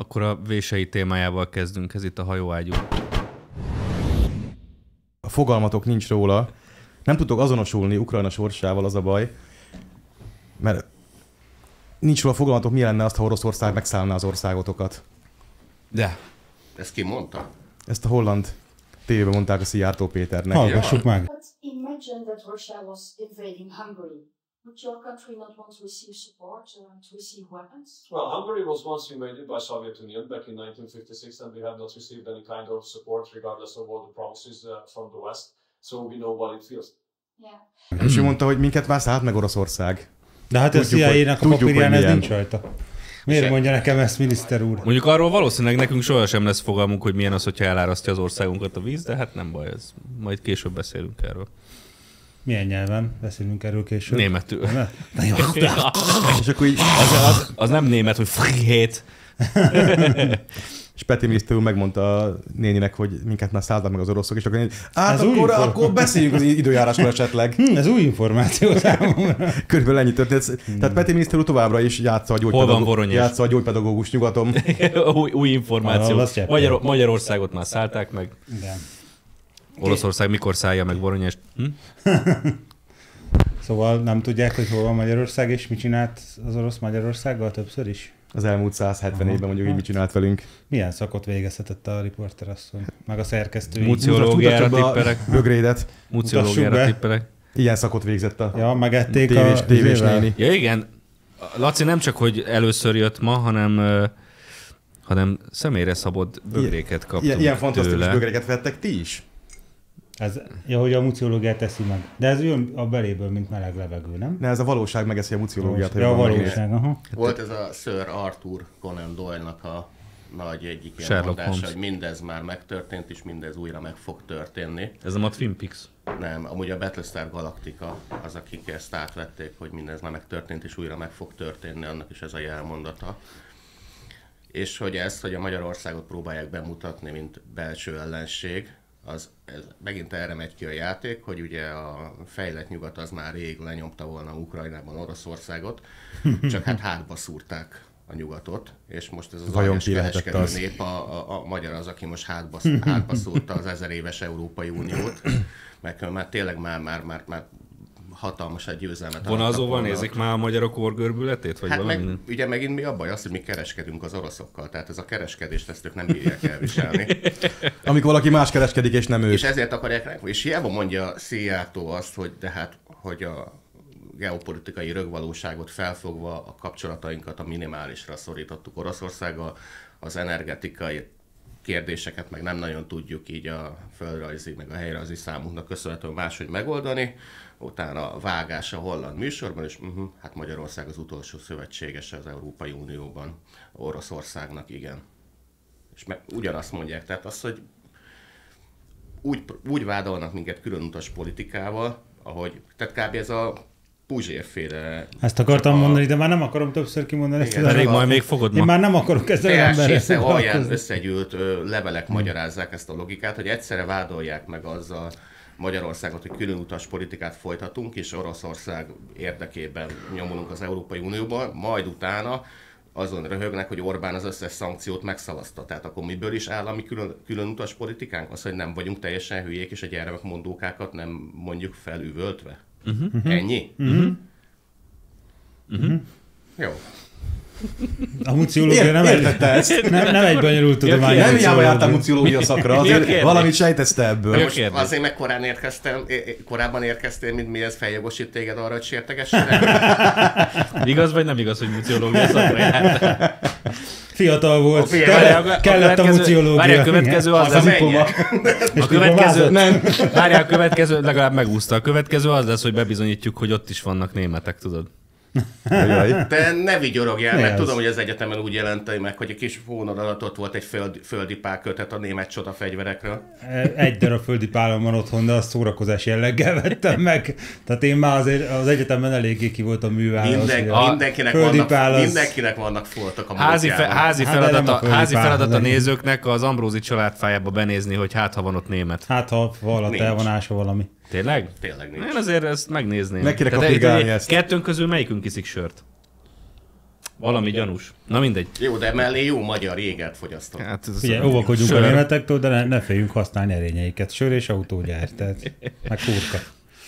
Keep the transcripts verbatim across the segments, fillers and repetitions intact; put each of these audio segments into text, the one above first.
Akkor a vései témájával kezdünk, ez itt a hajóágyú. A fogalmatok nincs róla. Nem tudtok azonosulni Ukrajna sorsával, az a baj. Mert nincs róla fogalmatok, mi lenne azt, ha Oroszország megszállná az országotokat. De. Ezt ki mondta? Ezt a holland tévében mondták a Szijjártó Péternek. Hallgassuk meg. Imagine that Russia was invading Hungary. Would your country not want to receive support, uh, to receive weapons? Well, Hungary was once invaded by Soviet Union back in nineteen fifty-six, and we have not received any kind of support, regardless of all the promises uh, from the West. So we know what it feels. Yeah. És ő mondta, hogy minket már szállt meg Oroszország. De hát a C I A-nak a papírján ez nincs rajta. Miért Se. mondja nekem ezt, miniszter úr? Mondjuk arról valószínűleg nekünk sohasem lesz fogalmunk, hogy milyen az, hogyha elárasztja az országunkat a víz, de hát nem baj, ez. Majd később beszélünk erről. Milyen nyelven beszélünk erről később? Németül. És akkor így... Az, az, az nem német, hogy frihét. És Peti miniszter úr megmondta a néninek, hogy minket már szálltak meg az oroszok, és akkor néni, hát Ez új akkor, inform- akkor beszéljünk az időjárásról esetleg. Hm, ez új információ számomra. Körülbelül ennyi történt. Tehát Peti miniszter úr továbbra is játsza a, gyógypedagógus, játsza a gyógypedagógus nyugaton. új, új információ. Magyar, Magyarországot már szállták meg. Igen. Oroszország mikor szállja meg Voronyest? Hm? Szóval nem tudják, hogy hol van Magyarország, és mit csinált az orosz Magyarországgal többször is? Az elmúlt száz hetven Aha. évben mondjuk így mit csinált velünk. Milyen szakot végezhetett a riporterasszony? Meg a szerkesztői? Muciológiára tippelek. Bögrédet. Muciológiára tippelek. Ilyen szakot végzett a ja, megették tévés, a tévés néni. Ja igen, Laci nem csak, hogy először jött ma, hanem, uh, hanem személyre szabott bögréket kaptunk Ilyen, ilyen fantasztikus tőle. bögréket vettek ti is? Ez, ja, hogy a muciológiát teszi meg. De ez jön a beléből, mint meleg levegő, nem? Ne, ez a valóság megeszi a muciológiát. Ja, a valóság, aha. Volt ez a Sir Arthur Conan Doyle-nak a nagy egyik ilyen Sherlock mondása, Holmes. hogy mindez már megtörtént, és mindez újra meg fog történni. Ez a Twin Peaks. Nem, amúgy a Battlestar Galactica az, akik ezt átvették, hogy mindez már megtörtént, és újra meg fog történni, annak is ez a jelmondata. És hogy ezt, hogy a Magyarországot próbálják bemutatni, mint belső ellenség, az ez megint erre megy ki a játék, hogy ugye a fejlett nyugat az már rég lenyomta volna Ukrajnában Oroszországot, csak hát hátba szúrták a nyugatot, és most ez az Vajon aljas ki lehetett kereskedő az? nép, a, a, a magyar az, aki most hátba, hátba szúrta az ezer éves Európai Uniót, mert már tényleg már, már, már, már hatalmas egy győzelmet. Vonalzóval nézik már a magyarok orgörbületét? Vagy Hát valami? meg, ugye megint mi a baj az, hogy mi kereskedünk az oroszokkal, tehát ez a kereskedést ezt ők nem bírják elviselni. Amikor valaki más kereskedik, és nem ő. És ezért akarják rá, és hiába mondja Szijjártó azt, hogy de hát, hogy a geopolitikai rögvalóságot felfogva a kapcsolatainkat a minimálisra szorítottuk Oroszországgal, az energetikai kérdéseket meg nem nagyon tudjuk így a földrajzi, meg a helyrajzi számunknak köszönhetően máshogy megoldani. Utána a vágás a holland műsorban, és uh-huh, hát Magyarország az utolsó szövetségese az Európai Unióban, Oroszországnak, igen. És meg ugyanazt mondják, tehát az, hogy úgy, úgy vádolnak minket különutas politikával, ahogy, tehát kb. Ez a Puzsér-féle... Ezt akartam a... mondani, de már nem akarom többször kimondani. Igen, ezt Pedig a- majd még fogod Én ma. már nem akarok ezzel az emberrel Teljesen alján foglalkozni. összegyűlt ö, levelek magyarázzák ezt a logikát, hogy egyszerre vádolják meg azzal Magyarországot, hogy különutas politikát folytatunk, és Oroszország érdekében nyomulunk az Európai Unióban, majd utána azon röhögnek, hogy Orbán az összes szankciót megszavazta. Tehát akkor miből is állami külön, különutas politikánk? Az, hogy nem vagyunk teljesen hülyék, és a gyermekmondókákat nem mondjuk felüvöltve. Uh-huh. Ennyi? Uh-huh. Uh-huh. Jó. A muciológia nem, egy, Értette ezt? nem, nem egy bonyolult tudomány. Nem hiába jártam muciológia. muciológia szakra, Mi a azért kérdés? valamit sejtezte Mi ebből. a Most kérdés? azért meg korán érkeztem, é- é- korábban érkeztél, mint mi ez feljogosít téged arra, hogy sértegessel? Igaz vagy nem igaz, hogy muciológia szakra jártál? Fiatal volt, Fiatal. kell, Várjál, kellett a muciológia. Várjál, a következő az, Az az, a az menye. a következő, Nem. várjál, a következő, legalább megúszta. A következő az lesz, hogy bebizonyítjuk, hogy ott is vannak németek, tudod? Jaj. Te ne vigyorogjál, Mi mert az? tudom, hogy az egyetemen úgy jelentei meg, hogy egy kis fónod alatt ott volt egy föld, földi pálkötet a német csoda fegyverekről. Egy darab földi pálom van otthon, de azt szórakozás jelleggel vettem meg. Tehát én már azért az egyetemben eléggé ki voltam műválva. Minden, az, hogy a mindenkinek, földi vannak, pál az- mindenkinek vannak foltok a Házi, fe, múltjában. házi Hát, de nem feladat, a a, földi házi pál, feladat a de- nézőknek az Ambrózi családfájába benézni, hogy hát ha van ott német. Hát ha valatt Nincs. el van ásva valami. Tényleg? Tényleg nincs. Én azért ezt megnézném. Meg kéne Tehát kapirgálni egy- ezt. Kettőnk közül melyikünk iszik sört? Valami gyanús. Na mindegy. Jó, de mellé jó magyar jégert fogyasztott. Hát ez Ugye, óvakodjunk a németektől, de ne, ne féljünk használni erényeiket. Sör és autógyár, tehát meg hurka.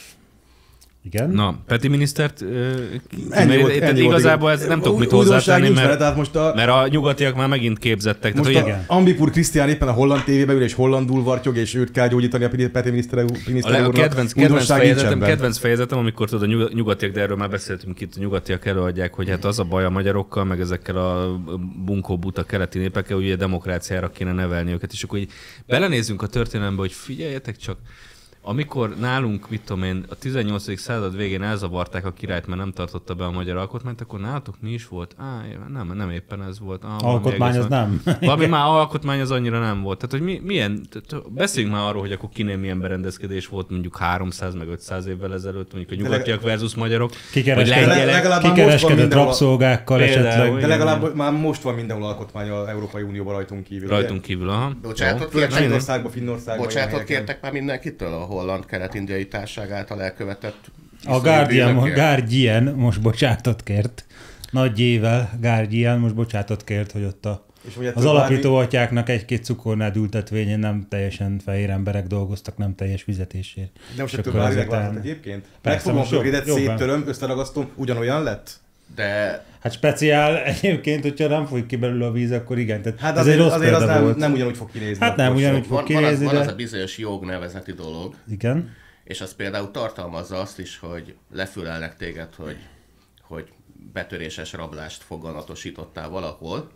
Igen? Na, Peti minisztert, Ennyi volt, tehát ennyi igazából volt. ez nem tudok mit Újdonság hozzátenni, nincs vele, mert, tehát most a, mert a nyugatiak már megint képzettek. most Tehát, a ugye, Ambipur Krisztián éppen a holland tévébe ül, és hollandul vartyog, és őt kell gyógyítani a Peti miniszter, a, miniszter a úrnak. kedvenc, kedvenc, Újdonság fejezetem, nincsen benne. kedvenc fejezetem, amikor tudod, a nyug- nyugatiak, de erről már beszéltünk itt, a nyugatiak előadják, hogy hát az a baj a magyarokkal, meg ezekkel a bunkó buta keleti népekkel, hogy ugye demokráciára kéne nevelni őket, és akkor így belenézzünk a történelembe, hogy figyeljetek csak, amikor nálunk, mit tudom én, a tizennyolcadik század végén elzavarták a királyt, mert nem tartotta be a magyar alkotmányt, akkor nálatok mi is volt? Á, nem, nem éppen ez volt. Ah, Alkotmány az nem. Valami már alkotmány az annyira nem volt. Tehát, hogy mi, milyen, tehát beszéljünk már arról, hogy akkor kinél milyen berendezkedés volt mondjuk háromszáz meg ötszáz évvel ezelőtt, mondjuk a nyugatiak versus magyarok. Kikereskedett, legalább már most van kikereskedett mindenhol- rabszolgákkal Például, esetleg. De igen. legalább már most van mindenhol alkotmány az Európai Unióban rajtunk kívül. Rajtunk kívül, aha. Bocsánatot Főleg kértek, Finnországban, Finnországban. bocsánatot ilyen helyeken. kértek már mindenkitől a holland kelet-indiai társaság által elkövetett A iszonyú Guardian, bűnökért? Guardian most bocsátot kért. Nagy ével Guardian most bocsátot kért, hogy ott a, És ugye az több alapító atyáknak egy-két cukornád ültetvényén nem teljesen fehér emberek dolgoztak, nem teljes fizetésért. De most És egy több akkor állítólag ezután- váltott egyébként? Persze, Megfogom most jobb- rövidet, jobban. széttöröm, összeragasztom, ugyanolyan lett? De Hát speciál egyébként, hogyha nem folyik ki belőle a víz, akkor igen. Tehát Hát ez azért, egy rossz azért az példa nem, volt. nem ugyanúgy fog kinézni. Hát nem akkor ugyanúgy sem. fog van, van, az, kinézni, van az de... a bizonyos jog nevezeti dolog, Igen. és az például tartalmazza azt is, hogy lefülelnek téged, hogy, hogy betöréses rablást foganatosítottál valahol,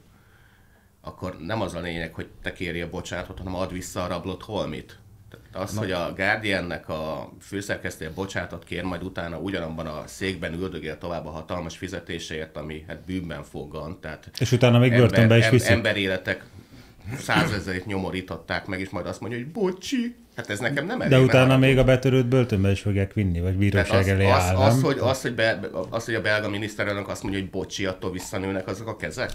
akkor nem az a lényeg, hogy te kérjél bocsánatot, hanem add vissza a rablott holmit. Tehát az, Na. hogy a Guardiannek a főszerkesztője bocsánatot kér, majd utána ugyanabban a székben üldögél tovább a hatalmas fizetéséért, ami hát bűnben foggan. Tehát És utána még börtönbe is viszik. Emberéletek százezerét nyomorították meg, és majd azt mondja, hogy bocsi. Hát ez nekem nem elég. De utána mert- még a betörőt börtönbe is fogják vinni, vagy bíróság tehát elé az, áll, az, az, nem? hogy, az, hogy, be, az, hogy a belga miniszterelnök azt mondja, hogy bocsi, attól visszanőnek azok a kezek?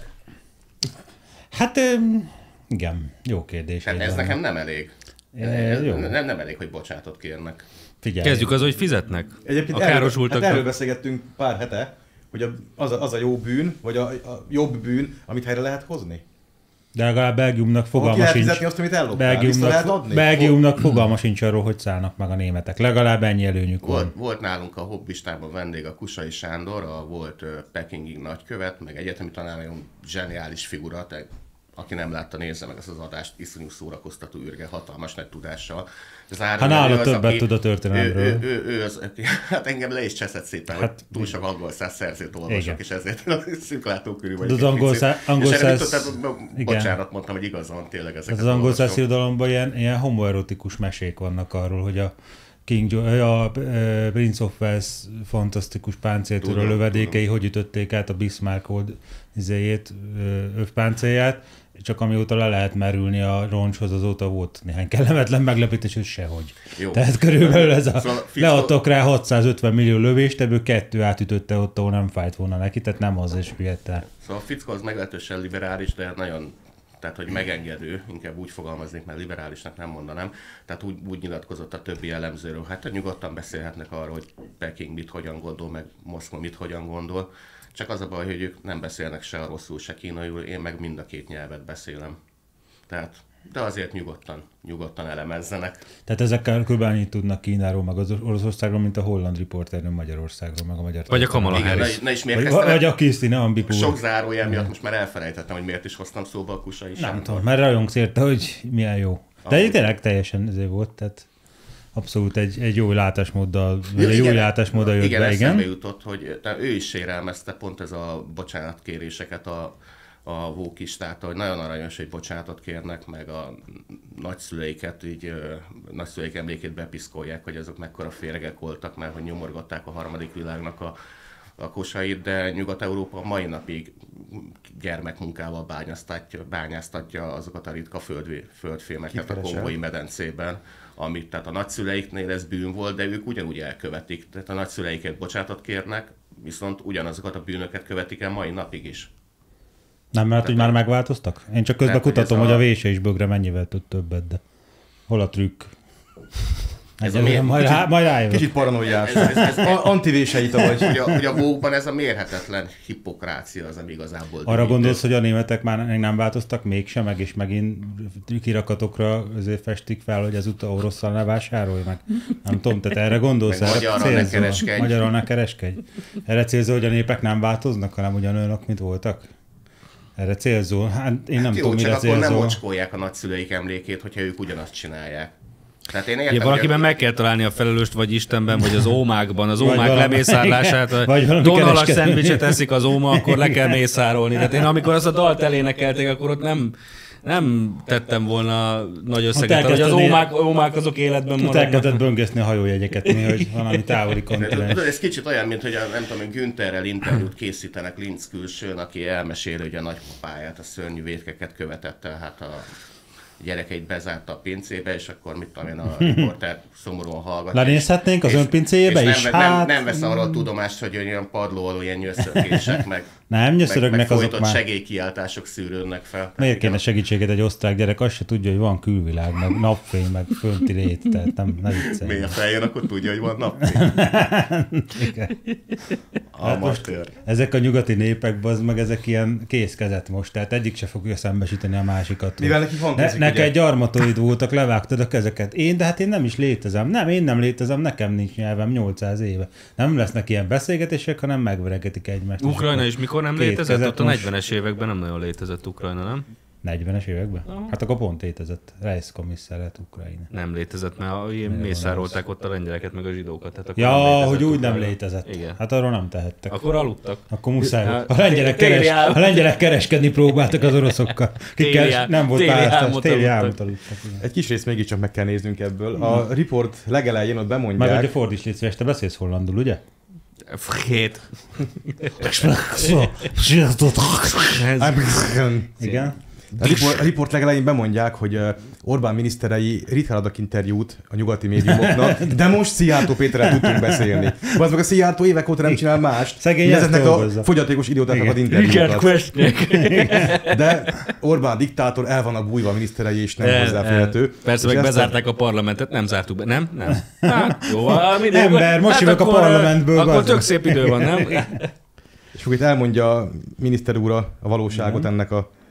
Hát öm, igen, jó kérdés. Tehát ez egyben. nekem nem elég. É, Ez jó. nem, nem elég, hogy bocsánatot kérnek. Figyelj. Kezdjük az, hogy fizetnek. Egyébként a erről, károsultak. hát erről beszélgettünk pár hete, hogy a, az, a, az a jó bűn, vagy a, a jobb bűn, amit helyre lehet hozni. De legalább Belgiumnak Ahol ki fogalma lehet sincs. fizetni azt, amit elloptál, vissza lehet Belgiumnak, adni. Belgiumnak fogalma sincs arról, hogy szállnak meg a németek. Legalább ennyi előnyük Volt, van. volt nálunk a hobbistában vendég a Kusai Sándor, a volt uh, Pekingig nagykövet, meg egyetemi tanár, nagyon zseniális figura, te, aki nem látta, nézze meg ezt az adást, iszonyú szórakoztató űrge, hatalmas nagy tudással. Hát nála többet tud a történelemről. Ő, ő, ő, ő az, aki, hát engem le is cseszett szépen, hát, Hát, hogy túl sok angol száz szerzőt olvasok, igen. és ezért szűk látókörű De vagyok. az angol szá- angol és erre mit száz- tudtam, igen. bocsánat, mondtam, hogy igaz van tényleg ezeket. Ez az angol száz olvasom. irodalomban ilyen, ilyen homoerotikus mesék vannak arról, hogy a King jo- a e, Prince of Wales fantasztikus páncéltől a Tudom, lövedékei, tudom. hogy ütötték át a Bismarck old izéjét, övpáncélját, csak amióta le lehet merülni a roncshoz, azóta volt néhány kellemetlen meglepítés, hogy sehogy. Jó. Tehát körülbelül ez a, Szóval Fico- leadtak rá hatszázötven millió lövést, ebből kettő átütötte ott, ahol nem fájt volna neki, tehát nem az is hülyette. Szóval a fickó az meglehetősen liberális, de nagyon, tehát hogy megengedő, inkább úgy fogalmaznék, mert liberálisnak nem mondanám. Tehát úgy, úgy nyilatkozott a többi elemzőről, hát nyugodtan beszélhetnek arról, hogy Peking mit hogyan gondol, meg Moszkva mit hogyan gondol. Csak az a baj, hogy ők nem beszélnek se a rosszul, se kínaiul, én meg mind a két nyelvet beszélem. Tehát, de azért nyugodtan, nyugodtan elemezzenek. Tehát ezekkel kb. Annyit tudnak Kínáról, meg az Oroszországról, mint a holland riporternő Magyarországról, meg a magyar. Vagy a Kamala Igen, ne, Harris. ne is Vagy, mérkeztenek. vagy a Krisztina Ambipur. Sok zárójel miatt most már elfelejtettem, hogy miért is hoztam szóba a Kusai Nem Sándor. tudom, mert rajongsz érte, hogy milyen jó. De Amúgy. így tényleg teljesen ezért volt, tehát abszolút egy, egy jó látásmóddal, Ja, egy jó igen. látásmóddal jött igen, be, eszembe igen. jutott, hogy te, ő is sérelmezte pont ez a bocsánatkéréseket a, a vókistát, hogy nagyon aranyos, hogy bocsánatot kérnek, meg a nagyszüleiket, így ö, nagyszüleik emlékét bepiszkolják, hogy azok mekkora férgek voltak, mert hogy nyomorgatták a harmadik világnak a, a kosait, de Nyugat-Európa mai napig gyermekmunkával bányáztatja, bányáztatja azokat a ritka földvé, földfémeket a Kifelesen. kongói medencében, amit tehát a nagyszüleiknél ez bűn volt, de ők ugyanúgy elkövetik. Tehát a nagyszüleiket bocsánatot kérnek, viszont ugyanazokat a bűnöket követik el mai napig is. Nem, mert hogy már megváltoztak? Én csak közben Tehát, hogy kutatom, ez hogy a a- vésés bögre mennyivel tud többet, de hol a trükk? Ez a mér... majd, rá, majd rájövök. Kicsit paranoiás. Ez, ez, ez, ez, antivéseit vagy. Hogy a, hogy a Vogue-ban ez a mérhetetlen hippokrácia az, ami igazából... Arra gondolsz, hogy a németek már nem változtak mégsem, meg és megint kirakatokra azért festik fel, hogy ezúttal orosszal ne vásárolj meg? Nem tudom, tehát erre gondolsz? Meg magyarral ne kereskedj. Magyarral ne kereskedj. Erre célzol, hogy a népek nem változnak, hanem ugyanolyanok, mint voltak? Erre célzol? Hát én nem hát tudom, jó, mire csak akkor célzol. nem ocskolják a nagyszülőik emlékét, hogyha ők ugyanazt csinálják. Tehát én értem, Ja, valakiben hogy... meg kell találni a felelőst, vagy Istenben, vagy az ómákban, az ómák valami, lemészárlását. Donalas szendvicset eszik az óma, akkor le kell mészárolni. Tehát én amikor azt a dalt elénekelték, akkor ott nem, nem tettem volna nagy összeget, hogy az ómák, ómák azok életben maradnak. Elkezdett böngeszni a hajójegyeket, mi, hogy valami távoli kontinens. Ez kicsit olyan, mint hogy a, nem tudom, Güntherrel interjút készítenek Linz külsőn, aki elmeséli, hogy a nagypapáját, a szörnyű vétkeket követette, hát a gyerekeit bezárta a pincébe, és akkor mit tudom én, a riporter szomorúan hallgat. Lenézhetnénk az önpincéjébe is? Nem, hát... nem, nem vesz arról tudomást, hogy olyan padló alól ilyen nyöszörgések, meg, nem, nyöszörögnek meg, meg azok már. segélykiáltások szűrődnek fel. Miért kéne segítséget egy osztrák gyerek? Azt se tudja, hogy van külvilág, meg napfény, meg fönti rét, tehát nem, ne viccelj. Miért feljön, akkor tudja, hogy van napfény. Amatőr. Ezek a nyugati népek, az meg ezek ilyen készkezet most, tehát egyik se fogja szembesíteni a másikat. Mivel neki van ne, neked gyarmatoid voltak, levágtad a kezeket. Én, de hát én nem is létezem. Nem, én nem létezem, nekem nincs nyelvem nyolcszáz éve. Nem lesznek ilyen beszélgetések, hanem megveregetik egymást. Ukrajna is mikor nem létezett? Ott a most... negyvenes években nem nagyon létezett Ukrajna, nem? negyvenes években? Uh-huh. Hát akkor pont létezett. Reichskommissar lett Ukrajna. Nem létezett, mert mészárolták ott a lengyeleket, meg a zsidókat. Tehát ja, hogy úgy Ukrajna. Nem létezett. Igen. Hát arról nem tehettek. Akkor aludtak. Akkor muszáj volt. A lengyelek, keres, a lengyelek kereskedni próbáltak az oroszokkal. Kikkel nem volt pályáztás. Téli álmot aludtak. Egy kis részt mégiscsak meg kell néznünk ebből. A report legelején ott bemondják... Már vagy a fordíts légy szíves, te beszélsz hollandul, ugye? Frét. Igen. A report, a report legelején bemondják, hogy Orbán miniszterei ritkán adnak interjút a nyugati médiumoknak, de most Szijjártó Péterrel tudtunk beszélni. Az meg a Szijjártó évek óta nem csinál mást. Szegény ezeknek a fogyatékos idiótáknak ad interjúkat. De Orbán diktátor, el vannak bújva a miniszterei, és nem el, hozzáférhető. El. Persze, meg bezárták a parlamentet, nem zártuk be. Nem? Nem. Hát, jó, ember, most jövök hát a parlamentből. Akkor tök szép idő van, nem? És akkor itt elmondja a miniszter úr a valóságot mm. ennek a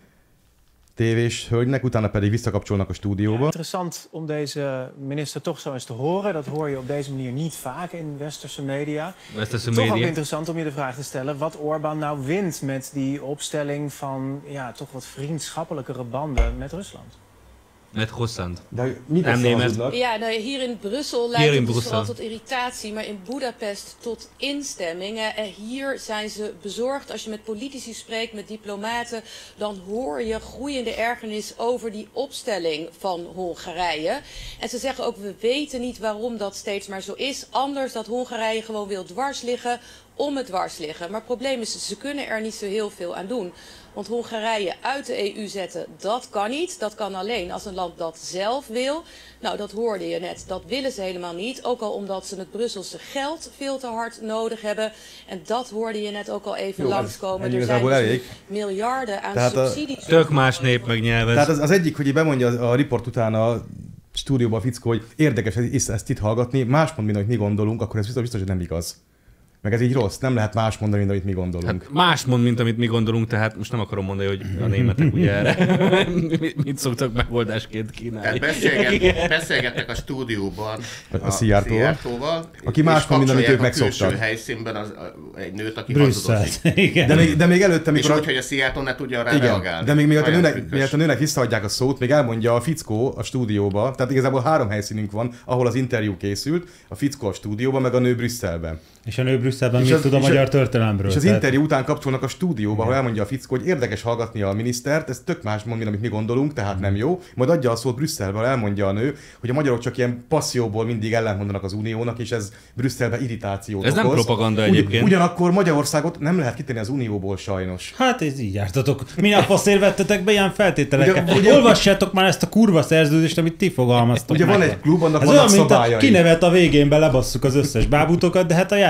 tévés hölgynek, utána pedig visszakapcsolnak a stúdióba. Interessant om deze minister toch zo eens te horen. Dat hoor je op deze manier niet vaak in westerse media. Westerse toch media. ook interessant om je de vraag te stellen wat Orbán nou wint met die opstelling van ja, toch wat vriendschappelijkere banden met Rusland. Met Rusland. Nem német. Ja, nou, hier in Brussel lijkt het dus vooral tot irritatie, maar in Budapest tot instemmingen. En hier zijn ze bezorgd. Als je met politici spreekt, met diplomaten, dan hoor je groeiende ergernis over die opstelling van Hongarije. En ze zeggen ook, we weten niet waarom dat steeds maar zo is. Anders dat Hongarije gewoon wil dwars liggen om het dwars liggen. Maar het probleem is, ze kunnen er niet zo heel veel aan doen. Want Hongarije uit de E U zetten, dat kan niet. Dat kan alleen als een land dat zelf wil. Nou, dat hoorde je net. Dat willen ze helemaal niet. Ook al omdat ze het Brusselse geld veel te hard nodig hebben. En dat hoorde je net ook al even jo, langskomen. Er zijn dus miljarden aan Tehát subsidies. Tök más nép meg nyelvez. Tehát az, az egyik, hogy bemondja a report után a stúdióba a fickó, hogy érdekes ezt itt hallgatni, más mond, mint amit mi gondolunk, akkor ez biztos, biztos, hogy nem igaz. Meg ez így rossz, nem lehet más mondani, mint amit mi gondolunk. Hát más mond, mint amit mi gondolunk, tehát most nem akarom mondani, hogy a németek ugye erre mit szoktak megoldásként kínálni. Beszélget, beszélgettek a stúdióban a, a Szijjártóval, aki más mond, mint amit ők megszoktak. A külső helyszínben az, egy nőt, aki hazudozik. De még, de még előtte, mikor... És úgy, hogy a Szijjártó ne tudja rá igen, reagálni. de még mielőtt a, nőnek, a nőnek visszaadják a szót, még elmondja a fickó a stúdióba, tehát igazából három helyszínünk van, ahol az interjú készült, a fickó a stúdióban, meg a nő Brüsszelben. És a nő Brüsszelben mit tud a magyar történelemről? És az tehát... interjú után kapcsolnak a stúdióba, ahol elmondja a fickó, hogy érdekes hallgatni a minisztert, ez tök más mond, mint amit mi gondolunk, tehát nem jó. Majd adja a szót Brüsszelben, elmondja a nő, hogy a magyarok csak ilyen passzióból mindig ellentmondanak az uniónak, és ez Brüsszelben irritációt Ez okoz. nem propaganda egyébként. Ugy, ugyanakkor Magyarországot nem lehet kitenni az unióból sajnos. Hát ez így jártatok. Mi a faszért vettetek be ilyen feltételeket? Ugye, ugye, olvassátok már ezt a kurva szerződést, amit ti fogalmaztok. Ugye meg. van egy klub, annak ez vannak olyan, szabályai. Kinevet a végén belebasszuk az összes bábutokat, de hát a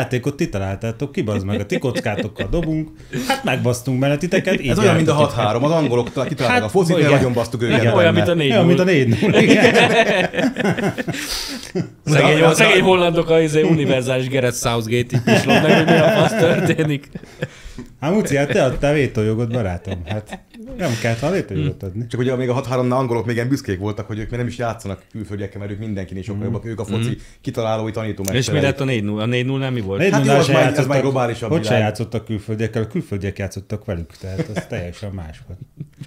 játékot ti találtátok ki, bazd meg, a ti kockátokkal dobunk, hát megbasztunk bele titeket. Ez olyan, mint a hat három, az angolok kitalálták hát, a focit, ne nagyon basztuk őket. Igen, olyan, mint a négy null. Olyan, mint a négy null. Szegény, a szegény hollandok a izé, univerzális Gareth Southgate-ig pislognak, hogy mi a fasz történik. Hát Muci, hát te adtál vétójogot, barátom. Hát nem kellett a vétójogot adni. Csak ugye még a hat háromnál angolok még ilyen büszkék voltak, hogy ők még nem is játszanak külföldiekkel, mert ők mindenkinél sokkal jobbak, ők a foci kitalálói tanítómesterei. És mi lett a négy null? A négy null nem mi volt? négy hát jó, az már, ez már globálisabb Hogy se világ. játszottak külföldiekkel, a külföldiek játszottak velük, tehát az teljesen más volt.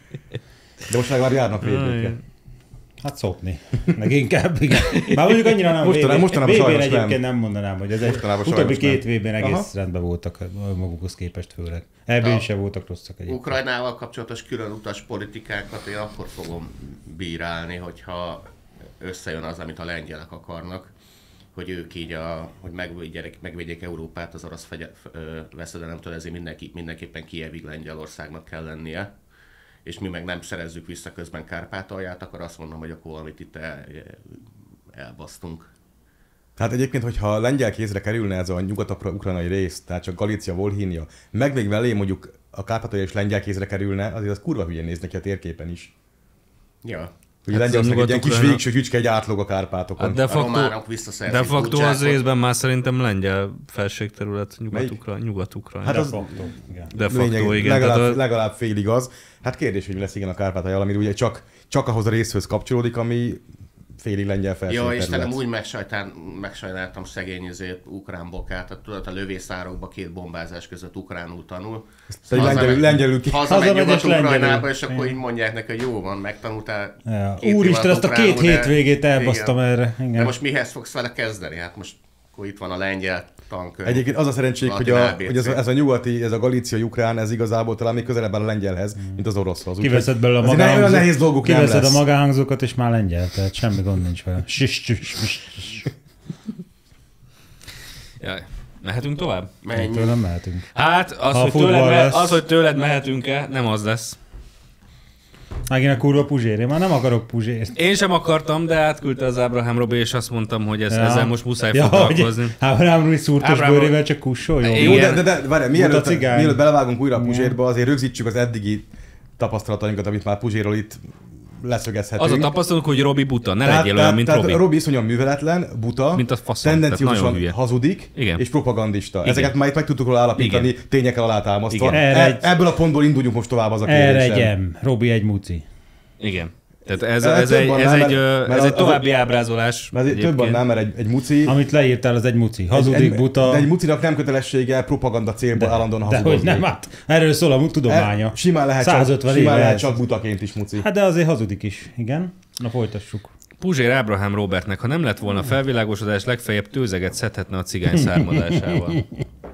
De most legalább járnak védőkre. Hát szopni. Meg inkább, igen. Már mondjuk annyira nem. Mostanában, mostanában vé bén sajnos egyébként nem. nem mondanám, hogy ez egy Mostanában utóbbi sajnos két nem. vé bén egész Aha. rendben voltak magukhoz képest főleg. Ebben sem voltak rosszak egyébként. Ukrajnával kapcsolatos külön utas politikákat én akkor fogom bírálni, hogyha összejön az, amit a lengyelek akarnak, hogy ők így, a, hogy megvédjék, megvédjék Európát az orosz fegye, ö, veszedelemtől, ezért mindenki, mindenképpen Kijevig Lengyelországnak kell lennie, és mi meg nem szerezzük vissza közben Kárpátalját, akkor azt mondom, hogy akkor valamit itt el, elbasztunk. Hát egyébként, hogyha lengyel kézre kerülne ez a nyugat-ukrajnai rész, tehát csak Galícia, Volhynia, meg még velé mondjuk a Kárpátalja és lengyel kézre kerülne, azért az kurva hülyén néz neki a térképen is. Ja. Ugye hát Lengyelország egy ilyen kis végső csücske, egy átlog a Kárpátokon. Hát de A facto, románok visszaszerzik de facto az Budzsákot. részben már szerintem lengyel felségterület nyugat-ukra, nyugat-ukra. Hát De az facto, igen. De facto, lényeg, igen. legalább, Tehát a, legalább félig az. Hát kérdés, hogy mi lesz igen a Kárpátalja, ami ugye csak, csak ahhoz a részhöz kapcsolódik, ami félig lengyel Ja, felségterület. Istenem, úgy megsajtál, megsajnáltam szegény izét, ukrán bokát, tehát tudod, a lövészárokba két bombázás között ukránul tanul. Pedig lengyelül, lengyelül ki. Hazamegy Hazamegy és Nyugat-Ukrajnába, lengyelül. és akkor így mondják neki, hogy jó van, megtanultál. Ja. két Úristen, évet ezt a két ukránul, de- hétvégét elbasztam igen. erre. De Igen. most mihez fogsz vele kezdeni? Hát most akkor itt van a lengyel tankönyv. Egyébként az a szerencséjük, hogy, Latin a, á bé cé. hogy ez, a, ez a nyugati, ez a galíciai ukrán, ez igazából talán még közelebb áll a lengyelhez, mint az oroszhoz. Úgyhogy Kiveszed belőle a azért olyan magánhangzót, nehéz dolguk nem kiveszed lesz. a magánhangzókat, és már lengyel, tehát semmi gond nincs vele. Sis, sis, sis, sis. jaj, mehetünk tovább? Menj. Tőlem mehetünk. Hát az, Ha hogy futball tőled, me- lesz. az, hogy tőled mehetünk-e, nem az lesz. Megint a kurva Puzsér, én már nem akarok Puzsért. Én sem akartam, de átküldte az Ábrahám Robi, és azt mondtam, hogy ez, Ja. ezzel most muszáj Ja, foglalkozni. hogy Ábrahám Rui szúrtos Ábrahám- bőrével csak kussoljon. Igen. Jó, de, de, de várj, mielőtt, Buta cigány. mielőtt belevágunk újra a Puzsérba, azért rögzítsük az eddigi tapasztalatainkat, amit már Puzsérról itt leszögezhetünk. Az a tapasztalatunk, hogy Robi buta, ne Tehát- legyél olyan, mint tehát Robi. Robi iszonyan műveletlen, buta, Mint a faszom, tehát tendenciósan nagyon hülye. hazudik, Igen. és propagandista. Igen. Ezeket már itt meg tudtuk róla állapítani, Igen. tényekkel alátámasztva. Igen. Erre E- egy- Ebből a pontból induljunk most tovább az a Erre kérdésem. egy M, Robi egy muci. Igen. Tehát ez, Ez ez, több egy, annál, ez, egy, mert- ö, mert ez az- egy további ábrázolás. Mert ez több egyébként. annál, mert egy, egy muci... Amit leírtál, az egy muci. Hazudik, egy, buta. De egy mucinak nem kötelessége propaganda célból állandóan de hazudozni. hogy nem, hát erről szól a tudománya. E, simán lehet, csak, százötven simán éve lehet ez. csak butaként is muci. Hát de azért hazudik is, igen. Na folytassuk. Puzsér Ábrahám Robertnek, ha nem lett volna felvilágosodás, legfeljebb tőzeget szedhetne a cigány származásával.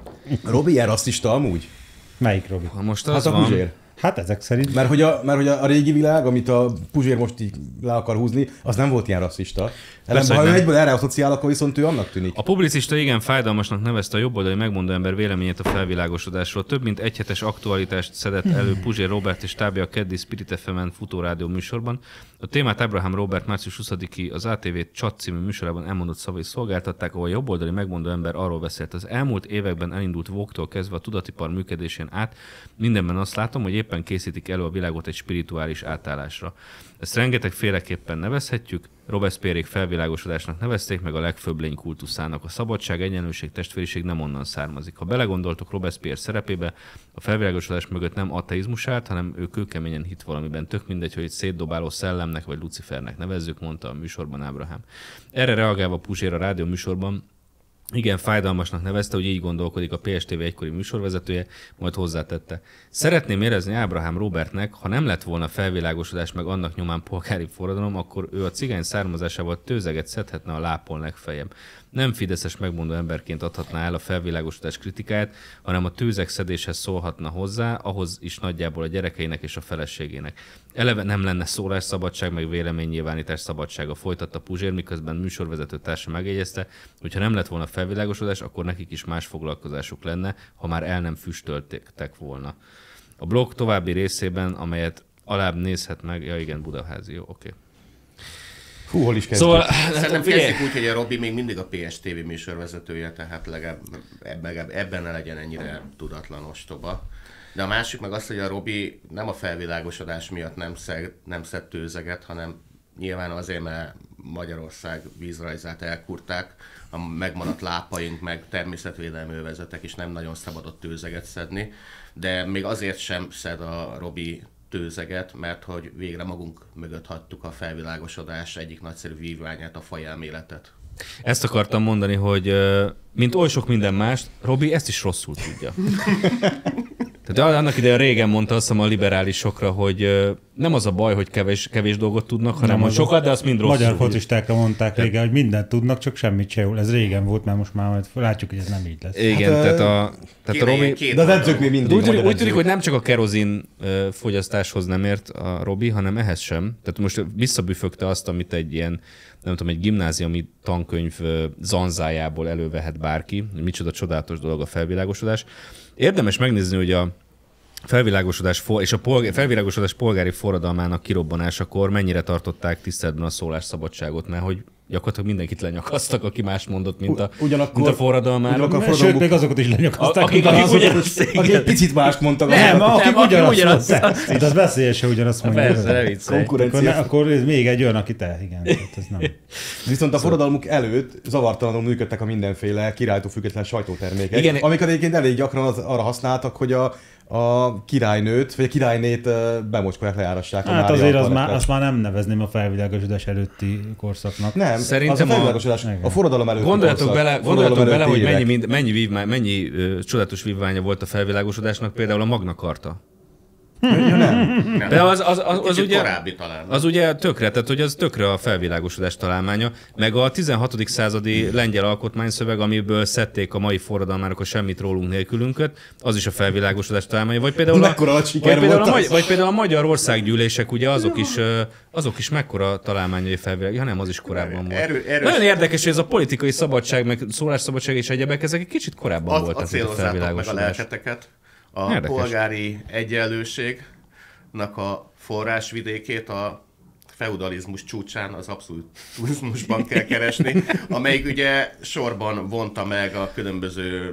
Robi ilyen rasszista amúgy? Melyik Robi? Ha most Hát az a van, Puzsér. Hát ezek szerint. Mert hogy, a, mert hogy a, a régi világ, amit a Puzsér most így le akar húzni, az nem volt ilyen rasszista. Persze, Ellenben, ha hogy ő nem. egyből erre asszociál, akkor viszont ő annak tűnik. a publicista igen fájdalmasnak nevezte a jobboldali megmondó ember véleményét a felvilágosodásról. Több mint egy hetes aktualitást szedett elő Puzsér Robert és tábja a keddi Spirit ef em-en futórádió műsorban. A témát Ábrahám Robert március huszadikán az á té vé Csat című műsorában elmondott szavai szolgáltatták, ahol a jobboldali megmondó ember arról beszélt. Az elmúlt években elindult Vogue-tól kezdve a tudatipar működésén át, mindenben azt látom, hogy éppen készítik elő a világot egy spirituális átállásra. Ezt rengeteg féleképpen nevezhetjük, Robespierre-ék felvilágosodásnak nevezték, meg a legfőbb lény kultuszának. A szabadság, egyenlőség, testvériség nem onnan származik. Ha belegondoltok Robespierre szerepébe, a felvilágosodás mögött nem ateizmus állt, hanem ő kőkeményen hitt valamiben. Tök mindegy, hogy egy szétdobáló szellemnek vagy Lucifernek nevezzük, mondta a műsorban Ábrahám. Erre reagálva Puzsér a rádió műsorban igen fájdalmasnak nevezte, hogy így gondolkodik a pé es té vé egykori műsorvezetője, majd hozzátette. Szeretném érezni Ábrahám Robertnek, ha nem lett volna felvilágosodás meg annak nyomán polgári forradalom, akkor ő a cigány származásával tőzeget szedhetne a lápon legfeljebb. Nem fideszes megmondó emberként adhatná el a felvilágosodás kritikáját, hanem a tőzek szedéshez szólhatna hozzá, ahhoz is nagyjából a gyerekeinek és a feleségének. Eleve nem lenne szólásszabadság, meg véleménynyilvánítás szabadsága, folytatta Puzsér, miközben műsorvezető társa megjegyezte, hogy ha nem lett volna felvilágosodás, akkor nekik is más foglalkozásuk lenne, ha már el nem füstöltek volna. A blog további részében, amelyet alább nézhet meg, ja igen, Budaházi, jó, oké. Hú, hol is kezdjük? Szóval, szerintem kezdjük úgy, hogy a Robi még mindig a pé es té vé műsorvezetője, tehát legalább ebben, ebben ne legyen ennyire tudatlan ostoba. De a másik meg az, hogy a Robi nem a felvilágosodás miatt nem, szed, nem szed tőzeget, hanem nyilván azért, mert Magyarország vízrajzát elkurták, a megmaradt lápaink, meg természetvédelmi övezetek is nem nagyon szabadott tőzeget szedni, de még azért sem szed a Robi tőzeget, mert hogy végre magunk mögött hagytuk a felvilágosodás egyik nagyszerű vívványát, a fajelméletet. Ezt akartam mondani, hogy mint oly sok minden mást, Robi ezt is rosszul tudja. Tehát annak idején régen mondta azt a liberálisokra, hogy nem az a baj, hogy kevés, kevés dolgot tudnak, hanem nem hogy sokat, de azt mind rosszul. Magyar focistákra mondták régen, hogy mindent tudnak, csak semmit se jól. Ez régen volt, mert most már látjuk, hogy ez nem így lesz. Igen, hát, tehát a, tehát a Robi... De az edzők még mindig. Úgy tűnik, úgy tűnik, hogy nem csak a kerozin fogyasztáshoz nem ért a Robi, hanem ehhez sem. Tehát most visszabüfögte azt, amit egy ilyen, nem tudom, egy gimnáziumi tankönyv zanzájából elővehet bárki. Micsoda csodálatos dolog a felvilágosodás. Érdemes megnézni, hogy a felvilágosodás és a polgár, felvilágosodás polgári forradalmának kirobbanásakor mennyire tartották tiszteletben a szólásszabadságot, mert hogy gyakorlatilag mindenkit lenyakasztak, aki más mondott, mint a, ugyanakkor, mint a forradalmára. Ugyanakkor Sőt, még azokat is lenyakaszták. Akik, akik, akik, ugyanazt, akik egy picit mást mondtak. Nem, nem akik ugyanazt ugyanaz, mondták. Hát az veszélyes, hogy ugyanazt mondják. Persze, ne viccelj. Akkor, ne, akkor ez még egy olyan, aki te, igen. Ez nem. Viszont a forradalmuk előtt zavartalanul működtek a mindenféle királytól független sajtótermékek, igen. Amiket egyébként elég gyakran az, arra használtak, hogy a a királynőt, vagy a királynét bemocskolják, lejárassák a Hát azért az már, azt már nem nevezném a felvilágosodás előtti korszaknak. Nem, szerintem az a felvilágosodás a, a forradalom előtti gondoljatok korszak. Bele, gondoljatok bele, hogy mennyi, mind, mennyi, vívmány, mennyi uh, csodálatos vívmánya volt a felvilágosodásnak, például a Magna Carta. Ja, nem. De az, az, az, az, ugye, korábbi talán. Az ugye tökre, tehát hogy az tökre a felvilágosodás találmánya, meg a tizenhatodik századi lengyel alkotmányszöveg, amiből szedték a mai forradalmának a semmit rólunk nélkülünket, az is a felvilágosodás találmánya. Vagy például, a, vagy, például a, vagy például a magyar országgyűlések, ugye azok is, azok is mekkora találmányai felvilágosodás, ja nem, az is korábban volt. Erő, erős... Nagyon érdekes, hogy ez a politikai szabadság, meg szólásszabadság és egyebek, ezek egy kicsit korábban voltak, mint a felvilágosodás. Meg a lelketeket. A érdekes. Polgári egyenlőségnek a forrásvidékét a feudalizmus csúcsán, az abszolutizmusban kell keresni, amelyik ugye sorban vonta meg a különböző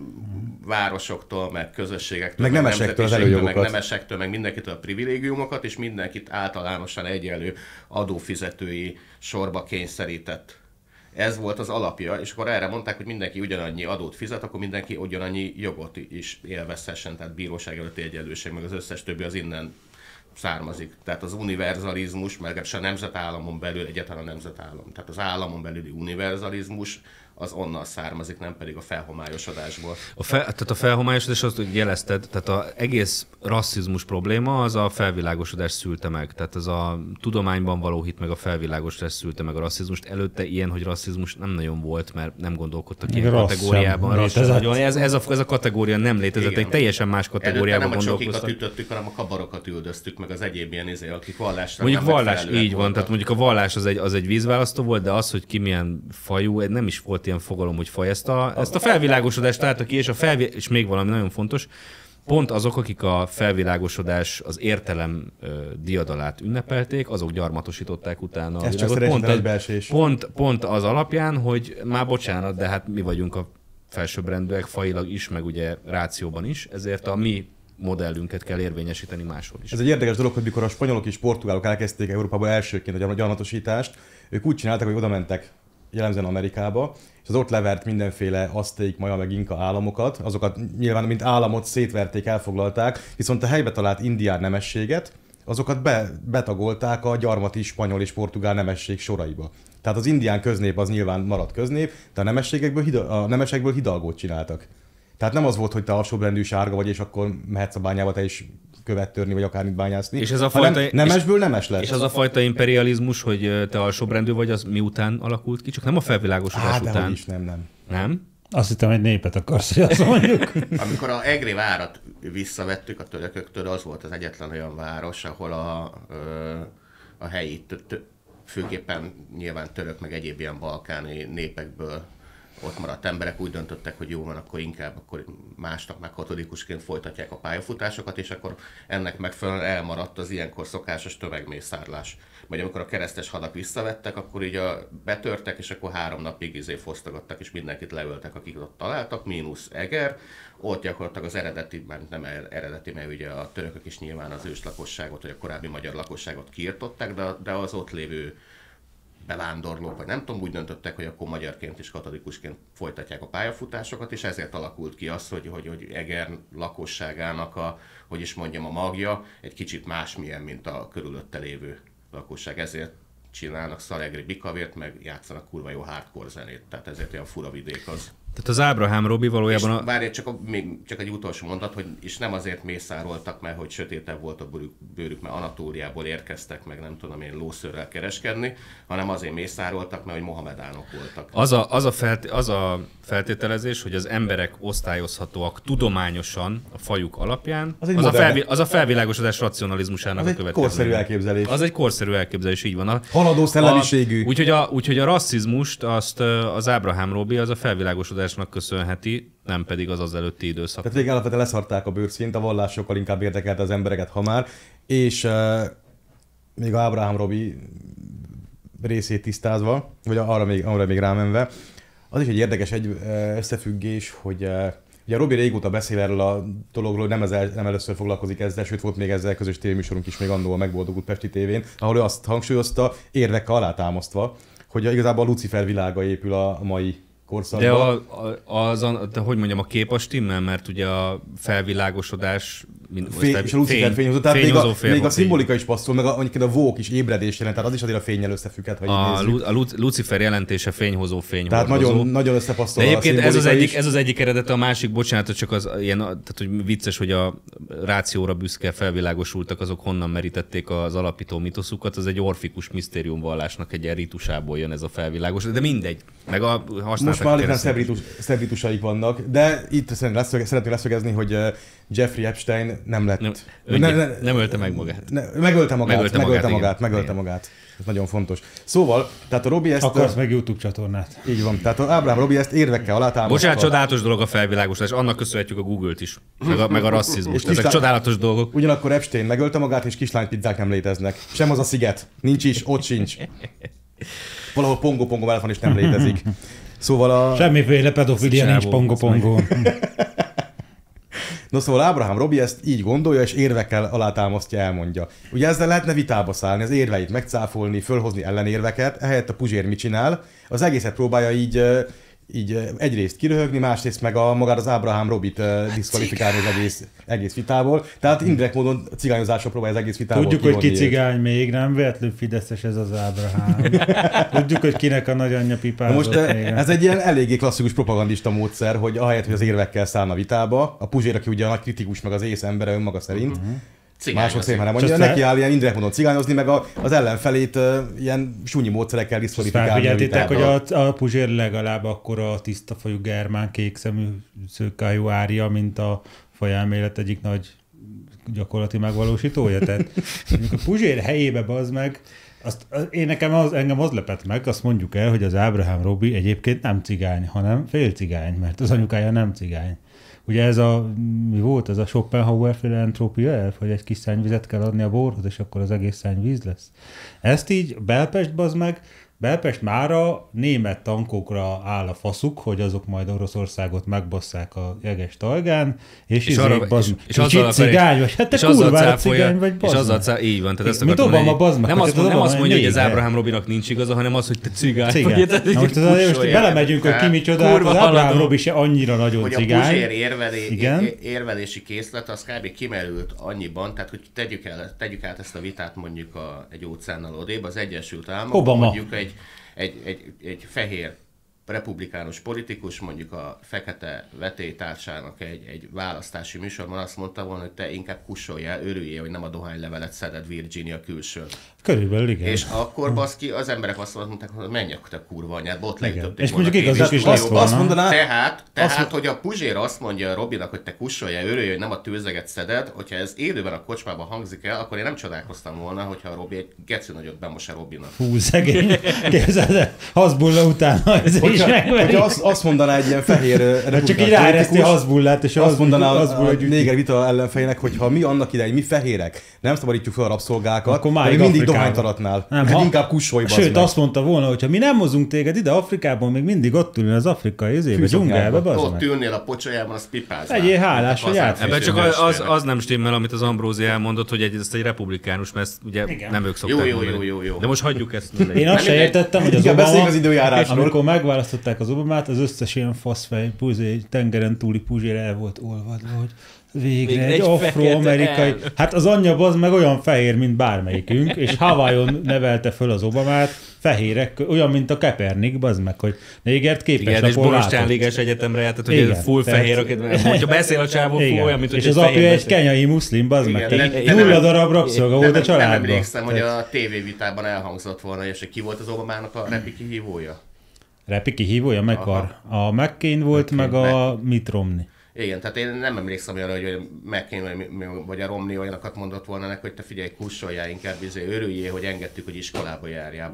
városoktól, meg közösségektől, meg, meg nemesektől, az előjogokat. meg nemesektől, meg mindenkitől a privilégiumokat, és mindenkit általánosan egyenlő adófizetői sorba kényszerített. Ez volt az alapja, és akkor erre mondták, hogy mindenki ugyanannyi adót fizet, akkor mindenki ugyanannyi jogot is élvezhessen, tehát bíróság előtti egyenlőség, meg az összes többi az innen származik. Tehát az univerzalizmus, meg a nemzetállamon belül, egyáltalán a nemzetállam, tehát az államon belüli univerzalizmus, az onnan származik, nem pedig a felhomályosodásból. A fel, tehát a felhomályosodás, azt hogy jelezted, tehát az egész rasszizmus probléma az a felvilágosodás szülte meg. Tehát ez a tudományban való hit meg a felvilágosodás szülte meg a rasszizmust. Előtte ilyen, hogy rasszizmus nem nagyon volt, mert nem gondolkodtak ilyen kategóriában. Ez, ez, a, ez a kategória nem létezett, igen. Egy teljesen más kategóriában gondolkoztak. Nem a csokikat ütöttük, hanem a kabarokat üldöztük, meg az egyéb ilyen izé, akik vallásra mondjuk vallás, így van, tehát mondjuk a vallás az egy, az egy vízválasztó volt, de az, hogy ki milyen fajú, nem is volt ilyen fogalom, hogy faj. Ezt a, ezt a felvilágosodást találtak ki, és, a felvi- és még valami nagyon fontos, pont azok, akik a felvilágosodás, az értelem ö, diadalát ünnepelték, azok gyarmatosították utána a világot. Pont, egy, pont, pont az alapján, hogy már bocsánat, de hát mi vagyunk a felsőbbrendűek fajilag is, meg ugye rációban is, ezért a mi modellünket kell érvényesíteni máshol is. Ez egy érdekes dolog, hogy mikor a spanyolok és portugálok elkezdték Európában elsőként a gyarmatosítást, ők úgy csináltak, hogy oda mentek jellemzően Amerikába, és az ott levert mindenféle azték, maja meg inka államokat, azokat nyilván mint államot szétverték, elfoglalták, viszont a helybe talált indián nemességet, azokat be, betagolták a gyarmati spanyol és portugál nemesség soraiba. Tehát az indián köznép az nyilván maradt köznép, de a nemességekből, a nemesekből hidalgót csináltak. Tehát nem az volt, hogy te alsóbrendű sárga vagy, és akkor mehetsz a bányába te is követ törni, vagy akármit bányászni. És ez a fajta, nemesből nemes lett. És az a fajta imperializmus, hogy te alsóbrendű vagy, az miután alakult ki? Csak nem a felvilágosodás Á, után. Is, nem, nem. Nem? Azt hittem, egy népet akarsz, hogy azt mondjuk. Amikor a egri várat visszavettük a törököktől, az volt az egyetlen olyan város, ahol a, a helyi, főképpen nyilván török, meg egyéb ilyen balkáni népekből ott maradt emberek úgy döntöttek, hogy jó van, akkor inkább akkor másnak meg katolikusként folytatják a pályafutásokat, és akkor ennek megfelelően elmaradt az ilyenkor szokásos tömegmészárlás. Vagy amikor a keresztes hadak visszavettek, akkor így a, betörtek, és akkor három napig izé fosztogattak, és mindenkit leöltek, akik ott találtak, mínusz Eger. Ott gyakorlatilag az eredeti, már nem eredeti, mert ugye a törökök is nyilván az őslakosságot, vagy a korábbi magyar lakosságot kiirtották, de, de az ott lévő bevándorlók, vagy nem tudom, úgy döntöttek, hogy akkor magyarként és katolikusként folytatják a pályafutásokat, és ezért alakult ki az, hogy, hogy, hogy Eger lakosságának a, hogy is mondjam, a magja egy kicsit másmilyen, mint a körülötte lévő lakosság. Ezért csinálnak szalegri bikavért, meg játszanak kurva jó hardcore zenét. Tehát ezért olyan fura vidék az. Tehát az Ábrahám Robi valójában... A... Várj, csak, a, még, csak egy utolsó mondat, hogy és nem azért mészároltak, mert hogy sötétebb volt a bőrük, bőrük, mert Anatóliából érkeztek, meg nem tudom én lószőrrel kereskedni, hanem azért mészároltak, mert hogy mohamedánok voltak. Az a, az, a felt, az a feltételezés, hogy az emberek osztályozhatóak tudományosan a fajuk alapján, az, az, a, felvi, az a felvilágosodás racionalizmusának az a következő. Az egy korszerű elképzelés. Az egy korszerű elképzelés, így van. A, Haladó szellemiségű. Úgyhogy a, úgy, a rasszizmust azt az Ábrahám Robi az a felvilágosodásnak köszönheti, nem pedig az az előtti időszak. Tehát végig alapvetően leszarták a bőrszínt, a vallás sokkal inkább érdekelte az embereket, ha már, és uh, még a Ábrahám Robi részét tisztázva, vagy arra még, arra még rámenve, az is egy érdekes egy uh, összefüggés, hogy uh, ugye a Robi régóta beszél erről a dologról, nem, ezzel, nem először foglalkozik ezzel, sőt volt még ezzel közös tévéműsorunk is még annól a Megboldogult Pesti tévén, ahol ő azt hangsúlyozta, érvekkel alátámasztva, hogy igazából a Lucifer világa épül a mai korszakban. De, a, a, az, a, de hogy mondjam, a kép a stimmel, mert ugye a felvilágosodás... Fény, és a Lucifer fényhozó, tehát még a, még a szimbolika is passzol, meg a, a vók is ébredés jelent, tehát az is azért a fénnyel összefügghet, ha a, Lu, a Lucifer jelentése fényhozó, fényhozó. Tehát nagyon, nagyon összepasszol. De egyébként ez az, egyik, ez az egyik eredete, a másik, bocsánat, csak az ilyen, tehát hogy vicces, hogy a rációra büszke felvilágosultak, azok honnan merítették az alapító mitoszukat, az egy orfikus misztériumvallásnak egy ritusából jön ez a felvilágosodás, de mindegy. Meg a most már alig nem szebritusaik vannak, de itt szeretném leszögezni, hogy Jeffrey Epstein nem lett... Nem, ne, ne, nem ölte meg magát. Ne, megölte magát, megölte magát, megölte magát, megölte igen. magát. Ez nagyon fontos. Szóval, tehát a Robi ezt... Akarsz meg YouTube csatornát. Így van. Tehát az Ábrahám Robi ezt érvekkel alátámasztva. Bocsánat, csodálatos dolog a felvilágosodás. Annak köszönhetjük a Google-t is. Meg a, meg a rasszizmust. Ezek csodálatos dolgok. Ugyanakkor Epstein megölte magát, és kislánypizzák nem léteznek. Sem az a sziget. Nincs is, ott sincs. Valahol pongo-pongo elfan is nem létezik. Szóval a... Semmiféle pedofilia nincs pongo-pongo. No szóval Ábrahám Robi ezt így gondolja, és érvekkel alátámasztja, elmondja. Ugye ezzel lehetne vitába szállni, az érveit megcáfolni, fölhozni ellenérveket, ehelyett a Puzsér mit csinál? Az egészet próbálja így, így egyrészt kiröhögni, másrészt meg a, magát az Ábrahám Robit diszkvalifikálni az egész, egész vitából. Tehát indirekt módon cigányozásra próbálja az egész vitából. Tudjuk, hogy ki cigány még, nem véletlenül fideszes ez az Ábrahám. Tudjuk, hogy kinek a nagyanyja pipázott. Most ez egy ilyen eléggé klasszikus propagandista módszer, hogy ahelyett, hogy az érvekkel szállna vitába, a Puzsér, aki ugye a nagy kritikus, meg az ész embere önmaga szerint, uh-huh. Mások szépen nem mondja, neki áll ilyen indirekt módon cigányozni, meg a, az ellenfelét uh, ilyen súnyi módszerekkel diszkvalifikálni. Felfigyeltétek, hogy a, a Puzsér legalább akkor a tisztafajú germán, kékszemű, szőkájú ária, mint a fajelmélet egyik nagy gyakorlati megvalósítója. Tehát a Puzsér helyébe bazd meg, azt, én nekem az, engem az lepett meg, azt mondjuk el, hogy az Ábrahám Robi egyébként nem cigány, hanem félcigány, mert az anyukája nem cigány. Ugye ez a, mi volt, ez a Schopenhauer filantrópia elf, hogy egy kis szennyvizet kell adni a borhoz, és akkor az egész szennyvíz lesz. Ezt így Belpest bazd meg, Belpest mára német tankokra áll a faszuk, hogy azok majd Oroszországot megbasszák a jeges tajgán, és, és, arra, bazd, és, és, és itt cigány vagy, hát te kurvára cigány vagy, bazd és azzal cáfolja, így van, tehát ezt mit Obama, bazd meg. Nem azt, nem azt mondja, hogy az Ábrahám Robinak nincs igaza, hanem az, hogy te cigány, cigány. vagy. Na most, az, most belemegyünk, hogy ki micsoda, az Ábrahám Robi se annyira nagyon hogy cigány. Hogy a Puzsér érvelé, érvelési készlet, az kb. Kimerült annyiban, tehát hogy tegyük, el, tegyük át ezt a vitát mondjuk a, egy óceánnal odébb, az Egyesült Államok, mondjuk egy Egy, egy, egy fehér republikánus politikus, mondjuk a fekete vetélytársának egy, egy választási műsorban azt mondta volna, hogy te inkább kussoljál, örüljél, hogy nem a dohánylevelet szeded Virginia külsőn. Körülbelül igen. És akkor baszki, az emberek azt mondták, hogy menj akkor te kurva anyád, ott leütötték. És mondjuk igazak is lesz volna. Azt mondaná, tehát, tehát azt... hogy a Puzsér azt mondja a Robinak, hogy te kussoljál, örüljél, hogy nem a tőzeget szeded, hogyha ez élőben a kocsmában hangzik el, akkor én nem csodálkoztam volna, hogyha a Robi egy geci nagyot bemos a Robinak. Hú, szegény. Képzeld el, Hasbulla utána ez hogyha, hogyha azt, azt mondaná egy ilyen fehér republikánus csak így ráereszti a Hasbullát, és azt mondaná a, Hasbull, a, a néger vita ellenfejének, hogy ha mi annak idején, mi fehérek nem szabadítjuk fel a rabszolgákat, akkor még mindig dohányt aratnál. Nem, hát inkább kussolj, sőt, meg. azt mondta volna, hogy ha mi nem hozunk téged ide Afrikában, még mindig ott ülni az afrikai izébe, dzsungelbe, bazd ott meg. ülnél a pocsolyában, az pipáznál. Egyél hálás, hogy átfér. Ebben csak az, az, az nem stimmel, amit az Ambrózi elmondott, hogy egy, ezt egy republikánus, mert ezt ugye igen. nem ők szokták jó, jó, jó, jó, jó. De most hagyjuk ezt. Én azt se értettem, hogy az igen, Obama, az időjárásról. amikor megválasztották az Obamát, az összes ilyen faszfej, puzé, tengeren túli puzsér el volt olvadva, hogy végre, végre egy, egy afroamerikai. Hát az anyja az meg olyan fehér, mint bármelyikünk, és Hawaiion nevelte föl az Obamát, fehérek, olyan, mint a Kepernik, bazd meg, hogy négert képes igen, és Borostyán Ligás egyetemre járt, hogy igen, full tehát, fehér, hogyha beszél a csávó, olyan, mint hogy és az apja egy kenyai muszlim, bazd meg, tehát nulla darab rabszolga volt a családban. Nem emlékszem, hogy a tévévitában elhangzott volna, és ki volt az Obamának a repi kihívója? Repi kihívója? Megkar. A McCain volt, McCain, meg a Mitt Romney. Igen, tehát én nem emlékszem olyanra, hogy McCain vagy a Romney olyanokat mondott volna neki, hogy te figyelj, kussoljál, inkább izé, örüljél, hogy engedtük, hogy iskolába járjál.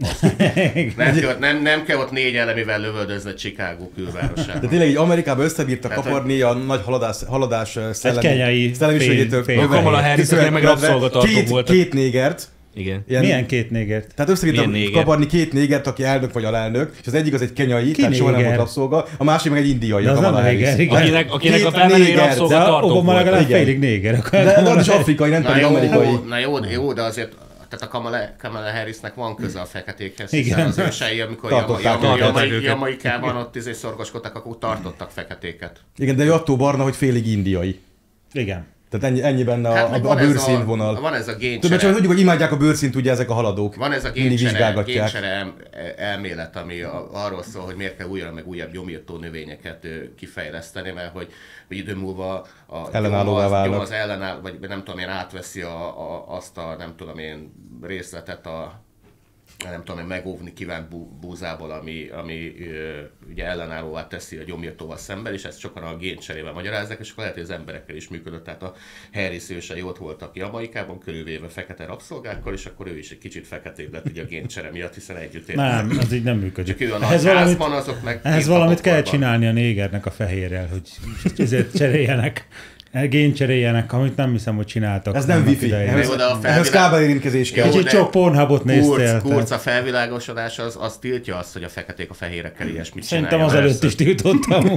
nem, kell, nem, nem kell ott négy elemivel lövöldözni Chicago külvárosában. De tényleg így Amerikában összebírta kaparni a nagy haladás, haladás szellemiségétől. Kamala Harris-nek meg rabszolgatartók voltak. Két négert. Igen. Ilyen... Milyen két négert? Tehát összebírtam kaparni két négert, aki elnök vagy alelnök, és az egyik az egy kenyai, ki tehát soha nem volt rabszolga, a másik meg egy indiai, a Kamala Harris. Akinek, akinek a felmenői rabszolgatartók Obama legalább félig néger. De az is afrikai, nem pedig amerikai. Na jó, jó, de azért tehát a Kamala, Kamala Harrisnek van köze a feketékhez, hiszen az ősei, amikor Jamaikában ott izé szorgoskodtak, akkor tartottak feketéket. Igen, de attól barna, hogy félig indiai. Igen. Tehát ennyi, ennyi benne a, hát a, a bőrszínvonal. Van ez a géncsere. Többet csak tudjuk, hogy imádják a bőrszínt, ugye ezek a haladók. Van ez a géncsere, géncsere elmélet, ami arról szól, hogy miért kell újra meg újabb gyomírtó növényeket kifejleszteni, mert hogy, hogy idő múlva a ellenállóvá válnak. Az ellenáll, vagy nem tudom én, átveszi a, a, azt a nem tudom én részletet a nem tudom, megóvni kívánt bú, búzából, ami, ami ö, ugye ellenállóvá teszi a gyomírtóval szemben, és ezt sokan a géncserével magyarázzák, és akkor lehet, hogy az emberekkel is működött. Tehát a Harris ősei ott voltak Jamaikában, körülvéve fekete rabszolgákkal, és akkor ő is egy kicsit feketébb lett így a géncsere miatt, hiszen együtt értek. Nem, az így nem működik. Csak ő a nagy házban, azok meg... Ehhez valamit kell csinálni a négernek a fehérrel, hogy ezért cseréljenek. Géncseréljenek, amit nem hiszem, hogy csináltak. Ez nem wifi. Ehhez kábelérintkezés kell. Kicsit sok Pornhubot néztél. Kurc, a felvilágosodás az, az tiltja azt, hogy a feketék a fehérekkel ilyesmit csinálják. Szerintem azelőtt is tiltottam.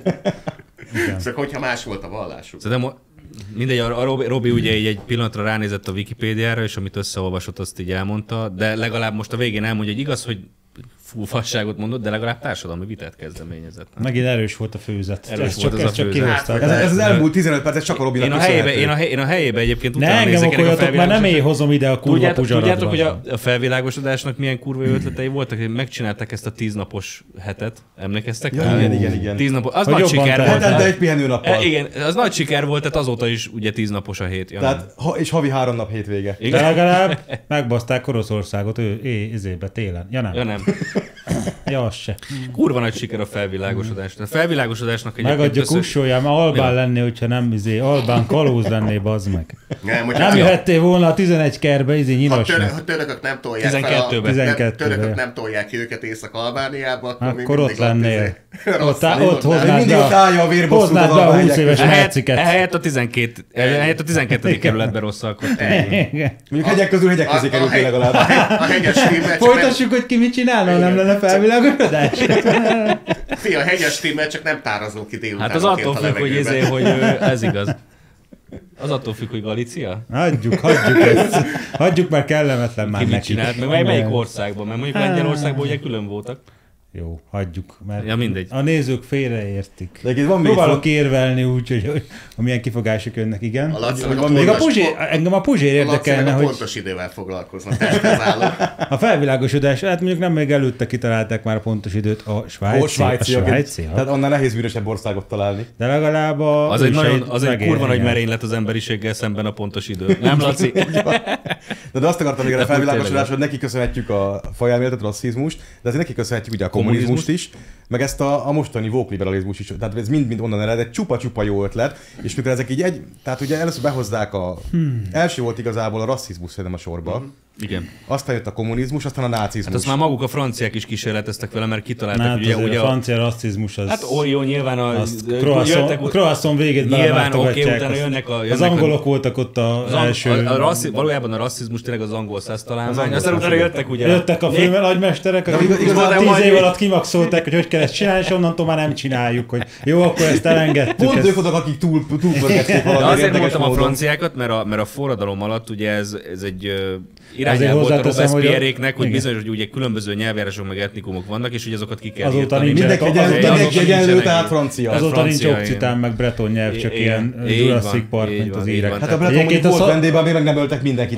Szóval, hogyha más volt a vallásuk. Szerintem mindegy, a Robi, Robi ugye egy pillanatra ránézett a Wikipédiára, és amit összeolvasott, azt így elmondta, de legalább most a végén elmondja, hogy igaz, hogy fú, fasságot mondott, de legalább társadalmi vitát kezdeményezett. Nem? Megint erős volt a főzet. Erős ez volt csak, az a főzet. Hát, ez, ez az elmúlt tizenöt perc, ez csak a Robinak én a helyébe, én, a hely, én a helyébe egyébként utána nézek. Ne engem okoljatok, mert nem én hozom ide a kurva tudjátok, puzsarat. Tudjátok, hogy a, a felvilágosodásnak milyen kurva ötletei voltak, hogy megcsinálták ezt a tíznapos hetet. Emlékeztek? Ja, igen, igen, igen. Tíz napos, az hogy nagy siker volt. De egy pihenőnappal. E, igen, az nagy siker volt, tehát azóta is ugye tíznapos a hét. Tehát, ha, és havi három nap hétvége. De legalább megbaszták Oroszországot ő, é, izébe, télen. Ja nem. Ja nem. Ja, az se. Kurva nagy siker a felvilágosodás. A felvilágosodásnak egyébként... Megadja kussoljál, mert albán lenné, hogyha nem izé, albán kalóz lenné, bazd meg. Nem, nem jöhettél volna a tizenegy kerbe, izé nyilasnak. Ha törökök nem tolják fel a... tizenkettőbe. Törökök nem tolják őket Észak-Albániába, akkor, akkor ott lennél. Ott, ott hoznád be a, hoznád be a húsz éves merciket. Ehelyett a tizenkét, ehelyett a tizenkettedik kerületben rosszalkodtál. Mondjuk hegyek közül hegyek közé kerültél legalább. A hegyes tímmel... Folytassuk, hogy ki mit csinálna, nem lenne felvilágosodás? Fia, a hegyes tímmel csak nem tározunk ki délután. Hát az attól függ, hogy, izé, hogy ez igaz. Az attól függ, hogy Galícia? Hagyjuk, hagyjuk ezt. Hagyjuk, mert kellemetlen már neki. Ki mit csinált? Meg melyik országban? Mert mondjuk Lengyelországban ugye külön voltak. Jó, hagyjuk, mert ja, mindegy. A nézők félreértik. De van próbálok érvelni úgy, hogy, hogy milyen kifogások jönnek, igen. A Laci, a még a Puzsér, engem a Puzsér érdekelne, hogy... A pontos idővel foglalkoznak, a felvilágosodás, hát mondjuk nem még előtte kitalálták már a pontos időt a svájci. A svájci, a svájci tehát annál nehéz vűrösebb országot találni. De legalább a... Az egy, nagyon, az egy kurva nagy merénylet az emberiséggel szemben a pontos idő. Nem, Laci? de, de azt akartam még a felvilágosodás, hogy neki köszönhetjük a fajelméletet, a rasszizmust, de azért neki köszönhetjük ugye a kommunizmust is, meg ezt a, a mostani woke liberalizmus is. Tehát ez mind-mind onnan ered, egy csupa-csupa jó ötlet, és mikor ezek így egy, tehát ugye először behozzák a, hmm. első volt igazából a rasszizmus szerintem a sorba, hmm. Igen. Aztán jött a kommunizmus, aztán a nácizmus. Hát azt már maguk a franciák is kísérleteztek vele, mert kitalálták, hát hogy ugye, ugye a francia rasszizmus az... Hát ó, jó, nyilván a... Croissant végét belemártogatják. Nyilván, oké, jönnek a... Jönnek az angolok a, voltak ott az, az első... A, a rasszi, valójában a rasszizmus tényleg az angol száz találmány. Aztán utána jöttek ugye... Jöttek a fő nagymesterek, akik tíz év alatt kimaxolták, hogy hogy kell ezt csinálni, és onnantól már nem csináljuk, hogy jó, akkor ezt elengedtük. Pont ők azok, akik túl pörgették valami. De azért mondtam a franciákat, mert a, mert a forradalom alatt ugye ez, ez egy irányel volt a Robespierre-éknek, hogy bizonyos, hogy ugye különböző nyelvjárások meg etnikumok vannak, és hogy azokat ki kell írtani. Mindenki egyenlő, tehát francia. Azóta nincs okcitán, meg breton nyelv, csak ilyen Jurassic Park, mint az írek. Hát a breton mondjuk volt vendégben, még meg nem öltek mindenkit.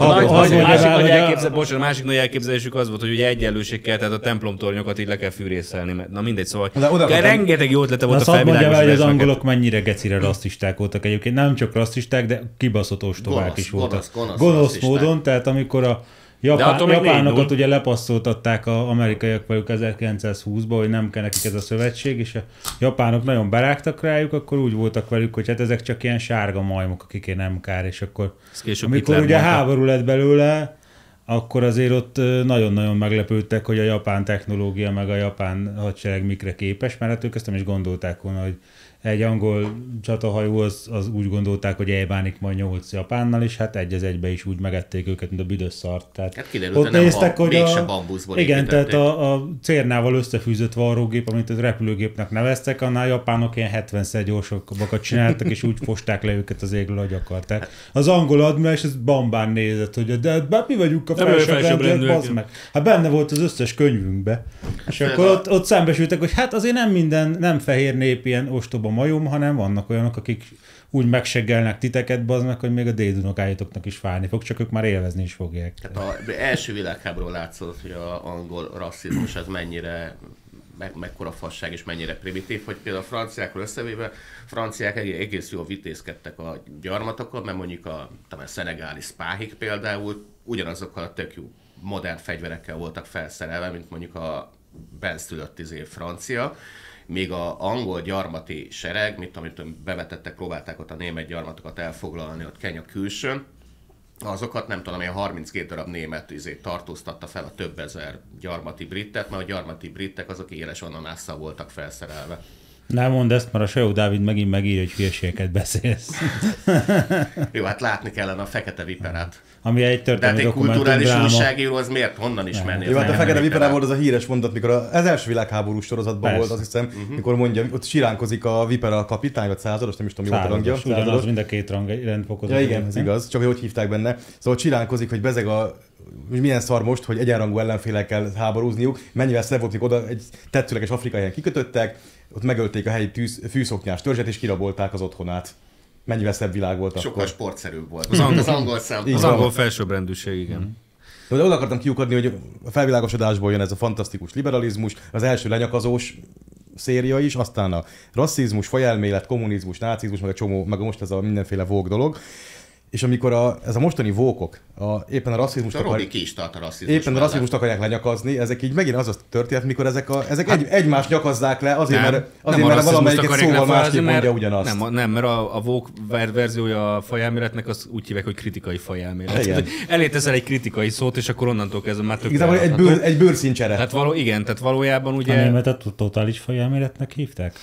A másik nagy elképzelésük az volt, hogy ugye egyenlőség kell, tehát a templomtornyokat így le kell fűrészelni. Na mindegy, szóval rengeteg jó ötlete volt a felvilágosodásnak. Az angolok mennyire gecire rasszisták voltak egyébként. Nem csak rasszisták, de kibaszott ostobák is voltak. Gonosz módon, tehát amikor a Japán, japánokat ugye lepasszoltatták az amerikaiak velük ezerkilencszázhúszban, hogy nem kell nekik ez a szövetség, és a japánok nagyon berágtak rájuk, akkor úgy voltak velük, hogy hát ezek csak ilyen sárga majmok, akiké nem kár, és akkor amikor ugye háború lett belőle, akkor azért ott nagyon-nagyon meglepődtek, hogy a japán technológia meg a japán hadsereg mikre képes, mert hát ők ezt nem is gondolták volna, hogy egy angol csatahajó az, az úgy gondolták, hogy elbánik majd nyolc japánnal, és hát egy az egybe is úgy megették őket, mint a büdös szart. Tehát hát kiderült, ott néztek, hogy a, bambuszból igen, tehát a, a cérnával összefűzött varrógép, amit a repülőgépnek neveztek, annál japánok ilyen hetvenszer gyorsabbakat csináltak, és úgy fosták le őket az égről, ahogy akarták. Az angol admirális ez bambán nézett, hogy de, de mi vagyunk a felsőbb rendőrök, meg. Hát benne volt az összes könyvünkbe. És hát akkor ott, ott szembesültek, hogy hát azért nem minden, nem fehér nép ilyen ostoba majom, hanem vannak olyanok, akik úgy megseggelnek titeket, bazd meg, hogy még a dédunokáitoknak is fájni fog, csak ők már élvezni is fogják. Tehát az első világháború látszott, hogy az angol rasszizmus az mennyire, me, mekkora fasság és mennyire primitív, hogy például a franciákról összevéve, franciák egész jól vitézkedtek a gyarmatokkal, mert mondjuk a, a szenegáli spáhik például ugyanazokkal a tök jó modern fegyverekkel voltak felszerelve, mint mondjuk a benszülött izé francia, még az angol gyarmati sereg, mit amit bevetettek, próbálták ott a német gyarmatokat elfoglalni ott Kenya külsőn, azokat nem tudom, ilyen harminckét darab német izé tartóztatta fel a több ezer gyarmati britet, mert a gyarmati britek azok éles ananásszal voltak felszerelve. Nem mondd ezt, mert a Sajó Dávid megint megírja, hogy hülyeségeket beszélsz. Jó, hát látni kellene a Fekete Viperát. Ami egy történelmi de egy kulturális újságíró, az miért honnan is menni? Jó, hát a Fekete Viperá volt az a híres mondat, mikor az első világháborús sorozatban Persze. volt, azt hiszem, uh-huh. mikor mondja, ott siránkozik a Vipera kapitány, vagy százados, nem is tudom, mi volt a rangja. Ugyanaz, mind a két rang rendfokozat. Ja, igen, ez igaz, csak hogy hogy hívták benne. Szóval siránkozik, hogy bezeg a milyen szar most, hogy egyenrangú ellenfélekkel háborúzniuk, mennyivel szebb volt, mikor oda egy tetszőleges afrikai helyen kikötöttek, ott megölték a helyi tűz, fűszoknyás törzset, és kirabolták az otthonát. Mennyivel szebb világ volt Sokkal akkor. Sokkal sportszerűbb volt. Az angol, az angol szám. Az angol felsőbbrendűség, igen. Mm. De oda akartam kiukadni, hogy a felvilágosodásból jön ez a fantasztikus liberalizmus, az első lenyakazós széria is, aztán a rasszizmus, fajelmélet, kommunizmus, nácizmus, meg a csomó, meg most ez a mindenféle vók dolog. És amikor a, ez a mostani vókok a, éppen a rasszizmust, akar, a rasszizmus éppen a rasszizmust akarják lenyakazni, ezek így megint az a történet, mikor ezek, a, ezek hát, egy, egymást nyakazzák le, azért, nem, mert, azért, mert valamelyiket szóval másképp mondja ugyanazt. Nem, nem, mert a, a vók verziója a fajelméletnek az úgy hívják, hogy kritikai fajelmélet. Elérteszel egy kritikai szót, és akkor onnantól kezdve már tök igazából egy, bőr, egy bőrszíncsere. Tehát való, igen, tehát valójában ugye... A németet totális fajelméletnek hívták?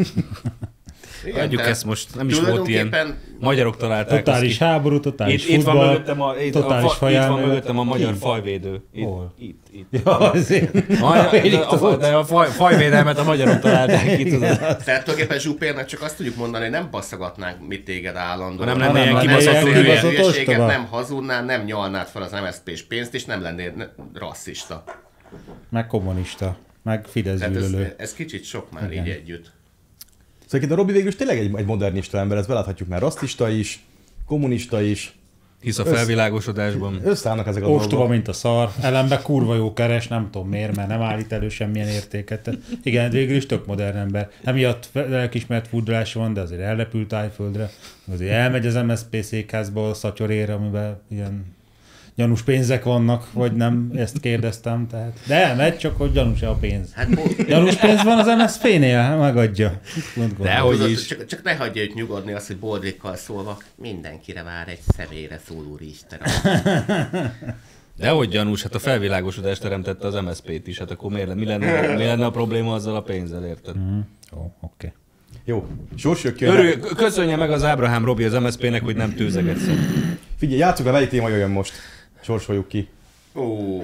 Igen, adjuk ezt most, nem is volt ilyen, magyarok találták. Totális háború, totális itt, futball, itt van mögöttem a, itt, totális a, itt van mögöttem a magyar fajvédő. Itt, Hol? Itt, itt. Ja, azért. Magyar, de, a, de a faj, fajvédelmet a magyarok találták ki, tudod. Tehát tulajdonképpen Zsupérnek csak azt tudjuk mondani, hogy nem basszagatnánk mit téged állandóan. Nem lenne ilyen kibaszott hülyeséget, nem hazudnál, nem nyalnád fel az em es zé pés pénzt, és nem lennél rasszista. Meg kommunista, meg Fidesz gyűlölő. Ez, ez kicsit sok már igen. Így együtt. Szóval a Robi végül is tényleg egy, egy modernista ember, ezt beláthatjuk már, rasszista is, kommunista is. Hisz a felvilágosodásban. Összeállnak ezek a dolgok. Ostoba, mint a szar. Ellenben kurva jó keres, nem tudom miért, mert nem állít elő semmilyen értéket. Igen, végül is tök modern ember. Emiatt lelkismert furdalása van, de azért elrepült Tájföldre. Azért elmegy az em es zé pé székházba a szatyorére, amiben ilyen gyanús pénzek vannak, vagy nem, ezt kérdeztem. Tehát. De elmegy, csak hogy gyanús a pénz. Hát, gyanús pénz van az em es zé pénél, megadja. Dehogy is. Csak, csak ne hagyja őt nyugodni azt, hogy Boldrikkal szólva mindenkire vár egy személyre szóló ríster. Dehogy gyanús, hát a felvilágosodást teremtette az em es zé pét is, hát akkor miért, mi, lenne, mi lenne a probléma azzal a pénzzel, érted? Mm. Ó, oké. Okay. Jó, Sors jön. Örül, köszönje meg az Ábrahám Robi az em es zé pének, hogy nem tőzegetsz. Figyelj, játsszuk, a melyik téma jöjjön most. Sorsoljuk ki. Ó.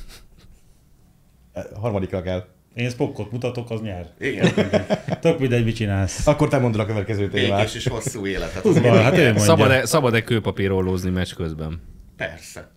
Harmadikra kell. Én Spockot mutatok, az nyer. Igen. Tök mindegy, mit csinálsz. Akkor te mondod a következő témát. Ékes és hosszú életet. Húzban, hát ő szabad-e, szabad-e kőpapírollózni meccs közben? Persze.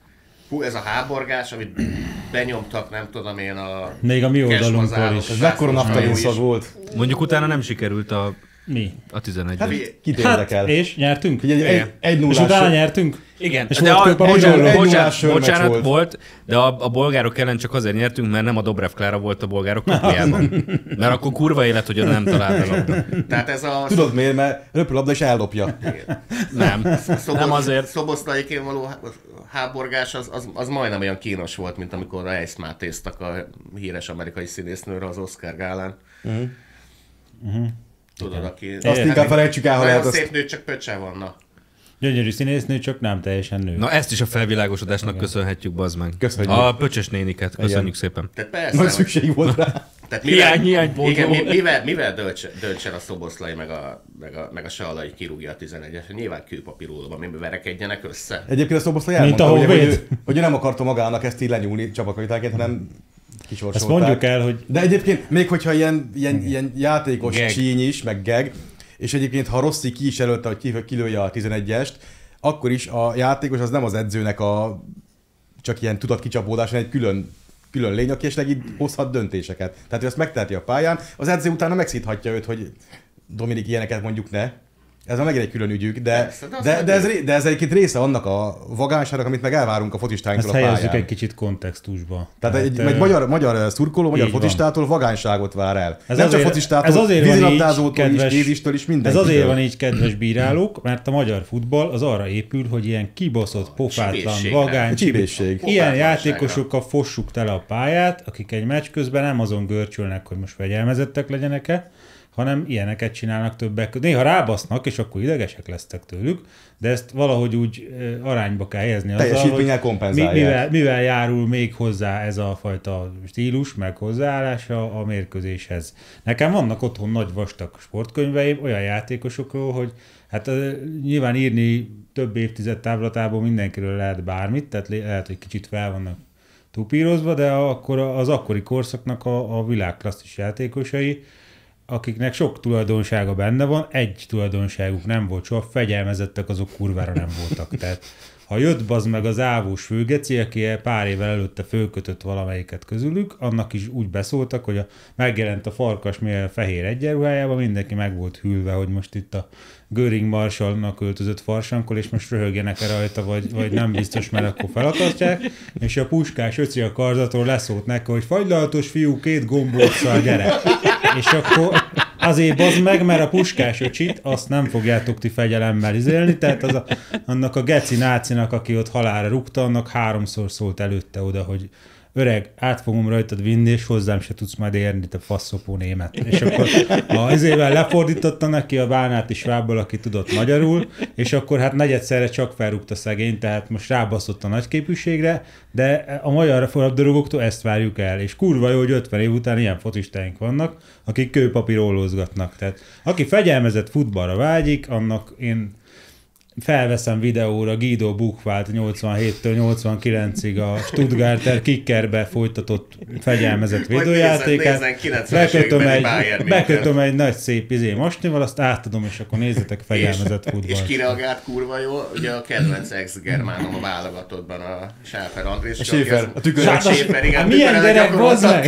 Hú, ez a háborgás, amit benyomtak, nem tudom én a... Még a mi oldalunkról is. Ez mekkora naftalinszag volt. Mondjuk utána nem sikerült a... Mi? A tizenegy. Hát kit érdekel? Hát, és nyertünk? Egy, egy, egy nullás. És utána nyertünk? Igen, és de volt a, bocsánat, egy bocsánat, volt. bocsánat volt, de a, a bolgárok ellen csak azért nyertünk, mert nem a Dobrev Klára volt a bolgárok kupjában. Mert akkor kurva élet, hogy nem talált a labda. Tehát ez a... Tudod miért? Mert röpül labda és ellopja. Nem, Szobos, nem azért. Szoboszlaikén való háborgás az, az, az majdnem olyan kínos volt, mint amikor Reisz Mátéztak a híres amerikai színésznőre az Oscar gálán. Uh-huh. Uh-huh. Tudod, aki... Azt inkább felejtsük el, ha lehet. Nagyon szép nő, csak pöccse vannak. Gyönyörű színésznő, csak nem teljesen nő. Na ezt is a felvilágosodásnak igen. köszönhetjük, bazd meg. Köszönjük. A pöcses néniket, köszönjük igen. szépen. Tehát persze. Nagy szükség volt rá. Tehát mivel, hiány, hiány igen, mivel, mivel döntsen a Szoboszlai meg a, meg a, meg a Sallai kirúgja a tizenegyes? Nyilván kőpapírólóban, mi verekedjenek össze. Egyébként a Szoboszlai elmondta, ugye, hogy, hogy ő nem akarta magának ezt így lenyúlni csapakavitánként, hanem kisorsolták. Ezt mondjuk el, hogy... De egyébként még hogyha ilyen, ilyen, ilyen játékos gag. Csíny is, meg gag, és egyébként ha Rossi ki is jelölte, hogy kilője a tizenegyest, akkor is a játékos az nem az edzőnek a csak ilyen tudatkicsapódás, hanem egy külön, külön lény, aki esetleg így hozhat döntéseket. Tehát ő ezt megteheti a pályán, az edző utána megszíthatja őt, hogy Dominik ilyeneket mondjuk ne. Ez a megint egy külön ügyük, de, Persze, de, de, de, ez, de ez egyébként része annak a vagánsának, amit meg elvárunk a fotistáinktól a pályán. Ezt helyezzük egy kicsit kontextusba. Tehát egy, egy magyar, magyar szurkoló, magyar fotistától vagánságot vár el. Ez nem azért, csak fotistától, vízilabdázótól is, kézistől is, mindenki. Ez azért van így, kedves bírálók, mert a magyar futball az arra épül, hogy ilyen kibaszott, pofátlan, vagány, csibészség. Ilyen játékosokkal fossuk tele a pályát, akik egy meccs közben nem azon görcsölnek, hogy most fegyelmezettek legyenek-e, hanem ilyeneket csinálnak többek. Néha rábasznak, és akkor idegesek lesztek tőlük, de ezt valahogy úgy arányba kell helyezni azzal, hogy kompenzálják. Mivel, mivel járul még hozzá ez a fajta stílus, meg hozzáállása a mérkőzéshez. Nekem vannak otthon nagy vastag sportkönyveim olyan játékosokról, hogy hát nyilván írni több évtized távlatából mindenkiről lehet bármit, tehát lehet, hogy kicsit fel vannak tupírozva, de akkor az akkori korszaknak a, a világklasszis játékosai, akiknek sok tulajdonsága benne van, egy tulajdonságuk nem volt soha, fegyelmezettek, azok kurvára nem voltak. Tehát ha jött bazd meg az ávós főgeci, aki pár évvel előtte fölkötött valamelyiket közülük, annak is úgy beszóltak, hogy a, megjelent a farkas mivel fehér egyenruhájában, mindenki meg volt hűlve, hogy most itt a Göring Marshallnak öltözött farsankol, és most röhögjenek-e rajta, vagy, vagy nem biztos, mert akkor felakasztják, és a Puskás öci a karzatról leszólt neki, hogy fagylaltos fiú, két gombóccal, gyere! És akkor azért bazd meg, mert a Puskás öcsit azt nem fogjátok ti fegyelemmel izélni, tehát az a, annak a geci nácinak, aki ott halálra rúgta, annak háromszor szólt előtte oda, hogy öreg, át fogom rajtad vinni, és hozzám se tudsz majd érni, te faszopó német. És akkor ezével lefordította neki a Bánáti Svábbal, aki tudott magyarul, és akkor hát negyedszerre csak felrúgta szegény, tehát most rábaszott a nagyképűségre, de a magyar labdarúgóktól ezt várjuk el, és kurva jó, hogy ötven év után ilyen fotistáink vannak, akik kőpapírollózgatnak. Tehát aki fegyelmezett futballra vágyik, annak én felveszem videóra Guido Buchwald nyolcvanhéttől nyolcvankilencig a Stuttgarter Kickerbe folytatott fegyelmezett védőjátékát. Bekötöm egy, bekötöm egy nagy szép izé mostnival, azt átadom, és akkor nézzetek fegyelmezett futballt. És kireagált kurva jól, ugye a kedvenc ex-germánom a válogatottban, a Sáfer Andrés. A Schäfer, a tükör. A Schäfer, igen. Milyen gyerek, bazd meg!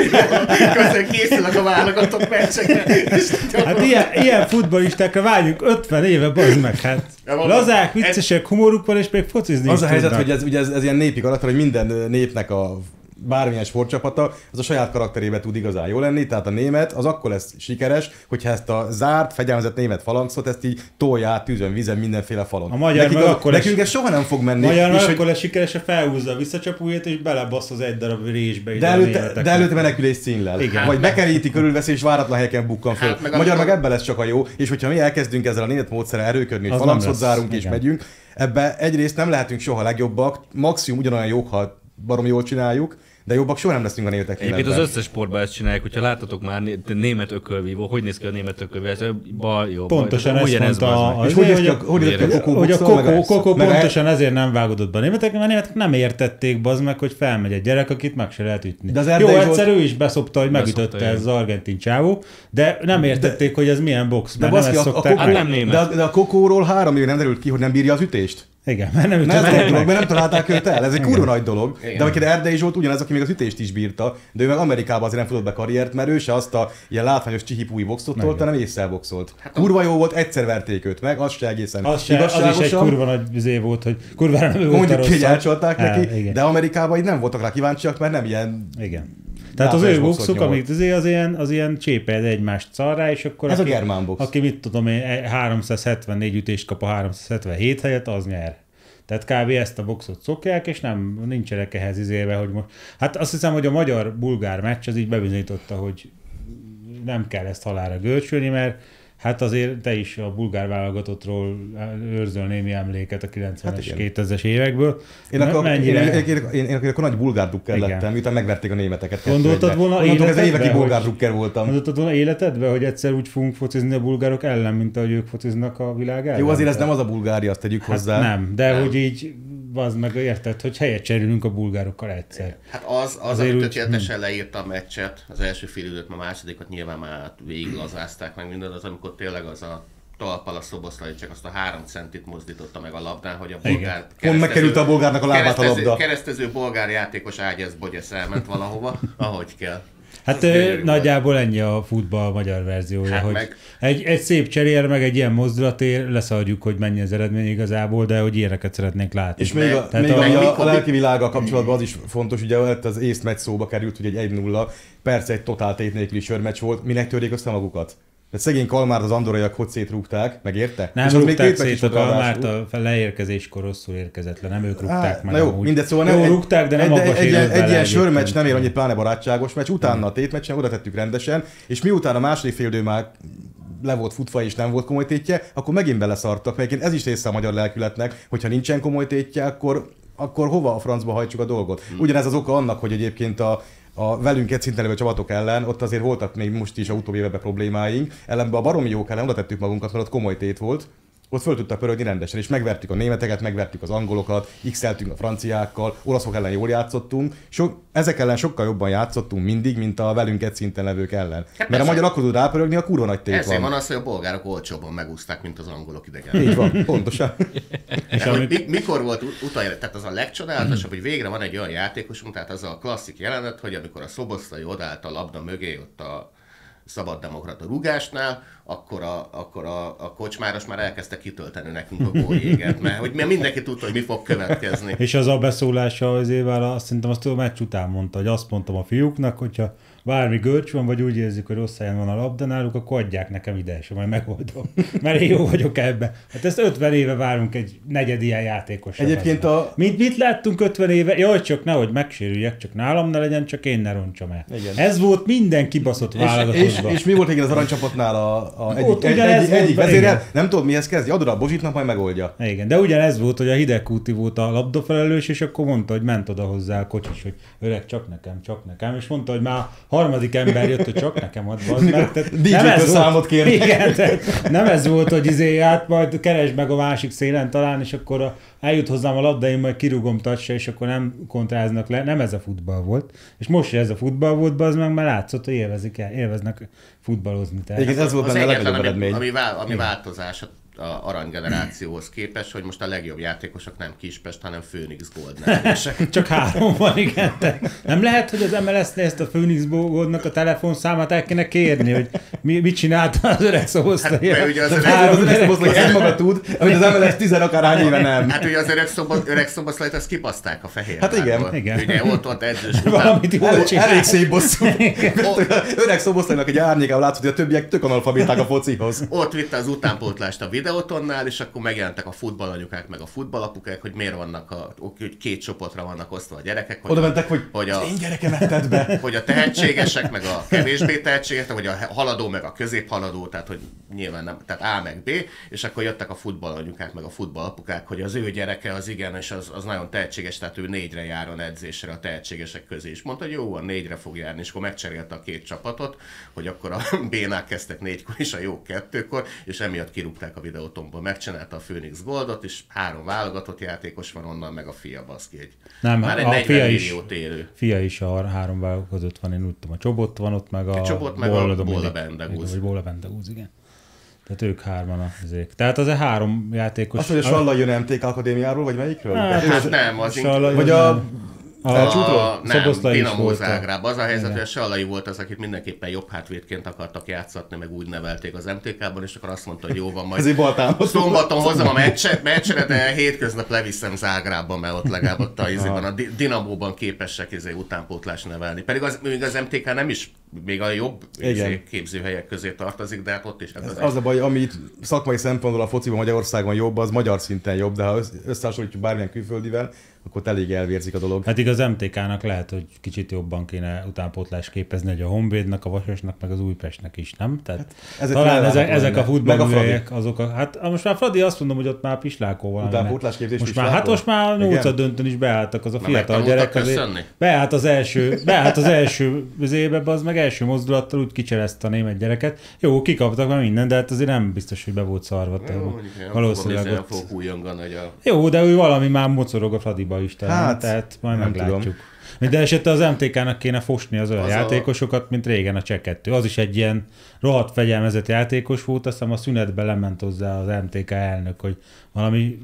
Közben készülök a válogatott meccsekre. Hát ilyen, ilyen futballistákra vágyunk ötven éve, bazd meg, hát. Lazák, viccesek, humoruk van, és még focizni az a helyzet, tudnak. Hogy ez, ugye ez, ez ilyen népi karakter, hogy minden népnek a bármilyen sportcsapata, az a saját karakterébe tud igazán jó lenni, tehát a német az akkor lesz sikeres, hogyha ezt a zárt, fegyelmezett német falangszot, ezt így tolja át tűzön, vízen, mindenféle falon. A magyar nekünk, meg az, akkor nekünk lesz, ez soha nem fog menni. A magyar meg és akkor lesz sikeres, felhúzza a visszacsapóját, és belebasz az egy darab résbe. De előtte, de előtte menekülés színlel. Igen. Vagy bekeríti, körülveszi, és váratlan helyeken bukkan föl. Hát, meg a magyar amikor... meg ebben lesz csak a jó, és hogyha mi elkezdünk ezzel a német módszerrel erőködni, hogy Az falangszot zárunk és igen. megyünk, ebbe egyrészt nem lehetünk soha legjobbak, maximum ugyanolyan jók, ha barom jól csináljuk, de jobbak soha nem leszünk a németek Egyébként az összes sportban ezt csinálják, hogyha láttatok már német ökölvívó, hogy néz ki a német ökölvívó, bal, jó, pontosan ezt mondta az, és hogy néz ki a, hogy néz ki a kokó hogy a boxon, kokó, meg kokó meg pontosan ezért nem vágódott be a németek, mert a németek nem értették bazd meg, hogy felmegy egy gyerek, akit meg se lehet ütni. De az jó, Erdei egyszer Zsolt... ő is beszopta, hogy megütötte ez az argentin csávó, de nem értették, de... hogy ez milyen box, mert de nem ezt a, szokták. a, a, de, a, de a kokóról három éve nem derült ki, hogy nem bírja az ütést. Igen, mert nem ütött meg. Dolog, mert nem találták őt el, ez egy kurva nagy dolog. Igen. De amikor Erdei Zsolt ugyanaz, aki még az ütést is bírta, de ő meg Amerikában azért nem futott be karriert, mert ő se azt a ilyen látványos csihipúi boxot tolt, hanem ésszel boxolt. Hát kurva jó volt, egyszer verték őt meg, az se egészen az se, az is egy kurva nagy üzé volt, hogy kurva nem ő volt mondjuk, a hogy elcsalták neki, el, de Amerikában így nem voltak rá kíváncsiak, mert nem ilyen... Igen. Tehát az ő boxok, amit azért az ilyen, az ilyen csépeld egymást szarrá, és akkor ez aki, a germán box. Aki mit tudom én, háromszázhetvennégy ütést kap a háromszázhetvenhét helyett, az nyer. Tehát kb. Ezt a boxot szokják, és nem nincsenek ehhez izélve, hogy most... Hát azt hiszem, hogy a magyar-bulgár meccs az így bebizonyította, hogy nem kell ezt halálra görcsölni, mert hát azért te is a bulgár válogatottról őrzöl némi emléket a kilencvenes, hát kétezres évekből. Én akkor, mennyire... én, én, én, én akkor nagy bulgár drukker lettem, miután megverték a németeket. Gondoltad volna életedbe, ez évekig bulgár drukker voltam. Gondoltad volna életedbe, hogy egyszer úgy fogunk focizni a bulgárok ellen, mint ahogy ők fociznak a világ ellen? Jó, azért ez nem az a Bulgária, azt tegyük hát hozzá. Nem, de nem. Hogy így az meg érted, hogy helyet cserélünk a bulgárokkal egyszer. Hát az, az amit tökéletesen leírta a meccset, az első fél időt, a másodikat nyilván már végiglazázták meg minden, az amikor tényleg az a talpal a Szoboszlai csak azt a három centit mozdította meg a labdán, hogy a bolgár... Pont megkerült a bolgárnak a lábát a labda. Keresztező bolgár játékos ágyez bogyesz elment valahova, ahogy kell. Hát ö, nagyjából ennyi a futball magyar verziója, hát hogy meg... egy, egy szép cserér, meg egy ilyen mozdulatért leszadjuk, hogy mennyi az eredmény igazából, de hogy ilyeneket szeretnénk látni. És még a, még a, a, a lelki világgal kapcsolatban az is fontos, ugye az észt meccs szóba került, hogy egy egy nulla, persze egy totál tét nélküli sörmeccs volt, minek törjék össze magukat? De szegény Kalmárt az andoraiak hogy szétrúgták, megérte? Nem és rúgták szét a Kalmárt, a leérkezéskor rosszul érkezett le, nem ők rúgták meg. Na jó, mindegy, szóval nem, jó, rúgták, de nem egy, abba egy, egy, egy ilyen sörmeccs nem ér annyit, annyit, pláne barátságos meccs, utána a tétmeccsen oda tettük rendesen, és miután a második fél idő már le volt futva és nem volt komoly tétje, akkor megint beleszartak, mert ez is része a magyar lelkületnek, hogyha nincsen komoly tétje, akkor, akkor hova a francba hajtsuk a dolgot. Ugyanez az oka annak, hogy egyébként a a velünk egy szinten lévő csapatok ellen, ott azért voltak még most is a utóbbi években problémáink, ellenben a baromi jók ellen oda tettük magunkat, mert ott komoly tét volt, ott föl tudtak pörögni rendesen, és megvertük a németeket, megvertük az angolokat, x-eltünk a franciákkal, olaszok ellen jól játszottunk, so, ezek ellen sokkal jobban játszottunk mindig, mint a velünk egy szinten levők ellen. Hát mert a magyar akkor tud rápörögni, a kurva nagy tét ezért van. van az, hogy a bolgárok olcsóbban megúszták, mint az angolok idegen. Így van, pontosan. És amit... Mikor volt utoljára, tehát az a legcsodálatosabb, hogy végre van egy olyan játékosunk, tehát az a klasszik jelenet, hogy amikor a Szoboszlai odállt a labda mögé ott a szabaddemokrata rugásnál, akkor a, akkor a, a kocsmáros már elkezdte kitölteni nekünk a góljéget, mert hogy mindenki tudta, hogy mi fog következni. És az a beszólása az évvel, azt szerintem azt a meccs után mondta, hogy azt mondtam a fiúknak, hogyha bármi görcs van, vagy úgy érzik, hogy rossz helyen van a labda náluk, akkor adják nekem ide, és majd megoldom. Mert én jó vagyok ebben. Hát ezt ötven éve várunk egy negyed ilyen játékosra. Egyébként a... Mint mit láttunk ötven éve? Jaj, csak nehogy megsérüljek, csak nálam ne legyen, csak én ne roncsam el. Igen. Ez volt minden kibaszott válogatottban. És, és mi volt igen az aranycsapatnál a, a egyik, egy, egy, egyik vezérel? Nem tudod mihez kezdi? Adod a Bozsitnak, majd megoldja. Igen, de ugyanez volt, hogy a Hidegkúti volt a labdafelelős, és akkor mondta, hogy ment oda hozzá a kocsis, hogy öreg, csak nekem, csak nekem, és mondta, hogy már harmadik ember jött, hogy csak nekem ad, bazd meg. Nem ez számot kérni. Igen, nem ez volt, hogy izé át, majd keresd meg a másik szélen talán, és akkor a, eljut hozzám a labda, én majd kirúgom tacsa, és akkor nem kontráznak le. Nem ez a futball volt. És most se ez a futball volt, bazd meg, mert látszott, hogy élvezik el, élveznek futballozni. Igen, ez volt benne a legjobb eredmény. Ami, vál, ami változás a a aranygenerációhoz képest, hogy most a legjobb játékosok nem Kispest, hanem Phoenix Gold nevezések. Csak három van, igen. Te nem lehet, hogy az em el es-nél ezt a Phoenix Goldnak a telefonszámát el kéne kérni, hogy mi, mit csinálta az öreg szoboszlai? Hát, ugye az öreg, Három öreg szoboszlai egymaga tud, hogy az em el es tizen akárhány éve nem. Hát ugye az öreg, szobo, öreg szoboszlait azt kipaszták a fehér. Hát igen. igen. Ugye ott ott edzős után. Valamit jól csinál. Elég szép bosszú. Öreg szoboszlainak egy árnyékában látszott, hogy a többiek tök analfabéták a focihoz. Ott vitte az utánpótlást a Videótonnál, és akkor megjelentek a futballanyukák, meg a futballapukák, hogy miért vannak a, hogy két csoportra vannak osztva a gyerekek. Hogy oda a, mentek, hogy, hogy a, én gyerekemet tedd be. Hogy a tehetségesek, meg a kevésbé tehetségesek, vagy a haladó, meg a középhaladó, tehát hogy nyilván nem, tehát A meg B, és akkor jöttek a futballanyukák, meg a futballapukák, hogy az ő gyereke az igen, és az, az nagyon tehetséges, tehát ő négyre járon edzésre a tehetségesek közé. És mondta, hogy jó, a négyre fog járni, és akkor megcserélte a két csapatot, hogy akkor a B-nák kezdtek négykor és a jó kettőkor, és emiatt kirúgták a Videótonból. Megcsinálta a Phoenix Goldot, és három válogatott játékos van onnan, meg a fia baszki egy. Nem, már egy a negyven fia is, milliót élő. Fia is a három válogatott van, én úgy tudom, a Csobot van ott, meg a, a Csobot, meg Bolla a Dominik, Bolla Bendegúz. Vagy Bolla Bendegúz, igen. Tehát ők hárman a zék. Tehát az a három játékos... Azt, hogy a Sallai jön em té ká Akadémiáról, vagy melyikről? Hát, hát nem, az Sallai, vagy a... A, a, nem, Dinamo Zágráb. Zágráb. Az a helyzet, igen, hogy a Sallai volt az, akit mindenképpen jobb hátvédként akartak játszatni, meg úgy nevelték az em té ká-ban, és akkor azt mondta, hogy jó van, majd szombaton hozzam a meccset, meccsre, de hétköznap leviszem Zágrábba, mert ott legalább ott a, izében, a Dinamóban képesek izé, utánpótlás nevelni. Pedig az, még az em té ká nem is még a jobb izé, képzőhelyek közé tartozik, de hát ott is. Hát az, az a baj, amit szakmai szempontból a fociban Magyarországon jobb, az magyar szinten jobb, de ha összehasonlítjuk bármilyen külföldivel, akkor elég elvérzik a dolog. Hát igaz, em té ká-nak lehet, hogy kicsit jobban kéne utánpótlást képezni, hogy a Honvédnak, a Vasasnak, meg az Újpestnek is, nem? Tehát hát talán ezek, ezek a futballművelyek azok a... Hát most már Fradi azt mondom, hogy ott már pislákol valami. Utánpótlásképzés most már, hát most már nyolcad döntőn is beálltak az a már fiatal gyerek. Beállt az első, beállt az első vizébe, az meg első mozdulattal úgy kicserezte a német gyereket. Jó, kikaptak már minden, de hát azért nem biztos, hogy be volt szarva. Jó, valószínűleg nem fog hújongani, hogy a... Jó, de ő valami már mocorog a Fradiba is, tehát, hát, tehát majd meglátjuk. Minden esetre az em té ká-nak kéne fosni az olyan az játékosokat, mint régen a Cseh kettő. Az is egy ilyen rohadt fegyelmezett játékos volt, azt hiszem a szünetben lement hozzá az em té ká elnök, hogy valami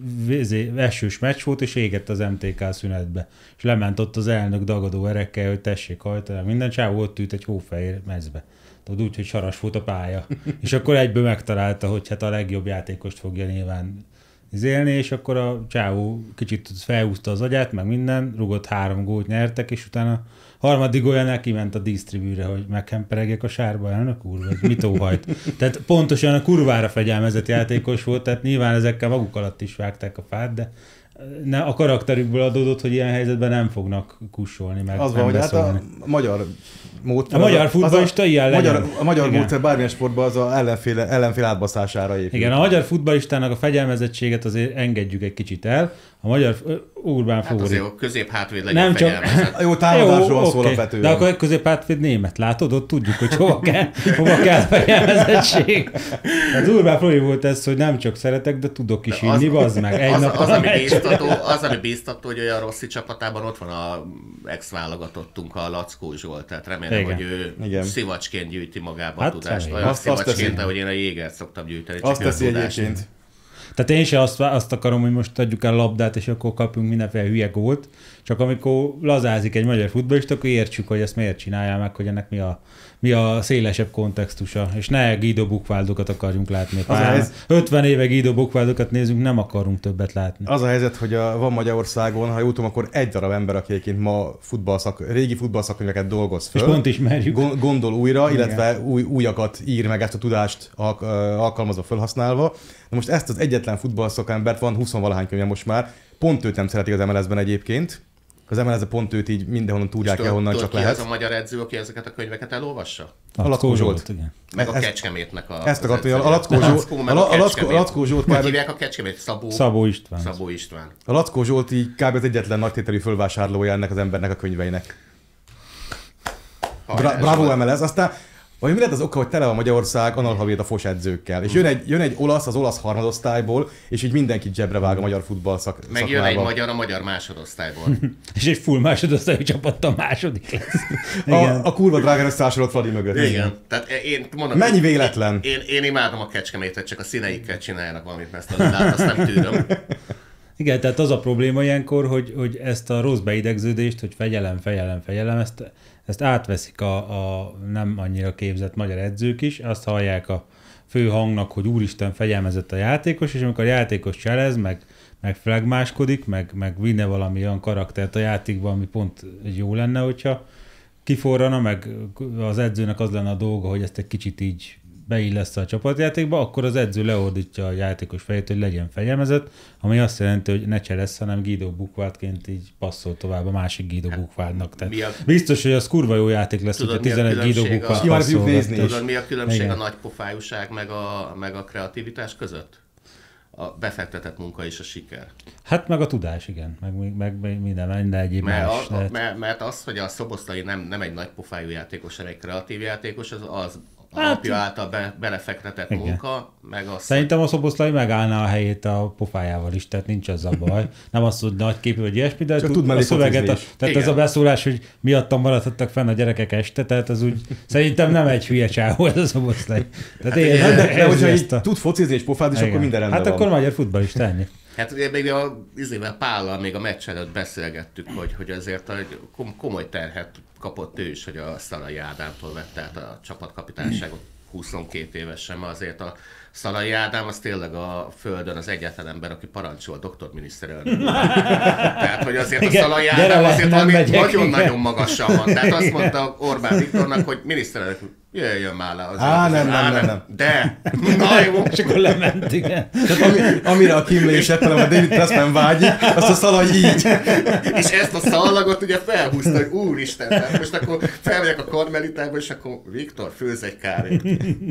esős meccs volt, és égett az em té ká szünetbe. És lement ott az elnök dagadó erekkel, hogy tessék hajtani. Minden csávó ott ült egy hófehér mezbe. Tudod, úgy, hogy saras volt a pálya. És akkor egyből megtalálta, hogy hát a legjobb játékost fogja nyilván élni, és akkor a csávó kicsit felhúzta az agyát, meg minden, rugott három gólt, nyertek, és utána harmadik olyan kiment a dísztribűre, hogy meghemperegjek a sárba, elnök úr, vagy mit óhajt. Tehát pontosan a kurvára fegyelmezett játékos volt, tehát nyilván ezekkel maguk alatt is vágták a fát, de ne, a karakterükből adódott, hogy ilyen helyzetben nem fognak kussolni, meg az nem van, hogy beszólni. hát a magyar módszer... A magyar futballista ilyen legyen. Magyar, a magyar módszer bármilyen sportban az a ellenfél, ellenfél átbaszására épül. Igen, a magyar futballistának a fegyelmezettséget azért engedjük egy kicsit el. A magyar Urbán hát Flóri. Hát közép hátvéd legyen nem csak... A jó támadásról szól alapvetően. De akkor egy közép hátvéd német, látod? Ott tudjuk, hogy hova kell, hova kell fegyelmezettség. Az Urbán Flóri volt ez, hogy nem csak szeretek, de tudok is inni, bazd meg. Egy az, nap az, ami bíztató, az, ami bíztató, hogy olyan Rossi csapatában ott van a ex-válogatottunk, a Lackó Zsolt, tehát remélem, igen, hogy ő igen, szivacsként gyűjti magába hát, a tudást. Olyan azt, szivacsként, azt ahogy én a Jégert szoktam gyűjteni. Azt teszi egyébként. Tehát én sem azt, azt akarom, hogy most adjuk el labdát, és akkor kapjunk mindenféle hülye gólt, csak amikor lazázik egy magyar futballista, akkor értsük, hogy ezt miért csinálja meg, hogy ennek mi a, mi a szélesebb kontextusa, és ne Guido Buchwaldokat akarjunk látni. Ez... ötven éve Guido Buchwaldokat nézünk, nem akarunk többet látni. Az a helyzet, hogy a, van Magyarországon, ha jól tudom, akkor egy darab ember, aki egyébként ma futballszak, régi futballszakkönyveket dolgoz föl. És pont ismerjük. Gondol újra, illetve új, újakat ír meg, ezt a tudást alkalmazva, felhasználva. Na most ezt az egyetlen futballszakembert van húsz-valahány könyve most már, pont őt nem szeretik az em el es-ben egyébként. Az em el es pont őt így mindenhonnan tudják el, honnan csak lehet. Ez a magyar edző, aki ezeket a könyveket elolvassa? A Lackó Zsolt. Meg a Kecskemétnek a... Ezt akartam, hogy a Lackó Zsolt... A Lackó Zsolt... Hogy hívják a Kecskemét? Szabó... Szabó István. Szabó István. A Lackó Zsolt így kb. Az egyetlen nagytételű fölvásárlója ennek az embernek a könyveinek. Bra- bravo em el es. Aztán Vagy mi lehet az oka, hogy tele a Magyarország analfabéta fos edzőkkel? És jön egy, jön egy olasz az olasz harmadosztályból, és így mindenki zsebre vág a magyar futball szak, meg szakmába. Meg jön egy magyar a magyar másodosztályból. És egy full másodosztályú csapattal második lesz. A, a kurva drágán összeásolt Fradi mögött. Igen. Igen. Tehát én mondom, mennyi véletlen? Én, én, én imádom a Kecskemétet, csak a színeikkel csináljanak valamit, mert ezt, azt nem tűröm. Igen, tehát az a probléma ilyenkor, hogy, hogy ezt a rossz beidegződést, hogy fegyelem, fegyelem, fegyelem, ezt, ezt átveszik a, a nem annyira képzett magyar edzők is, azt hallják a fő hangnak, hogy úristen, fegyelmezett a játékos, és amikor a játékos cselez, meg, meg flagmáskodik, meg, meg vinne valami olyan karaktert a játékban, ami pont jó lenne, hogyha kiforrana, meg az edzőnek az lenne a dolga, hogy ezt egy kicsit így beillesz a csapatjátékba, akkor az edző leordítja a játékos fejét, hogy legyen fegyelmezett, ami azt jelenti, hogy ne cselesz, hanem Guido Buchwaldként így passzol tovább a másik Guido hát, Buchwaldnak. Biztos, hogy az kurva jó játék lesz, hogyha tizenegy Guido Buchwald passzol. Tudod, mi a különbség igen. a nagypofájúság meg a, meg a kreativitás között? A befektetett munka és a siker. Hát meg a tudás, igen. Meg, meg minden, minden egyéb mert, más. A, a, mert, mert az, hogy a Szoboszlai nem, nem egy nagypofájú játékos, hanem egy kreatív játékos, az az a hát, apja által be, belefektetett igen. munka, meg az... Szerintem a Szoboszlai megállná a helyét a pofájával is, tehát nincs az a baj. Nem azt, hogy nagy képű vagy ilyesmi, de tud a szöveget, a, tehát igen. ez a beszólás, hogy miattam maradhattak fenn a gyerekek este, tehát az úgy szerintem nem egy hülye csávó ez a Szoboszlai. Tehát hát én, de, de hogyha így a... tud focizni és pofázni, és akkor minden rendben hát van. akkor magyar futballista ennyi. Hát ugye még a izével Pállal még a meccs előtt beszélgettük, hogy, hogy azért egy komoly terhet kapott ő is, hogy a Szalai Ádámtól vette át a csapatkapitányságot huszonkét évesen, mert azért a Szalai Ádám az tényleg a földön az egyetlen ember, aki parancsol doktor miniszterelnök. Tehát, hogy azért a Szalai Ádám azért valami nagyon-nagyon magasan van. Tehát azt mondta Orbán Viktornak, hogy miniszterelnök, jöjjön már le azért. Á, nem, nem, nem, nem. De, na jó. És akkor lement, igen. Ami, amire a Kim lésett, hanem a David Pressman vágyik, azt a Szalai így. És ezt a szallagot ugye felhúzta, hogy úristen, tehát most akkor felmegyek a Karmelitába, és akkor Viktor, főz egy kávét.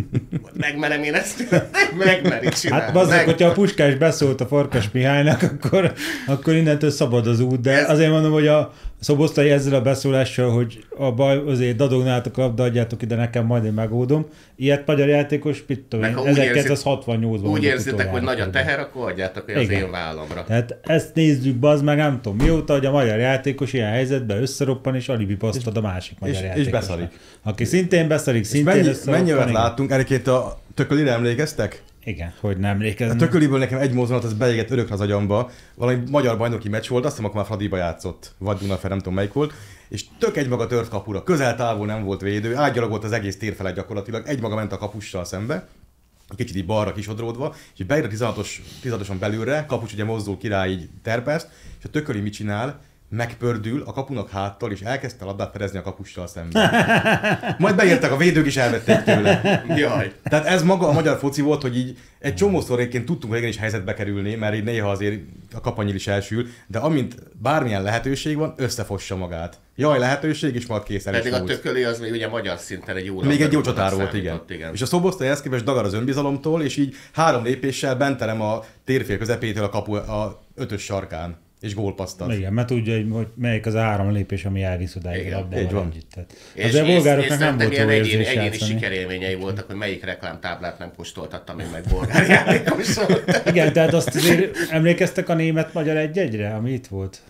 Megmerem én ezt? Megmerik csinálni. Hát bazdok, hogyha a Puskás beszólt a Farkas Mihálynak, akkor, akkor innentől szabad az út, de ez... azért mondom, hogy a Szoboszlai ezzel a beszólással, hogy a baj, azért dadognátok a labda, adjátok ide nekem, majd én megoldom. Ilyet magyar játékos, mit tudom én, ezerkilencszázhatvannyolcban. Úgy érzitek, hogy nagy a teher, akkor adjátok az igen. én vállamra. Tehát ezt nézzük, bazd meg, nem tudom mióta, hogy a magyar játékos ilyen helyzetben összeroppan, és alibi paszt ad a másik magyar játékos. És beszarik. Aki szintén beszarik, szintén mennyi, összeroppan. Mennyi olyat láttunk, egyébként a Tökölire emlékeztek? Igen, hogy nem emlékeznek. A Tököliből nekem egy mozzanat, az beégett örökre az agyamba. Valami magyar bajnoki meccs volt, azt hiszem, akkor már Fradiba játszott, vagy Dunafer, nem tudom melyik volt, és tök egymaga tört kapura, közel távol nem volt védő, átgyalogolt az egész tér felett gyakorlatilag, egymaga ment a kapussal szembe, kicsit így balra kisodródva, és beír a tizenhatoson belülre, kapucs ugye mozdul király így terpeszt, és a Tököli mit csinál? Megpördül a kapunak háttal, és elkezdte a labdát fedezni a kapussal szemben. Majd beértek a védők, és elvették tőle. Jaj. Tehát ez maga a magyar foci volt, hogy így egy csomószor egyébként tudtunk régen is helyzetbe kerülni, mert így néha azért a kapanyil is elsül, de amint bármilyen lehetőség van, összefossa magát. Jaj, lehetőség, és majd készen is. Pedig a Tököli az még ugye magyar szinten egy jó. Még egy jó csatár volt, igen. igen. És a Szoboszlai ezt képest dagad az önbizalomtól, és így három lépéssel benterem a térfél közepétől a kapu a ötös sarkán. És gólpasztat. Igen, mert tudja, hogy melyik az a három lépés, ami elvisz odáig a labdával együtt. És a bolgároknak nem volt jó érzés játszani. Egyéni sikerélményei voltak, hogy melyik reklámtáblát nem kóstoltatta még meg bolgár játékos. Igen, tehát azt azért emlékeztek a német-magyar egy-egyre, ami itt volt?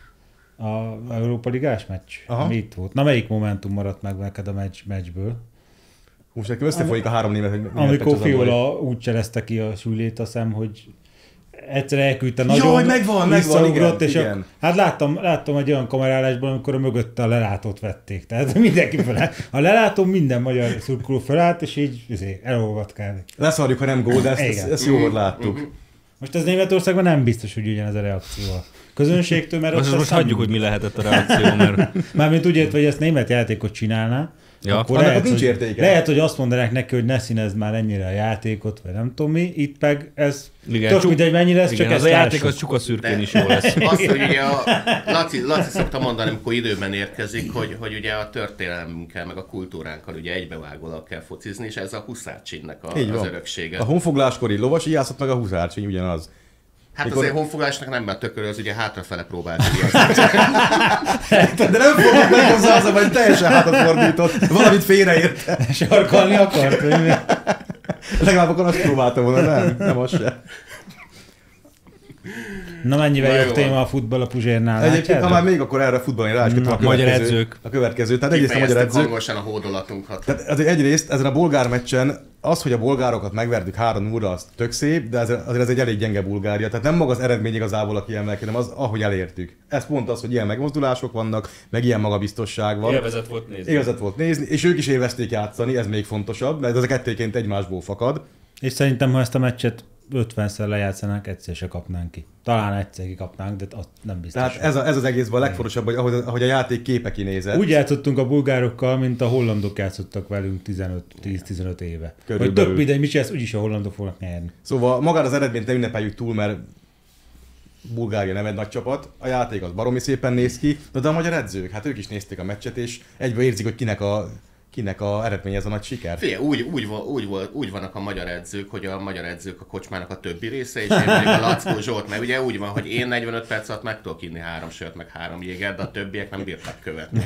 A Európa Ligás meccs, aha. ami itt volt. Na melyik momentum maradt meg neked a meccs, meccsből? Most nekem összefolyik a három német. Hogy amikor Fiola úgy cselezte ki a sülét a szem, hogy egyszer elküldte nagyon, jaj, megvan, megvan, igen, és igen. A, hát láttam, láttam egy olyan kamerálásban, amikor a mögötte a lelátót vették. Tehát mindenki felállt. A lelátó minden magyar szurkoló felállt, és így elolvatkálni. Leszarjuk, ha nem gól, de ezt, ezt, ezt jól láttuk. Most ez Németországban nem biztos, hogy ugyanez a reakció a közönségtől, mert most, most hagyjuk, hogy mi lehetett a reakció, mert... Mármint úgy ért, hogy ezt német játékot csinálná, ja. akkor lehet, nincs hogy, értéke. lehet, hogy azt mondanák neki, hogy ne színezd már ennyire a játékot, vagy nem tudom mi, itt meg ez igen, tök mindegy mennyi lesz, igen, csak ez a játék az csuka szürkén is jó lesz. Azt, hogy ugye a Laci, Laci szokta mondani, amikor időben érkezik, hogy, hogy ugye a történelmünkkel, meg a kultúránkkal ugye egybevágólag kell focizni, és ez a Huszárcsénynek a, az öröksége. A honfogláskori lovasi játszott meg a Huszárcsény ugyanaz. Hát Mikor... azért honfoglalásnak nem, mert tökölő, az ugye hátrafele próbált. De nem fogok meg hozzá az, hogy teljesen hátafordított. Valamit félreért. Sarkalni akart, hogy mi? Legalább akkor azt próbáltam volna, nem? Nem az se. Na mennyivel jobb téma a futball a Puzsérnál? Egyébként, ha már még akkor erre a futballni rá is kötöm a magyar következő. edzők. A következő. Tehát egyrészt a magyar edzők. hangosan a hódolatunkat. Tehát azért egyrészt ezen a bolgár meccsen az, hogy a bolgárokat megvertük három nulla, az tök szép, de azért ez egy elég gyenge Bulgária. Tehát nem maga az eredmény igazából a kiemelkedő, hanem az, ahogy elértük. Ez pont az, hogy ilyen megmozdulások vannak, meg ilyen magabiztosság van. Élvezet volt nézni. Élvezet volt nézni, és ők is élvezték játszani, ez még fontosabb, mert ez a kettőként egymásból fakad. És szerintem, ha ezt a meccset ötvenszer lejátszanánk, egyszer se kapnánk ki. Talán egyszer kikapnánk, de azt nem biztos. Tehát ez, a, ez az egészben a legfontosabb, hogy ahogy, ahogy a játék képe kinézett. Úgy játszottunk a bulgárokkal, mint a hollandok játszottak velünk tíz-tizenöt éve. Vagy több ideig, mit csinálsz, úgyis a hollandok fognak nyerni. Szóval magára az eredményt nem ünnepeljük túl, mert Bulgária nem egy nagy csapat, a játék az baromi szépen néz ki, de a magyar edzők, hát ők is nézték a meccset, és egyből érzik, hogy kinek a kinek a eredmény ez a nagy siker. Figyelj, úgy, úgy, úgy, úgy vannak a magyar edzők, hogy a magyar edzők a kocsmának a többi része, és én pedig a Lackó Zsolt, mert ugye úgy van, hogy én negyvenöt perc alatt meg tudok inni három sört, meg három jégert, de a többiek nem bírták követni.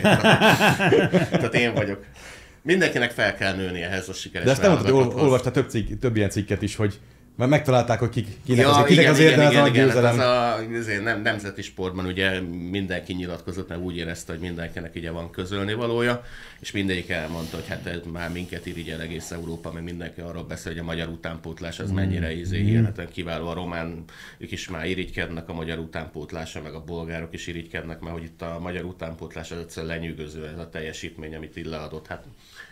Tehát én vagyok. Mindenkinek fel kell nőni ehhez a sikeres de ezt nem mondtad, hogy olvastál több, cikk, több ilyen cikket is, hogy mert megtalálták, hogy kik, kinek, ja, az, kinek igen, az igen, érdem igen, az a igen, győzelem. Az a, azért nem, nemzeti sportban ugye mindenki nyilatkozott, mert úgy érezte, hogy mindenkinek ugye van közölni valója, és mindegyik elmondta, hogy hát ez már minket irigyel egész Európa, mert mindenki arról beszél, hogy a magyar utánpótlás az mennyire izé, hihetetlen kiváló, a román, ők is már irigykednek a magyar utánpótlásra, meg a bolgárok is irigykednek, mert hogy itt a magyar utánpótlás az egyszerűen lenyűgöző, ez a teljesítmény, amit itt leadott. Hát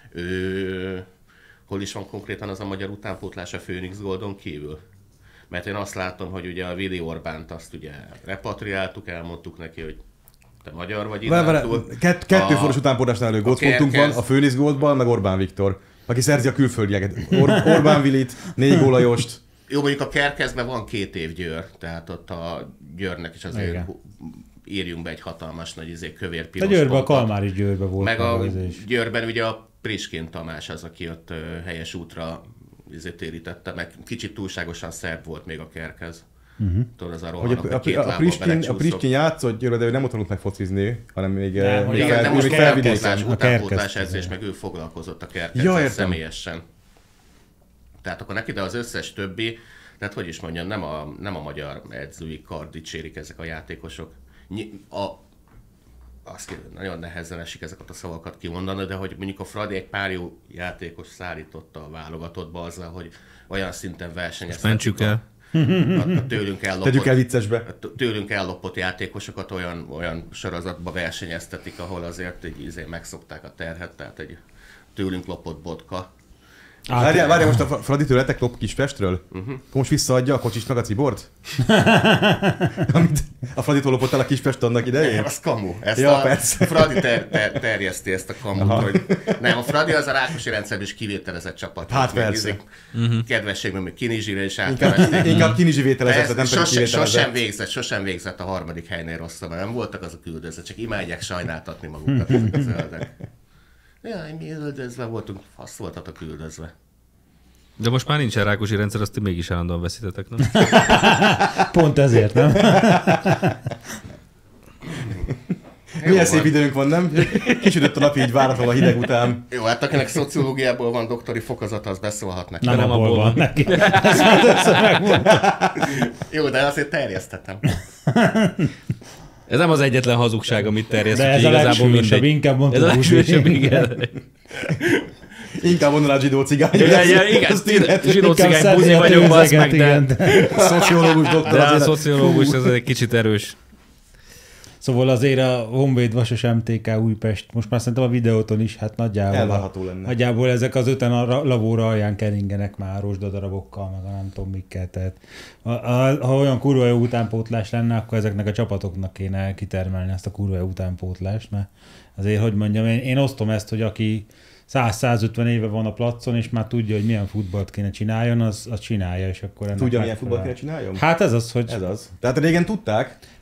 ő... Hol is van konkrétan az a magyar utánpótlás a Phoenix Goldon kívül? Mert én azt látom, hogy ugye a Vili Orbánt azt ugye repatriáltuk, elmondtuk neki, hogy te magyar vagy innen. Kett, kettő foros utánpótlásnál elő gócpontunk van, a Phoenix Goldban, meg Orbán Viktor, aki szerzi a külföldieket. Or- Orbán Vilit, négy gólajost. Jó, mondjuk a Kerkezben van két év Győr, tehát ott a Győrnek is azért igen. Írjunk be egy hatalmas nagy izé, kövér piros a Győrben, a Kalmár is Győrben volt. Meg a Győrben ugye a Priskin Tamás az, aki ott helyes útra térítette, meg kicsit túlságosan szerb volt még a Kerkez. Uh-huh. Tudod, az a rohanok, a, a, a, a, Priskin, a Priskin játszott Győrbe, de ő nem ott tanult meg focizni, hanem még, nem, még, fel, nem, most felvidéken. Utánpótlás edzés, meg ő foglalkozott a Kerkezzel ja, személyesen. Tehát akkor neki, de az összes többi, tehát hogy is mondjam, nem a, nem a magyar edzői kar dicsérik ezek a játékosok. A, azt nagyon nehezen esik ezeket a szavakat kimondani, de hogy mondjuk a Fradi egy pár jó játékos szállította a válogatottba azzal, hogy olyan szinten versenyeztetik. Mentsük el. A, a tőlünk ellopott, el viccesbe. Tőlünk ellopott játékosokat olyan, olyan sorozatba versenyeztetik, ahol azért egy izé megszokták a terhet, tehát egy tőlünk lopott botka. Várjál, várjál, most a Fradi tőletek lop Kispestről? Uh-huh. Most visszaadja a kocsist meg a cibort? Amit a Fraditól lopott el a Kispest annak idején? Nem, az kamu. Ezt ja, a persze. Fradi ter- ter- terjeszti ezt a kamut, hogy nem, a Fradi az a Rákosi rendszerben is kivételezett csapat. Hát persze. Uh-huh. Kedvességben még Kinizsire is átnevezték. Inkább Kinizsi vételezett, nem pedig kivételezett. Sosem végzett, sosem végzett a harmadik helynél rosszabb, nem voltak az a küldözve, csak imádják sajnáltatni magukat ezek a zöldek. Jaj, mi üldözve voltunk, fasz voltatok küldözve. De most már nincsen Rákosi rendszer, azt ti mégis állandóan veszítetek, nem? Pont ezért, nem? Milyen szép időnk van, nem? Kisütött a nap így váratlan a hideg után. Jó, hát akinek szociológiából van doktori fokozata, az beszólhat neki. Nem, nem abból van neki. Jó, de azért terjesztettem. Ez nem az egyetlen hazugság, amit terjeszt. De ez a legsúlyosabb, inkább mondtad. Ez a legsúlyosabb, igen. Inkább mondaná zsidó cigány. Igen, igen, zsidó cigány buzi vagyok, basz meg, de... Szociológus doktor. De a szociológus ez egy kicsit erős. Szóval azért a Honvéd Vasas em té ká Újpest, most már szerintem a videóton is, hát nagyjából, elvárható lenne. Nagyjából ezek az öten a lavóra alján keringenek már rozsdadarabokkal, meg a nem tudom mikkel. Tehát, ha, ha olyan kurva jó utánpótlás lenne, akkor ezeknek a csapatoknak kéne kitermelni ezt a kurva jó utánpótlást, mert azért, hogy mondjam, én, én osztom ezt, hogy aki száz-százötven éve van a placon, és már tudja, hogy milyen futballt kéne csináljon, az, az csinálja, és akkor ennek tudja, milyen futballt kéne csináljon? Hát ez az, hogy... Ez az. Tehát régen tudták?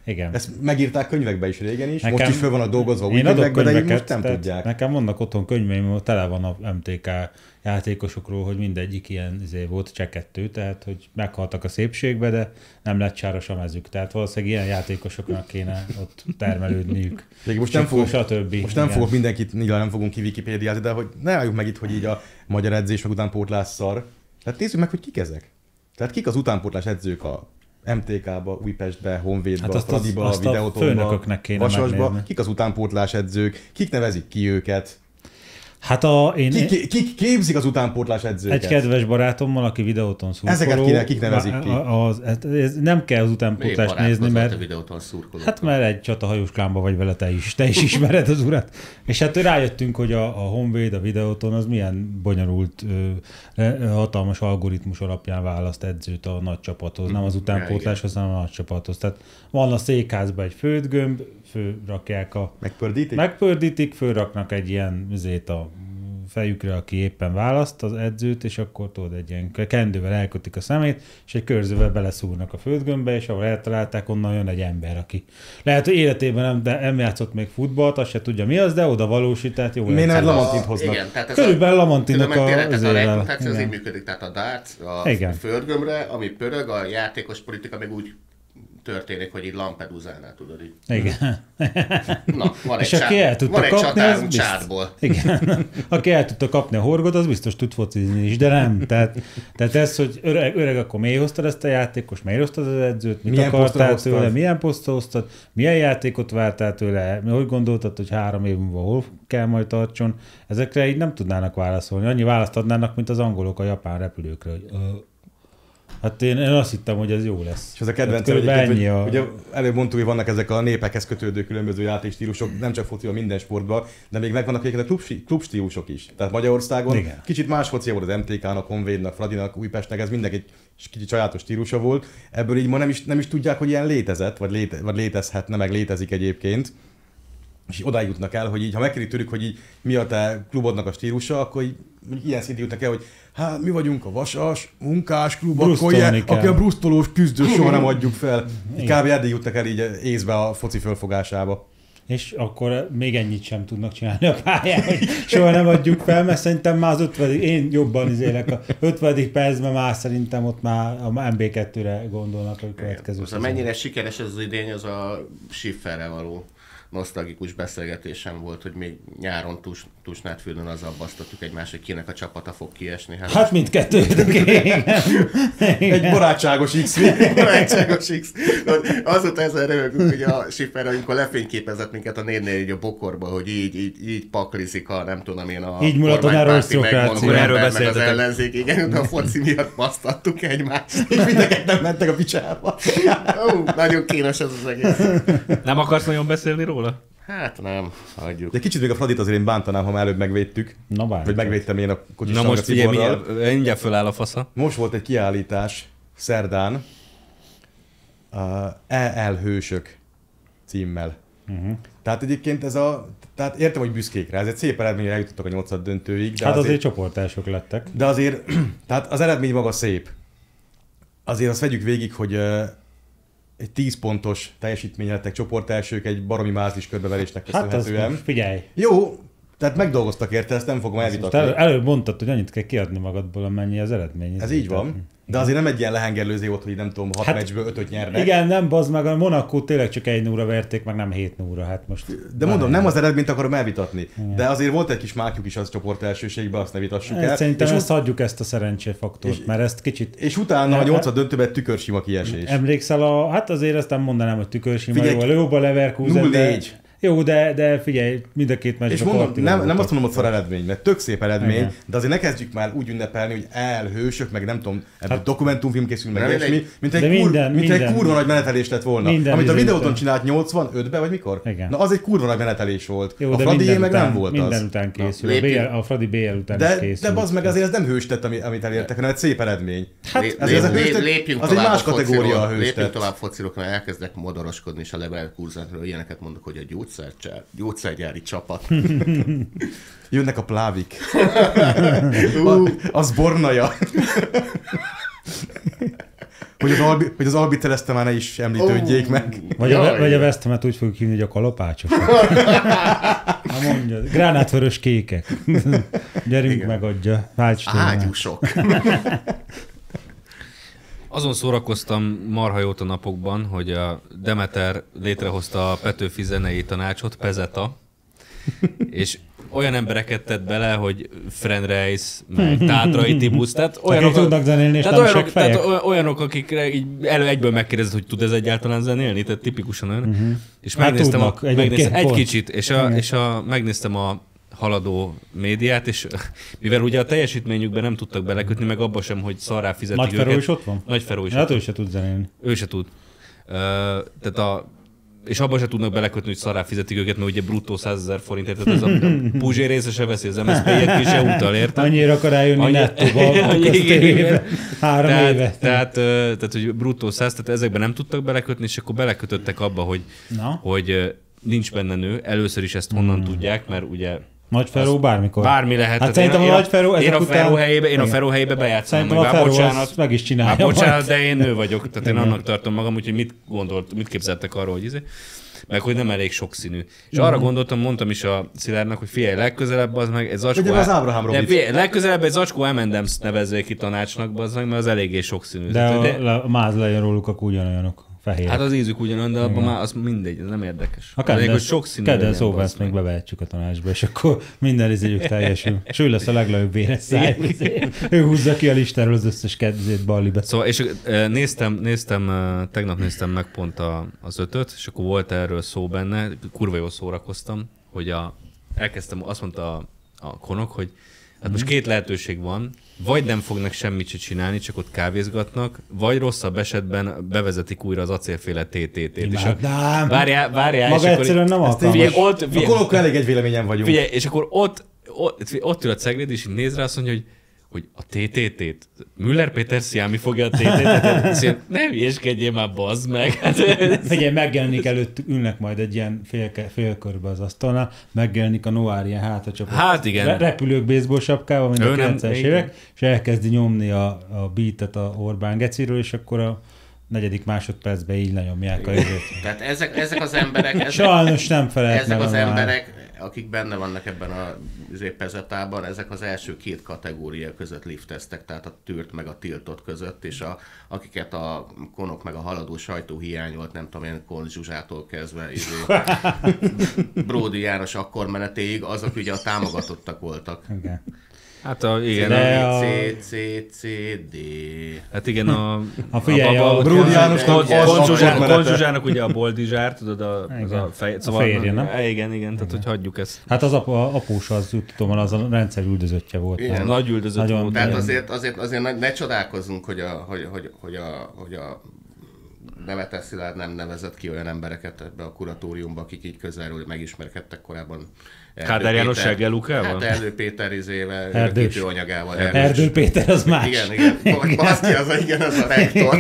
Igen. Ezt megírták könyvekbe is régen is, nekem, most is föl vannak dolgozva új könyvekbe, de így most nem tudják. Nekem vannak otthon könyveim, tele van a em té ká játékosokról, hogy mindegyik ilyen izé volt csekettő, tehát hogy meghaltak a szépségbe, de nem lett sáros a mezük. Tehát valószínűleg ilyen játékosoknak kéne ott termelődniük. Most nem, fogok, stb. most nem fogok mindenkit, nyilván nem fogunk ki Wikipédiázni, de hogy ne álljuk meg itt, hogy így a magyar edzés meg utánpótlás szar. Tehát nézzük meg, hogy kik ezek. Tehát kik az utánpótlás edzők a em té ká-ba, Újpestbe, Honvédba, hát Fradiba, Videótonba, Vasasba. Kik az utánpótlás edzők, kik nevezik ki őket? Hát a, én... Kik, kik, kik képzik az utánpótlás edzőket? Egy kedves barátommal, aki Videóton szurkoló. Ezeket kéne, kik nevezik ki? Az, az, nem kell az utánpótlást nézni, mert... a Videóton szurkoló? Hát mert egy csatahajós klámba vagy vele te is. Te is ismered az urat. És hát rájöttünk, hogy a, a Honvéd, a Videóton az milyen bonyolult, ö, hatalmas algoritmus alapján választ edzőt a nagy csapathoz. Nem az utánpótláshoz, hanem a nagy csapathoz. Tehát van a székházban egy földgömb, fölrakják a... Megpördítik? Megpördítik, fölraknak egy ilyen üzét a fejükre, aki éppen választ az edzőt, és akkor tudod, egy ilyen kendővel elkötik a szemét, és egy körzővel beleszúrnak a földgömbbe, és ahol eltalálták, onnan jön egy ember, aki lehet, hogy életében nem, de nem játszott még futballt, azt se tudja mi az, de oda valósít, tehát jó. Miért nem Lamantint hoznak? Igen, tehát ez körülbelül Lamantinnak a... Ez a rekrutatáció az így működik, tehát a darts, a igen. földgömbre, ami pörög, a játékos politika meg úgy történik, hogy így Lampedusánál, tudod így. Igen. Na, van egy, és aki el tudta van kapni, egy az csárból. Igen. Aki el tudta kapni a horgot, az biztos tud focizni is, de nem. Tehát, tehát ez, hogy öreg, öreg, akkor miért hoztad ezt a játékos, miért hoztad az edzőt, mit milyen akartál tőle, hoztad? Milyen posztra hoztad, milyen játékot vártál tőle, hogy gondoltad, hogy három év múlva hol kell majd tartson. Ezekre így nem tudnának válaszolni. Annyi választ adnának, mint az angolok a japán repülőkre, hogy hát én, én azt hittem, hogy ez jó lesz. És ez a kedvencem egyébként, hogy a... ugye előbb mondtuk, hogy vannak ezek a népekhez kötődő különböző játékstílusok, nem csak fociban, minden sportban, de még megvannak egyébként a klubstílusok is. Tehát Magyarországon igen. Kicsit más focia volt az em té ká-nak, Honvédnak, Fradinak, Újpestnek, ez mindenki egy kicsit sajátos stílusa volt. Ebből így ma nem is, nem is tudják, hogy ilyen létezett, vagy, léte, vagy létezhetne, meg létezik egyébként. És odáig jutnak el, hogy így, ha megkérjük tőlük, hogy így mi a te klubodnak a stílusa, akkor így ilyen szintig jutnak el, hogy hát mi vagyunk a vasas, munkás klub, akkor ilyen, aki a brusztolós küzdő soha nem adjuk fel. Kb. Eddig jutnak el így észbe a foci fölfogásába. És akkor még ennyit sem tudnak csinálni a pályán, hogy soha nem adjuk fel, mert szerintem már az ötvedik, én jobban izélek a ötvedik percben már szerintem ott már a em bé kettőre gondolnak a következő. Az a mennyire sikeres ez az idény, az a Schifferrel való nosztalgikus beszélgetésem volt, hogy még nyáron tus, Tusnádfürdőn azzal basztattuk egymást, hogy kinek a csapata fog kiesni. Hát, hát mindkettő. Egy barátságos X. barátságos X. Azóta ezzel röhögünk, hogy a Schiffer, amikor lefényképezett minket a négynél így a bokorba, hogy így, így, így paklizik a nem tudom én a így kormánypárti megmondó ember, meg az ellenzék. Igen, a foci miatt basztattuk egymást. És mindeket nem mentek a picsába. Ó, nagyon kínos ez az egész. Nem akarsz nagyon beszélni róla? Hát nem, hagyjuk. De kicsit még a Fradit azért én bántanám, ha már előbb megvédtük. Na bár. Vagy megvédtem én a kocsis Na most ugye mindjárt föláll a fasza. Most volt egy kiállítás szerdán, uh, E L Hősök címmel. Uh-huh. Tehát egyébként ez a, tehát értem, hogy büszkék rá, ez egy szép eredmény, eljutottak a nyolcad döntőig. De hát azért, azért csoportelsők lettek. De azért, tehát az eredmény maga szép. Azért azt vegyük végig, hogy uh, egy tíz pontos teljesítmény lettek csoportelsők egy baromi mázlis körbeverésnek köszönhetően. Hát az, figyelj! Jó, tehát megdolgoztak érte, ezt nem fogom elvitatni. El, előbb mondtad, hogy annyit kell kiadni magadból, amennyi az eredmény. Ez így van. De azért nem egy ilyen lehengerlőző volt, hogy nem tudom, hat hát, meccsből ötöt nyernek. Igen, nem, bazd meg, a Monaco tényleg csak egy nulla verték, meg nem hét nulla, hát most... De mondom, nem az eredményt akarom elvitatni. Igen. De azért volt egy kis mákjuk is az csoport elsőségben, azt ne vitassuk el. Szerintem és ezt ut- hagyjuk ezt a szerencséfaktort, és, mert ezt kicsit... És utána a nyolcad döntőben tükörsima kiesés. Emlékszel a... Hát azért ezt nem mondanám, hogy tükörsima, jó, a Leóba Leverkusen, nulla négy. Jó, de, de figyelj, mind a két meccsben. És mondom, nem, nem azt mondom, hogy szar eredmény, mert tök szép eredmény, igen. De azért ne kezdjük már úgy ünnepelni, hogy elhősök, meg nem tudom, ebből hát, dokumentumfilm készül, meg ilyesmi, mint egy, kur, minden, mint minden, egy kurva nagy menetelés lett volna. Amit a Videóton csinált nyolcvanötben, vagy mikor? Igen. Na az egy kurva nagy menetelés volt. Jó, a Fradié meg nem volt minden az. Minden után készül. A, bé el, a Fradi bé el után de, is készül. De az meg azért ez nem hőstett, amit elértek, hanem egy szép eredmény. Hát, ez a hőstett, az egy más kategória a hőstett. Lépjünk tovább focilok, mert elkezdek modoroskodni, és a Leverkusenről ilyeneket mondok, hogy a gyógyszergyári csapat. Jönnek a plávik. a, az bornaja. hogy az, Albi, hogy az Albiteleszte már ne is említődjék oh. meg. Vagy a, vagy a West Hamet úgy fogjuk hívni, hogy a kalapácsosok. Ha mondjad, gránátvörös kékek. Gyerünk, igen. Megadja. Ágyúsok. Azon szórakoztam marha jót a napokban, hogy a Demeter létrehozta a Petőfi Zenei Tanácsot, Pezeta, és olyan embereket tett bele, hogy Frenreis, meg Tátrai Tibusz, tehát olyanok, tudnak zenélni, és tehát olyanok, tehát olyanok, akikre így elő egyből megkérdezed, hogy tud ez egyáltalán zenélni, tehát tipikusan olyan. Uh-huh. És hát megnéztem, tudnak, a, megnéztem egy kicsit, és, a, és a, megnéztem a haladó médiát, és mivel ugye a teljesítményükben nem tudtak belekötni, meg abba sem, hogy szarrá fizetik Nagy őket. Feró is ott van? Nagy Feró is hát ott ő se tud zenélni. Ő se tud. Uh, tehát a és abban se tudnak belekötni, hogy szarrá fizetik őket, mert ugye bruttó százezer forintért, tehát ez a Puzsér része se veszi az em es zé pé-et, és se utal, érted? Annyira akar rájönni Annyi... nettóba a köztévében. Három tehát, éve. Tehát, tehát, tehát, hogy bruttó száz, tehát ezekben nem tudtak belekötni, és akkor belekötöttek abba, hogy, hogy nincs benne nő. Először is ezt honnan hmm. tudják, mert ugye Nagy Feró bármikor. Bármi lehet. Hát szerintem a Nagy Feró én a Feró helyébe, én a Feró helyébe bejátszom. Szerintem a Feró bocsánat, meg is csinálja. Bocsánat, de én nő vagyok, tehát én annak tartom magam, úgyhogy mit gondolt, mit képzeltek arról, hogy izé, meg hogy nem elég sokszínű. És arra gondoltam, mondtam is a Szilárdnak, hogy figyelj, legközelebb az meg egy zacskó... Ugye az Ábrahám Robic. Figyelj, legközelebb egy zacskó em and em's nevezzék ki tanácsnak, az meg, mert az eléggé sokszínű. De a, de... a máz legyen róluk, akkor ugyanolyanok. Fehér. Hát az ízük ugyanolyan, de abban már az mindegy, ez nem érdekes. A kedden szóval ezt még bevehetjük a tanácsba, és akkor minden izéjük teljesül. És ő lesz a legnagyobb véres száj. Ő húzza ki a listáról az összes kedvét Ballibe. Szóval, és néztem, néztem, tegnap néztem meg pont a, az ötöt, és akkor volt erről szó benne, kurva jól szórakoztam, hogy a, elkezdtem, azt mondta a, a Konok, hogy hát most két lehetőség van, vagy nem fognak semmit se csinálni, csak ott kávézgatnak, vagy rosszabb esetben bevezetik újra az acélféle té té té-t. Imádnám! Várjál, várjál. Maga egyszerűen nem alkalmas. Figyelj, ott, figyelj, a Konokkal elég egy véleményen vagyunk. Figyelj, és akkor ott, ott, ott ül a Cegléd, és így néz rá, azt mondja, hogy hogy a té té té-t, Müller Péter Sziámi fogja a té té té-t, ne hülyeskedjél már, bazd meg. Figyelj, megjelenik előtt, ülnek majd egy ilyen fél, félkörbe az asztalnál, megjelenik a Noir ilyen hátacsapott hát igen. repülők baseball sapkával, mint ő a kilencvenes évek, és elkezdi nyomni a, a beatet a Orbán geciről, és akkor a negyedik másodpercben így lenyomják a jövőt. Tehát ezek, ezek az emberek... Ezek, Sajnos nem felelt Ezek az emberek, akik benne vannak ebben a Pezetában, ezek az első két kategória között lifteztek, tehát a tűrt meg a tiltott között, és a, akiket a Konok meg a haladó sajtó hiányolt, nem tudom én, Kon Zsuzsától kezdve, izé, Bródi János akkor menetéig, azok ugye a támogatottak voltak. Okay. Hát a, igen. A... C, C, C, D. Hát igen, a... A figyelj, a, a Bródi Jánosnak Kon Zsuzsának ugye a Boldizsár, tudod, a, az a, fej, szóval, a férje, nem? Igen, igen, igen, tehát hogy hagyjuk ezt. Hát az apa, após, az tudom, az a rendszer üldözöttje volt. Igen, nagy üldözött nagyon volt. Tehát azért, azért, azért ne csodálkozzunk, hogy a, hogy, hogy, hogy a, hogy a Demeter Szilárd nem nevezett ki olyan embereket ebbe a kuratóriumba, akik így közelről megismerkedtek korábban. Kádár János Seggel Lukával? Hát Erdő Péter izével, Erdős. kitőanyagával. Erdős. Erdő Péter az más. Igen, igen. Vagy baszki, az, igen, az a rektor.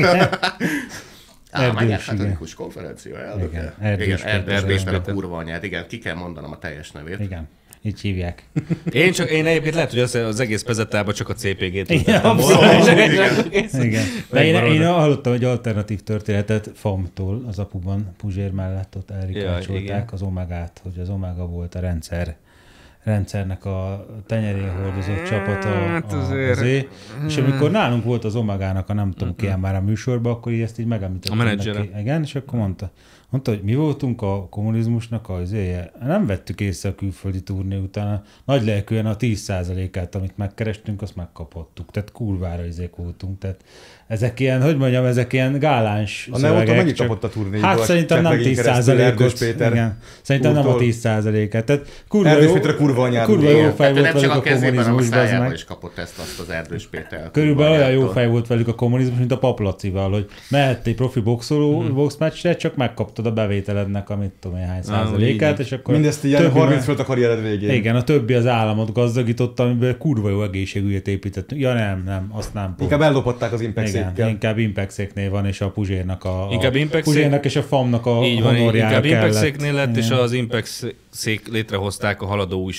Á, Magyar Katolikus Konferencia elnöke. Igen, igen, Erdős Péter a kurva anyád. Igen, ki kell mondanom a teljes nevét. Igen. Így hívják. Én, csak, én egyébként lehet, hogy az, az egész Pezettában csak a cé pé gét tudtam volna. Igen. De én, én hallottam egy alternatív történetet Famtól, az apuban, Puzsér mellett ott elrikácsolták az Omegát, hogy az Omega volt a rendszer rendszernek a tenyerén hordozott csapata hát azért... azért. És amikor nálunk volt az Omegának a nem tudom ki már a műsorban, akkor így ezt így megemlítettem. A menedzsere. Igen, és akkor mondta, mondta, hogy mi voltunk a kommunizmusnak az éje. Nem vettük észre a külföldi turné után. Nagy lelkűen a tíz százalékát, amit megkerestünk, azt megkaphattuk. Tehát kurvára izék voltunk. Tehát ezek ilyen, hogy mondjam, ezek ilyen gáláns a szövegek. A mennyit csak... kapott a turnéból? Hát szerintem nem tíz százalékot. Igen. Szerintem nem a tíz százalékát. Tehát kurva Erdős jó, Péter kurva anyád. Kurva jó fej volt velük a kommunizmusban. Nem is kapott ezt azt az Erdős Péter. Körülbelül olyan jó fej volt velük a kommunizmus, mint a Paplacival, hogy mehettél profi boxoló, mm. boxmeccsre, csak megkaptad a bevételednek a mit tudom én hány százalékát, és akkor... Mindezt ilyen harminc fölött a karriered végén. Igen, a többi az államot gazdagította, amiből kurva jó egészségügyet építettünk. Ja nem, nem, azt nem. Inkább ellopották az Impexékkel. Inkább Impexéknél van, és a Puzsérnak a... Inkább Impexék... Puzsérnak és a Famnak a honorjára kellett. Inkább Impexéknél lett, és az Impexék létrehozták a haladó újság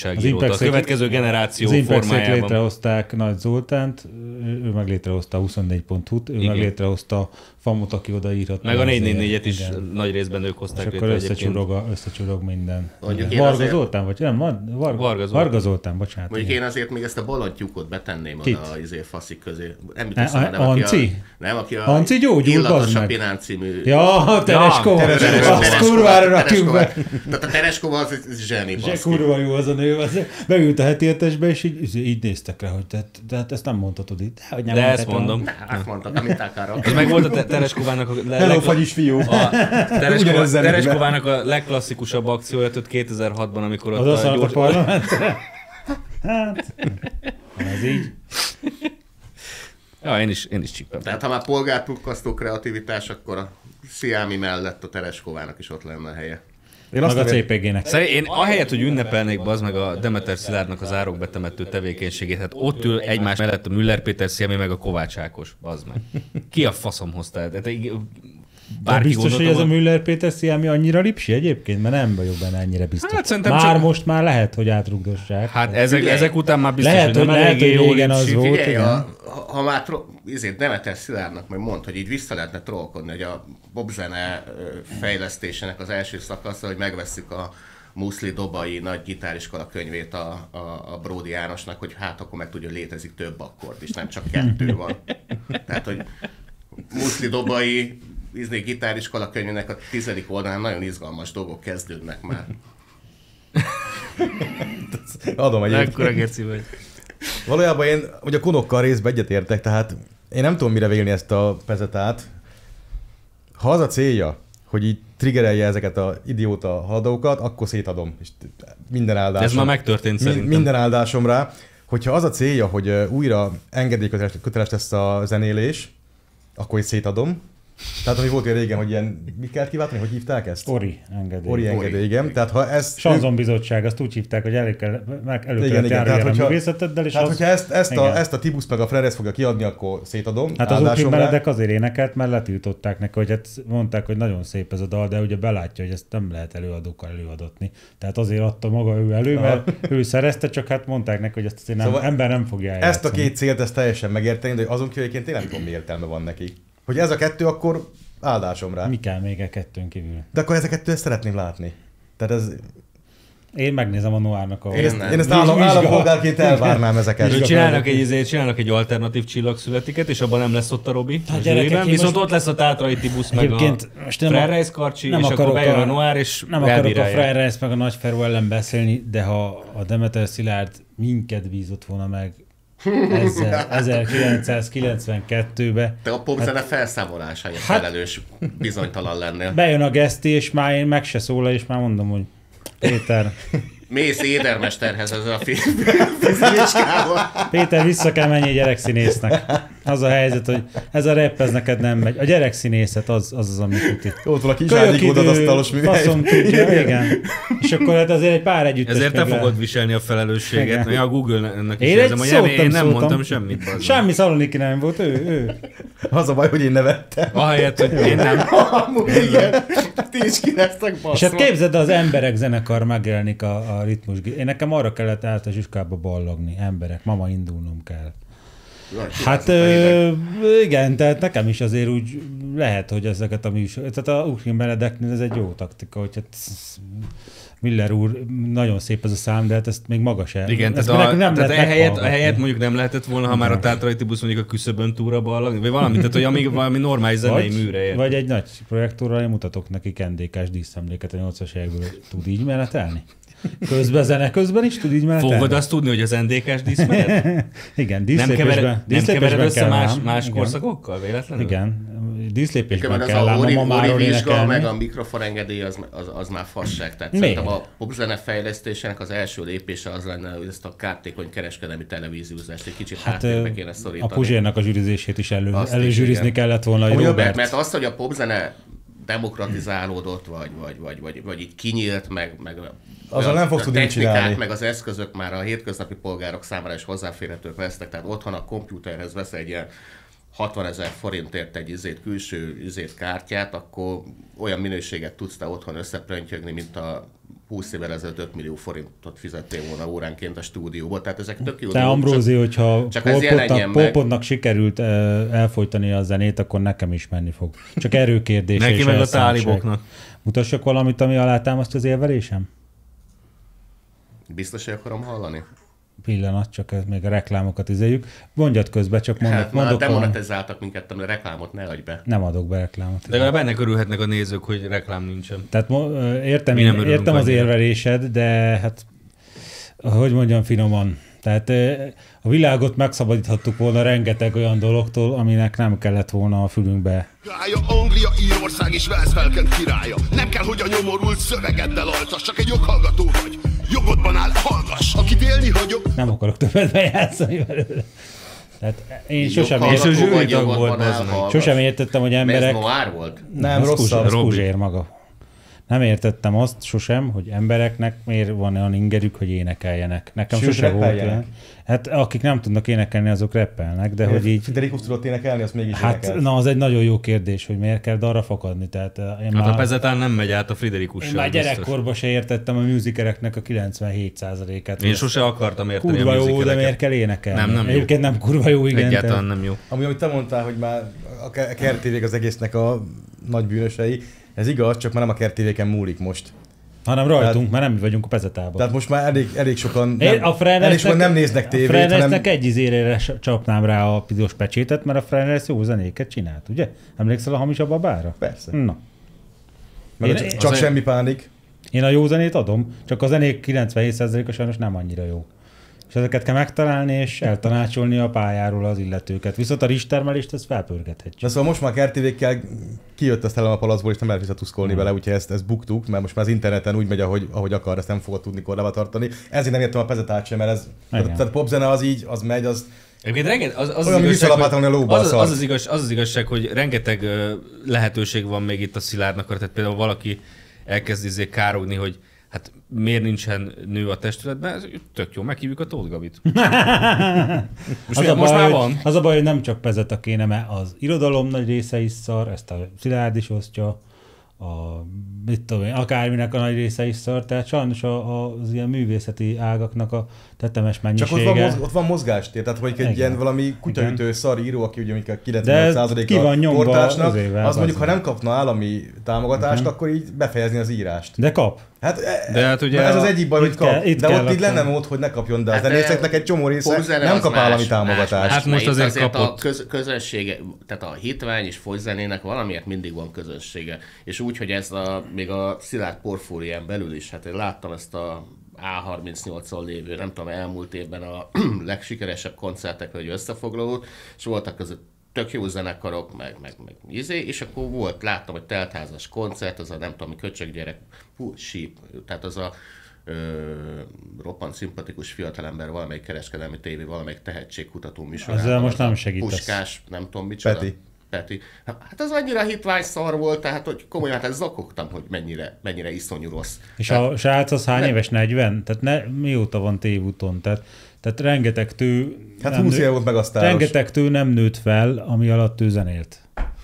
újságírót. A következő generáció az formájában. Az létrehozták Nagy Zoltánt, ő meg létrehozta a huszonnégy pont hu-t, ő Igen. meg létrehozta a Famot, aki odaírhat. Meg a négy négy négyet is igen. nagy részben ők hozták létre. És akkor összecsúrog, összecsúrog minden. Varga azért... Zoltán, vagy nem? Varga, Varga, Zoltán. Varga Zoltán, bocsánat. Mondjuk én azért még ezt a balantyúkot betenném Kit? oda izé faszik közé. Nem jut eszembe, nem Anci? A, nem, aki a Anci gyógyul, Illatos a Pinán című... Ja, Tereskova. Azt kurvára rakjuk be. Tehát a Tereskova az zseni. Kurva jó az a nő. Beült a heti hetesbe, és így néztek rá, hogy de ezt nem mondhatod itt. De ezt mondom. Azt mondtad, amit akarok. Ez meg volt a Tereskovának a... Hello, fagyis fiú. Tereskovának a legklasszikusabb akciója kétezer-hatban, amikor ott az a gyors... parlamentre. Hát, ez így. Ja, én is, én is csípem. Tehát ha már polgárpukkasztó kreativitás, akkor a Sziámi mellett a Tereskovának is ott lenne a helye. Én azt a cé pé gének. Szóval én ahelyett, hogy ünnepelnék bazd meg a Demeter Szilárdnak az árok betemető tevékenységét, hát ott ül egymás mellett a Müller Péter Sziámi meg a Kovács Ákos, bazd meg. Ki a faszom hozta? De biztos, hogy ez a Müller Péter Sziámi annyira lipsi egyébként, mert nem vagyok benne ennyire biztos. Hát, már csak... most már lehet, hogy átrugdossák. Hát ezek, ezek után már biztos, lehet, hogy nem lehet, eléggé jó igen, az volt. Figyelj, a, ha már tro... izét Demeter Szilárdnak majd mond, hogy így vissza lehetne trollkodni, hogy a popzene fejlesztésének az első szakasza, hogy megvesszük a Muszli Dobai nagy gitáriskola könyvét a, a, a Bródi Jánosnak, hogy hát akkor meg tudja, hogy létezik több akkord is, nem csak kettő van. Tehát, hogy Muszli Dobai Disney gitáriskola könyvének a tizedik oldalán nagyon izgalmas dolgok kezdődnek már. Adom egyébként. Ekkora geci vagy. Valójában én ugye a konokkal részben egyetértek, tehát én nem tudom mire vélni ezt a pezetát. Ha az a célja, hogy így triggerelje ezeket az idióta haladókat, akkor szétadom. És minden áldásom. Ez már megtörtént szerintem. Minden áldásom rá. Hogyha az a célja, hogy újra engedélyköteles lesz a zenélés, akkor így szétadom. Tehát ami volt olyan régen, hogy ilyen, mit kell kiváltani, hogy hívták ezt? Ori engedély. Ori engedély, igen. Tehát ha ezt... Sanzon bizottság, azt úgy hívták, hogy elő kell, elő igen, kell járni a művészeteddel, és tehát, az... hogyha ezt, ezt, a, ezt a Tibusz meg a Freres fogja kiadni, akkor szétadom. Hát az Ukrán Benedek azért énekelt, mert letiltották neki, hogy hát mondták, hogy nagyon szép ez a dal, de ugye belátja, hogy ezt nem lehet előadókkal előadatni. Tehát azért adta maga ő elő, mert ő szerezte, csak hát mondták neki, hogy ezt azért nem, szóval ember nem fogja eljátszani. Ezt a két célt ezt teljesen megérteni, de azon kívül én nem tudom, mi értelme van neki. Hogy ez a kettő, akkor áldásom rá. Mi kell még a kettőn kívül? De akkor ez a kettő, ezt szeretném látni. Tehát ez... Én megnézem a Noárnak a... Én ezt, én ezt állam, állampolgárként elvárnám ezeket. Ő csinálnak egy, csinálnak egy alternatív csillagszületiket, és abban nem lesz ott a Robi. Hát gyerekek, viszont most... ott lesz a Tátrai Tibusz, meg a Freyreis Karcsi, és akkor bejön a Noár, és nem akarok a Freyreis meg a Nagy Feró ellen beszélni, de ha a Demeter Szilárd minket bízott volna meg ezerkilencszázkilencvenkettőben. Te a popzene hát, felszámolásáért hát, felelős bizonytalan lennél. Bejön a Geszti, és már én meg se szólal, és már mondom, hogy Péter... Mész édermesterhez ezzel a fizikából. Péter, vissza kell menni a gyerekszínésznek. Az a helyzet, hogy ez a rap, ez neked nem megy. A gyerekszínészet az az, az ami tuti. Ott valaki zsárnyékódad asztalos műhely. Faszom tudja, igen. És akkor hát azért egy pár együttes. Ezért te fogod le. viselni a felelősséget. Ja, a Google-nek is érzem, hogy én, én nem mondtam semmit. Bazdom. Semmi Szaloniki nem volt, ő, ő. Az a baj, hogy én nevettem. Ahelyett, hogy én nem. Igen. Ti is kineztek baszva. És hát képzeld, az Emberek zenekar megjelenik a, a ritmus. Én nekem arra kellett általános iskolába ballagni. Emberek, mama indulnom kell. Jaj, hát ö, igen, tehát nekem is azért úgy lehet, hogy ezeket a műsor... Tehát a Ukrán Benedeknél ez egy jó taktika, hogy hát Miller úr, nagyon szép ez a szám, de hát ezt még maga sem. Igen, ezt tehát, a, nem tehát lehet helyet, a helyet mondjuk nem lehetett volna, ha már a Tátrai Tibusz mondjuk a küszöbön túra ballagni, vagy valami, tehát hogy amíg valami normális zenei vagy, műre ér. Vagy egy nagy projektorral én mutatok neki kendékás díszemléket a nyolcvanas évekből. Tud így menetelni? Közben, zene közben is tud így menetelni? Fogod azt tudni, hogy az en dé ká-s díszmenet? Igen, díszlépésben. Nem kevered össze más, más korszakokkal véletlenül? Igen, díszlépésben kell ám a mamáról énekelni. Meg a mikrofonengedély az, az, az már fasság. Tehát szerintem a popzene fejlesztésének az első lépése az lenne, hogy ezt a kártékony kereskedelmi televíziózást egy kicsit hát, háttérbe kéne szorítani. A Puzsérnak a zsűrizését is elő, előzsűrizni kellett volna. Mert, mert, mert azt, hogy a popzene demokratizálódott, vagy, vagy, vagy, vagy, vagy így kinyílt, meg, meg azzal nem fogsz tudni csinálni. Meg az eszközök már a hétköznapi polgárok számára is hozzáférhetők lesznek, tehát otthon a komputerhez vesz egy ilyen hatvanezer forintért egy izét, külső izét kártyát, akkor olyan minőséget tudsz te otthon összepröntyögni, mint a húsz évvel ezelőtt öt millió forintot fizettél volna óránként a stúdióba, tehát ezek tök jó. Te Ambrózi, csak, hogyha csak Polpontnak, Polpontnak sikerült elfolytani a zenét, akkor nekem is menni fog. Csak erőkérdés. Neki meg a táliboknak. Mutassak valamit, ami alátámaszt az érvelésem? Biztos, hogy akarom hallani? Pillanat, csak még a reklámokat izéljük. Mondjad közben, csak mondok. Hát mondok már demonetizáltak minket, a reklámot ne adj be. Nem adok be reklámot. De legalább ennek örülhetnek a nézők, hogy reklám nincsen. Tehát értem, értem az érvelésed, de hát, hogy mondjam finoman, tehát a világot megszabadíthattuk volna rengeteg olyan dologtól, aminek nem kellett volna a fülünkbe. Királya, Anglia, Írország és Wales felkent királya. Nem kell, hogy a nyomorult szövegeddel altass, csak egy joghallgató vagy. Jogodban áll, hallgass, akit élni hagyok. Nem akarok többet bejátszani belőle. Tehát én sosem, értettem, sosem értettem, hogy emberek... Ez noir volt? Nem, rosszabb. Kuzsér maga. Nem értettem azt sosem, hogy embereknek miért van olyan ingerük, hogy énekeljenek. Nekem Sőt, sose volt olyan. Hát akik nem tudnak énekelni, azok rappelnek, de hogy így... Friderikus tudott énekelni, azt mégis Hát énekelt. na, az egy nagyon jó kérdés, hogy miért kell arra fakadni. Tehát én hát már... a Pezetán nem megy át a Friderikussal. Én már gyerekkorban se értettem a musikereknek a kilencvenhét százalékát. Én sose akartam érteni kurva a jó, musicaleket. de miért kell énekelni? Nem, nem jó. Egyébként nem kurva jó, igen. Egyáltalán nem jó. Ami, amit te mondtál, hogy már a kertévék az egésznek a nagy bűnösei, ez igaz, csak már nem a kertévéken múlik most. Hanem rajtunk, tehát, mert nem mi vagyunk a Pezetában. Tehát most már elég, elég sokan nem, a elég sokan nem néznek tévét. A Frenesnek hanem... egy izére csapnám rá a piros pecsétet, mert a Frenes jó zenéket csinált, ugye? Emlékszel a Hamis a babára? Persze. Na. Én, csak csak semmi pánik. Én a jó zenét adom, csak a zenék kilencvenhét százaléka sajnos nem annyira jó. És ezeket kell megtalálni, és eltanácsolni a pályáról az illetőket. Viszont a rizstermelést ezt felpörgethetjük. De szóval most már kertévékkel kijött a szellem a palacból, és nem lehet visszatuszkolni hmm. vele, úgyhogy ezt, ezt buktuk, mert most már az interneten úgy megy, ahogy, ahogy akar, ezt nem fogod tudni korlába tartani. Ezért nem értem a Pezetát sem, mert ez, tehát popzene az így, az megy, az... Egyébként az, az, olyan, az, igazság, hogy, az, az, az, az, igaz, az az igazság, hogy rengeteg uh, lehetőség van még itt a Szilárdnak, tehát például valaki elkezd izé károgni, hogy hát miért nincsen nő a testületben, ez tök jó, meghívjuk a Tóth Gabit. most az, a most baj, már hogy, van. az a baj, hogy nem csak Pezeta kéne, mert az irodalom nagy része is szar, ezt a Szilárd is osztja, a, mit tudom én, akárminek a nagy része is szar, tehát sajnos a, a, az ilyen művészeti ágaknak a tetemes mennyisége. Csak ott van, mozg, ott van mozgástér, tehát hogy egy igen. ilyen valami kutyaütő szar író, aki ugye a kilencvenöt százalék a portásnak, az mondjuk, ha nem kapna állami támogatást, igen. akkor így befejezni az írást. De kap. Hát, de hát ugye ez az egyik baj, hogy kap. Kell, de ott így lenne mód, hogy ne kapjon, de a hát zenészeknek egy csomó része nem kap állami támogatást. Más, hát most azért, azért kapott. A köz, közönsége, tehát a hitvány és folyzenének valamiért mindig van közönsége. És úgy, hogy ez a, még a Szilárd portfólián belül is, hát én láttam ezt a á harmincnyolcon lévő, nem tudom, elmúlt évben a legsikeresebb koncertekről egy összefoglalót, és voltak között tök jó zenekarok, meg, meg, meg izé, és akkor volt, láttam, hogy teltházas koncert, az a nem tudom, köcsöggyerek, hú, síp, tehát az a ö, roppant szimpatikus fiatalember valamelyik kereskedelmi tévé, valamelyik tehetségkutató műsorában. Ezzel most nem segítesz. Puskás, nem tudom micsoda. Peti. Peti. Hát az annyira hitvány szar volt, tehát hogy komolyan hát zakogtam, hogy mennyire, mennyire iszonyú rossz. És tehát, a srác az hány nem. éves? negyven? Tehát ne, mióta van tévúton? Tehát, tehát rengeteg tő... Hát húsz év volt meg aztán. Rengeteg tő nem nőtt fel, ami alatt ő zenélt.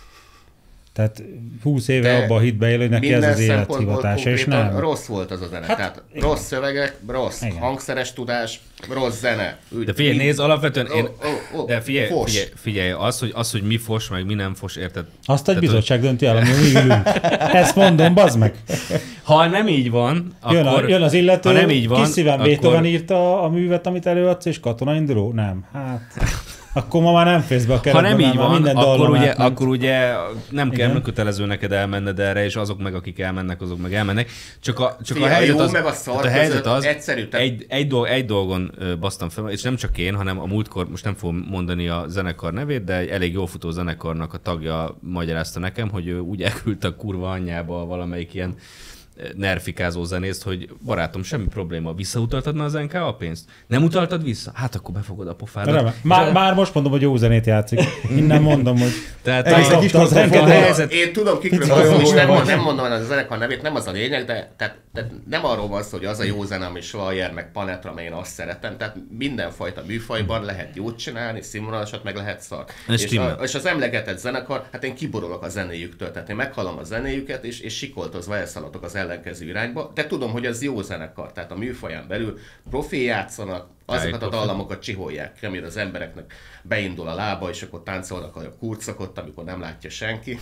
Tehát húsz éve de abban a hitbe él, hogy neki ez az élethivatása, és nem. Rossz volt az a zene. Hát, tehát igen. Rossz szövegek, rossz igen. hangszeres tudás, rossz zene. Úgy, de figyelj, nézd, alapvetően én... Oh, oh, oh, de figyelj, figyelj, figyelj az, hogy, az, hogy mi fos, meg mi nem fos, érted? Azt egy bizottság hogy... dönti el, ami mi ülünk. Ezt mondom, bazd meg. Ha nem így van, jön akkor... A, jön az illető, ha nem így van, kis szívem akkor... Beethoven írta a művet, amit előadsz, és Katona induló? Nem. Hát... Akkor ma már nem fész be a keretben, ha nem így van, akkor ugye, akkor ugye nem kell igen. kötelező neked elmenned erre, és azok meg, akik elmennek, azok meg elmennek. Csak a, csak Fia, a helyzet jó, az, meg a szar a helyzet az egyszerű, te... egy, egy, dolg, egy dolgon basztam fel, és nem csak én, hanem a múltkor, most nem fogom mondani a zenekar nevét, de egy elég jól futó zenekarnak a tagja magyarázta nekem, hogy ő úgy elküldte a kurva anyjába valamelyik ilyen nerfikázó zenészt, hogy barátom, semmi probléma, visszautaltad már az en ká a pénzt? Nem utaltad vissza? Hát akkor befogod a pofádat. Már, már most mondom, hogy jó zenét játszik. Innen mondom, hogy Tehát Egész a, kis a, a, a helyzet... Én tudom, kikről van szó, és nem, nem mondom a zenekar nevét, nem az a lényeg, de tehát, tehát nem arról van szó, hogy az a jó zene, ami Schwager, meg Panetra, amely én azt szeretem. Tehát mindenfajta műfajban lehet jót csinálni, színvonalasat, meg lehet szar. És, a, és az emlegetett zenekar, hát én kiborulok a zenéjüktől, tehát én meghallom a zenéjüket, és, és sikoltozva elszaladok az ellenkező irányba, de tudom, hogy az jó zenekar, tehát a műfaján belül profi játszanak, azokat a dallamokat csiholják, amire az embereknek beindul a lába, és akkor táncolnak a kurcokot, amikor nem látja senki.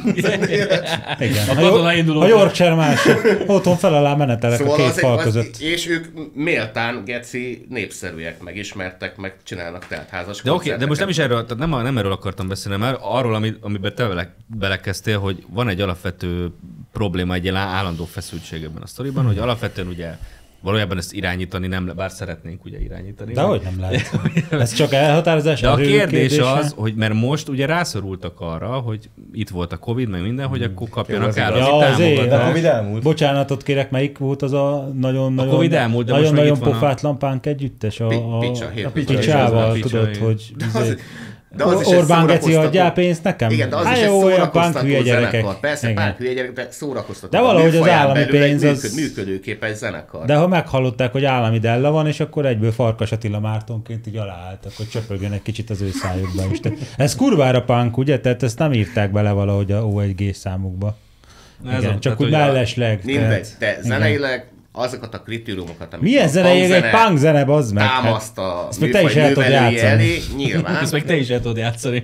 Igen. A, a, a Yorkshire más, otthon fel alá menetelek szóval a két fal között. És ők méltán, geci, népszerűek, megismertek, meg csinálnak teltházas de oké, de most nem is erről, tehát nem, nem erről akartam beszélni, mert arról, ami, amiben te bele, belekezdtél, hogy van egy alapvető probléma, egy állandó feszültség ebben a sztoriban, hmm. hogy alapvetően ugye valójában ezt irányítani nem le, bár szeretnénk ugye irányítani. De hogy nem lehet. Ez csak elhatározás. De a kérdés kérdése? az, hogy mert most ugye rászorultak arra, hogy itt volt a Covid, meg minden, hogy akkor kapjanak állami ja, támogatást. De a Covid elmúlt. Bocsánatot kérek, melyik volt az a nagyon-nagyon a Covid elmúlt, de nagyon, most nagyon pofátlan pánk együttes? A, a, Picsa, a Picsával, tudod, hogy... De az Orbán Geci adjál pénzt nekem? Igen, de az Há, is jó, egy szórakoztató zenekar. Persze, pánk hülye gyerek, de szórakoztató. De valahogy az állami pénz egy az... működőképes zenekar. De ha meghallották, hogy állami della van, és akkor egyből Farkas Attila Mártonként így aláálltak, hogy csöpögjön egy kicsit az ő szájukba is. Ez kurvára punk, ugye? Tehát ezt nem írták bele valahogy a ó egy gé számukba. Igen, a, csak úgy mellesleg. Mindegy, de zeneileg azokat a kritériumokat, amit milyen zenei, egy punk zene, bazd meg. Támaszt a műfaj növelői elé, nyilván. Ezt meg te is el tudod játszani.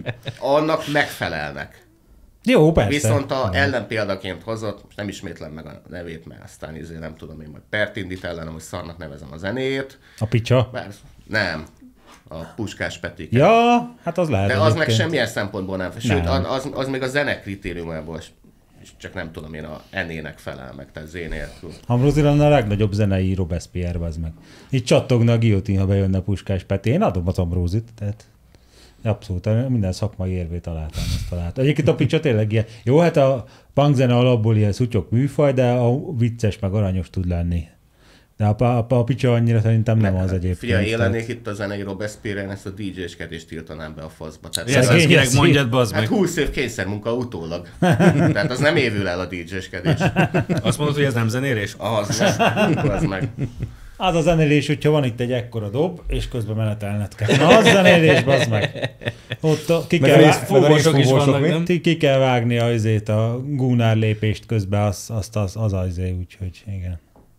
Annak megfelelnek. Jó, persze. Viszont a ellenpéldaként hozott, most nem ismétlem meg a nevét, mert aztán izé nem tudom, én majd pert indít ellenem, hogy szarnak nevezem a zenéjét. A Picsa? Bár, nem. A Puskás Petike. Ja, hát az lehet. De az meg semmilyen szempontból nem. Sőt, nem. Az, az még a zene kritériumából és csak nem tudom, én a N-ének felel meg, tehát Z nélkül. Ambrózi lenne a legnagyobb zenei Robespierre, az meg. Itt csattogna a guillotine, ha bejönne a Puskás Peti. Én adom az Ambrózit, tehát abszolút, minden szakmai érvét találtam, ezt találtam. Egyébként a Picsa tényleg ilyen. Jó, hát a punk zene alapból ilyen szutyok műfaj, de a vicces meg aranyos tud lenni. De a, a, a Picsa annyira szerintem nem az egyébként. Figyelj, élennék itt a zenei Robespierre-en, ezt a dé dzséskedést tiltanám be a faszba. Ez az kinek mondjad, bazd meg. Hát húsz év kényszermunka utólag. Tehát az nem évül el a dé dzséskedés. Azt mondod, hogy ez nem zenélés? Az, az meg. Az a zenélés, hogyha van itt egy ekkora dob, és közben menetelned kell. Na, az zenélés, bazd meg. Ott a, ki, kell vág... fúvósok is vannak, nem? Ki kell vágni azért a gúnár lépést közben, azt, azt az, az azért, úgyhogy igen.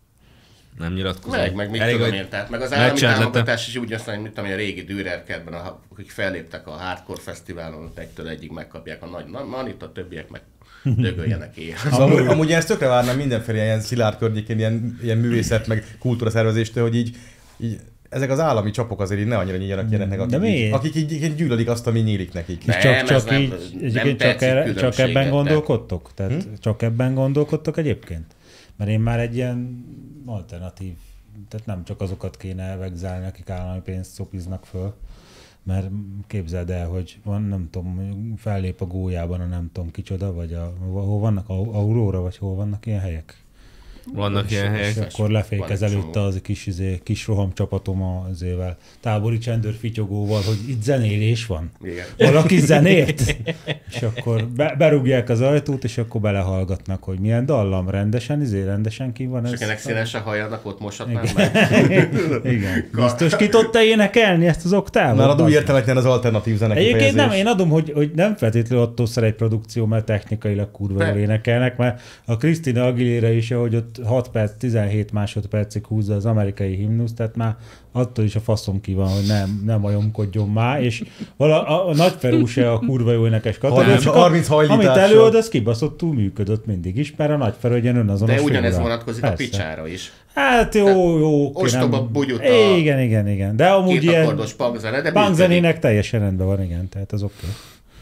Nem nyilatkozom. Meg, meg mit Elég, tudom én, tehát meg az állami támogatás is úgy aztán, mint ami a régi Dürerkertben, akik felléptek a Hardcore Fesztiválon, egytől egyig megkapják a nagy nanit, a többiek meg dögöljenek éjjel. Amúgy, amúgy ezt tökre várnám mindenféle ilyen szilárd környékén, ilyen, ilyen művészet, meg kultúra szervezéstől, hogy így, így ezek az állami csapok azért így ne annyira nyíljanak ilyeneknek, akik, így, akik így, így gyűlölik azt, ami nyílik nekik. Nem, csak, csak, nem, így, nem csak, erre, csak ebben gondolkodtok? Tehát hm? Csak ebben gondolkodtok egyébként? Mert én már egy ilyen alternatív, tehát nem csak azokat kéne elvegzálni, akik állami pénzt szopiznak föl, mert képzeld el, hogy van, nem tudom, fellép a gólyában a nem tudom kicsoda, vagy a, hol vannak, Aurora, vagy hol vannak ilyen helyek? Vannak és, ilyen helyek. És akkor lefékez előtte az a kis, izé, kis roham csapatom azével, tábori csendőr fityogóval, hogy itt zenélés van. Igen. Valaki zenét? És akkor be, berúgják az ajtót, és akkor belehallgatnak, hogy milyen dallam, rendesen, izé, rendesen ki van ez. És akinek színes a hajadnak, ott moshatnám meg. Igen. Biztos ki tudta énekelni ezt az oktávot? Már adó értelmetlen az alternatív zene kifejezés. Egyébként nem, én adom, hogy, hogy nem feltétlenül attól szer egy produkció, mert technikailag kurva jól énekelnek, mert a Christina Aguilera is, ahogy ott hat perc, tizenhét másodpercig húzza az amerikai himnusz, tehát már attól is a faszom ki van, hogy nem, nem majomkodjon már, és vala, a, a Nagyferú se a kurva jó énekes kategória, amit előad, az kibaszottul működött mindig is, mert a Nagyferú egy ilyen önazonos. De ugyanez vonatkozik a Picsára is. Hát jó, jó. Ostoba bugyuta. Igen, igen, igen. De amúgy ilyen punkzenének teljesen rendben van, igen, tehát az oké. Okay.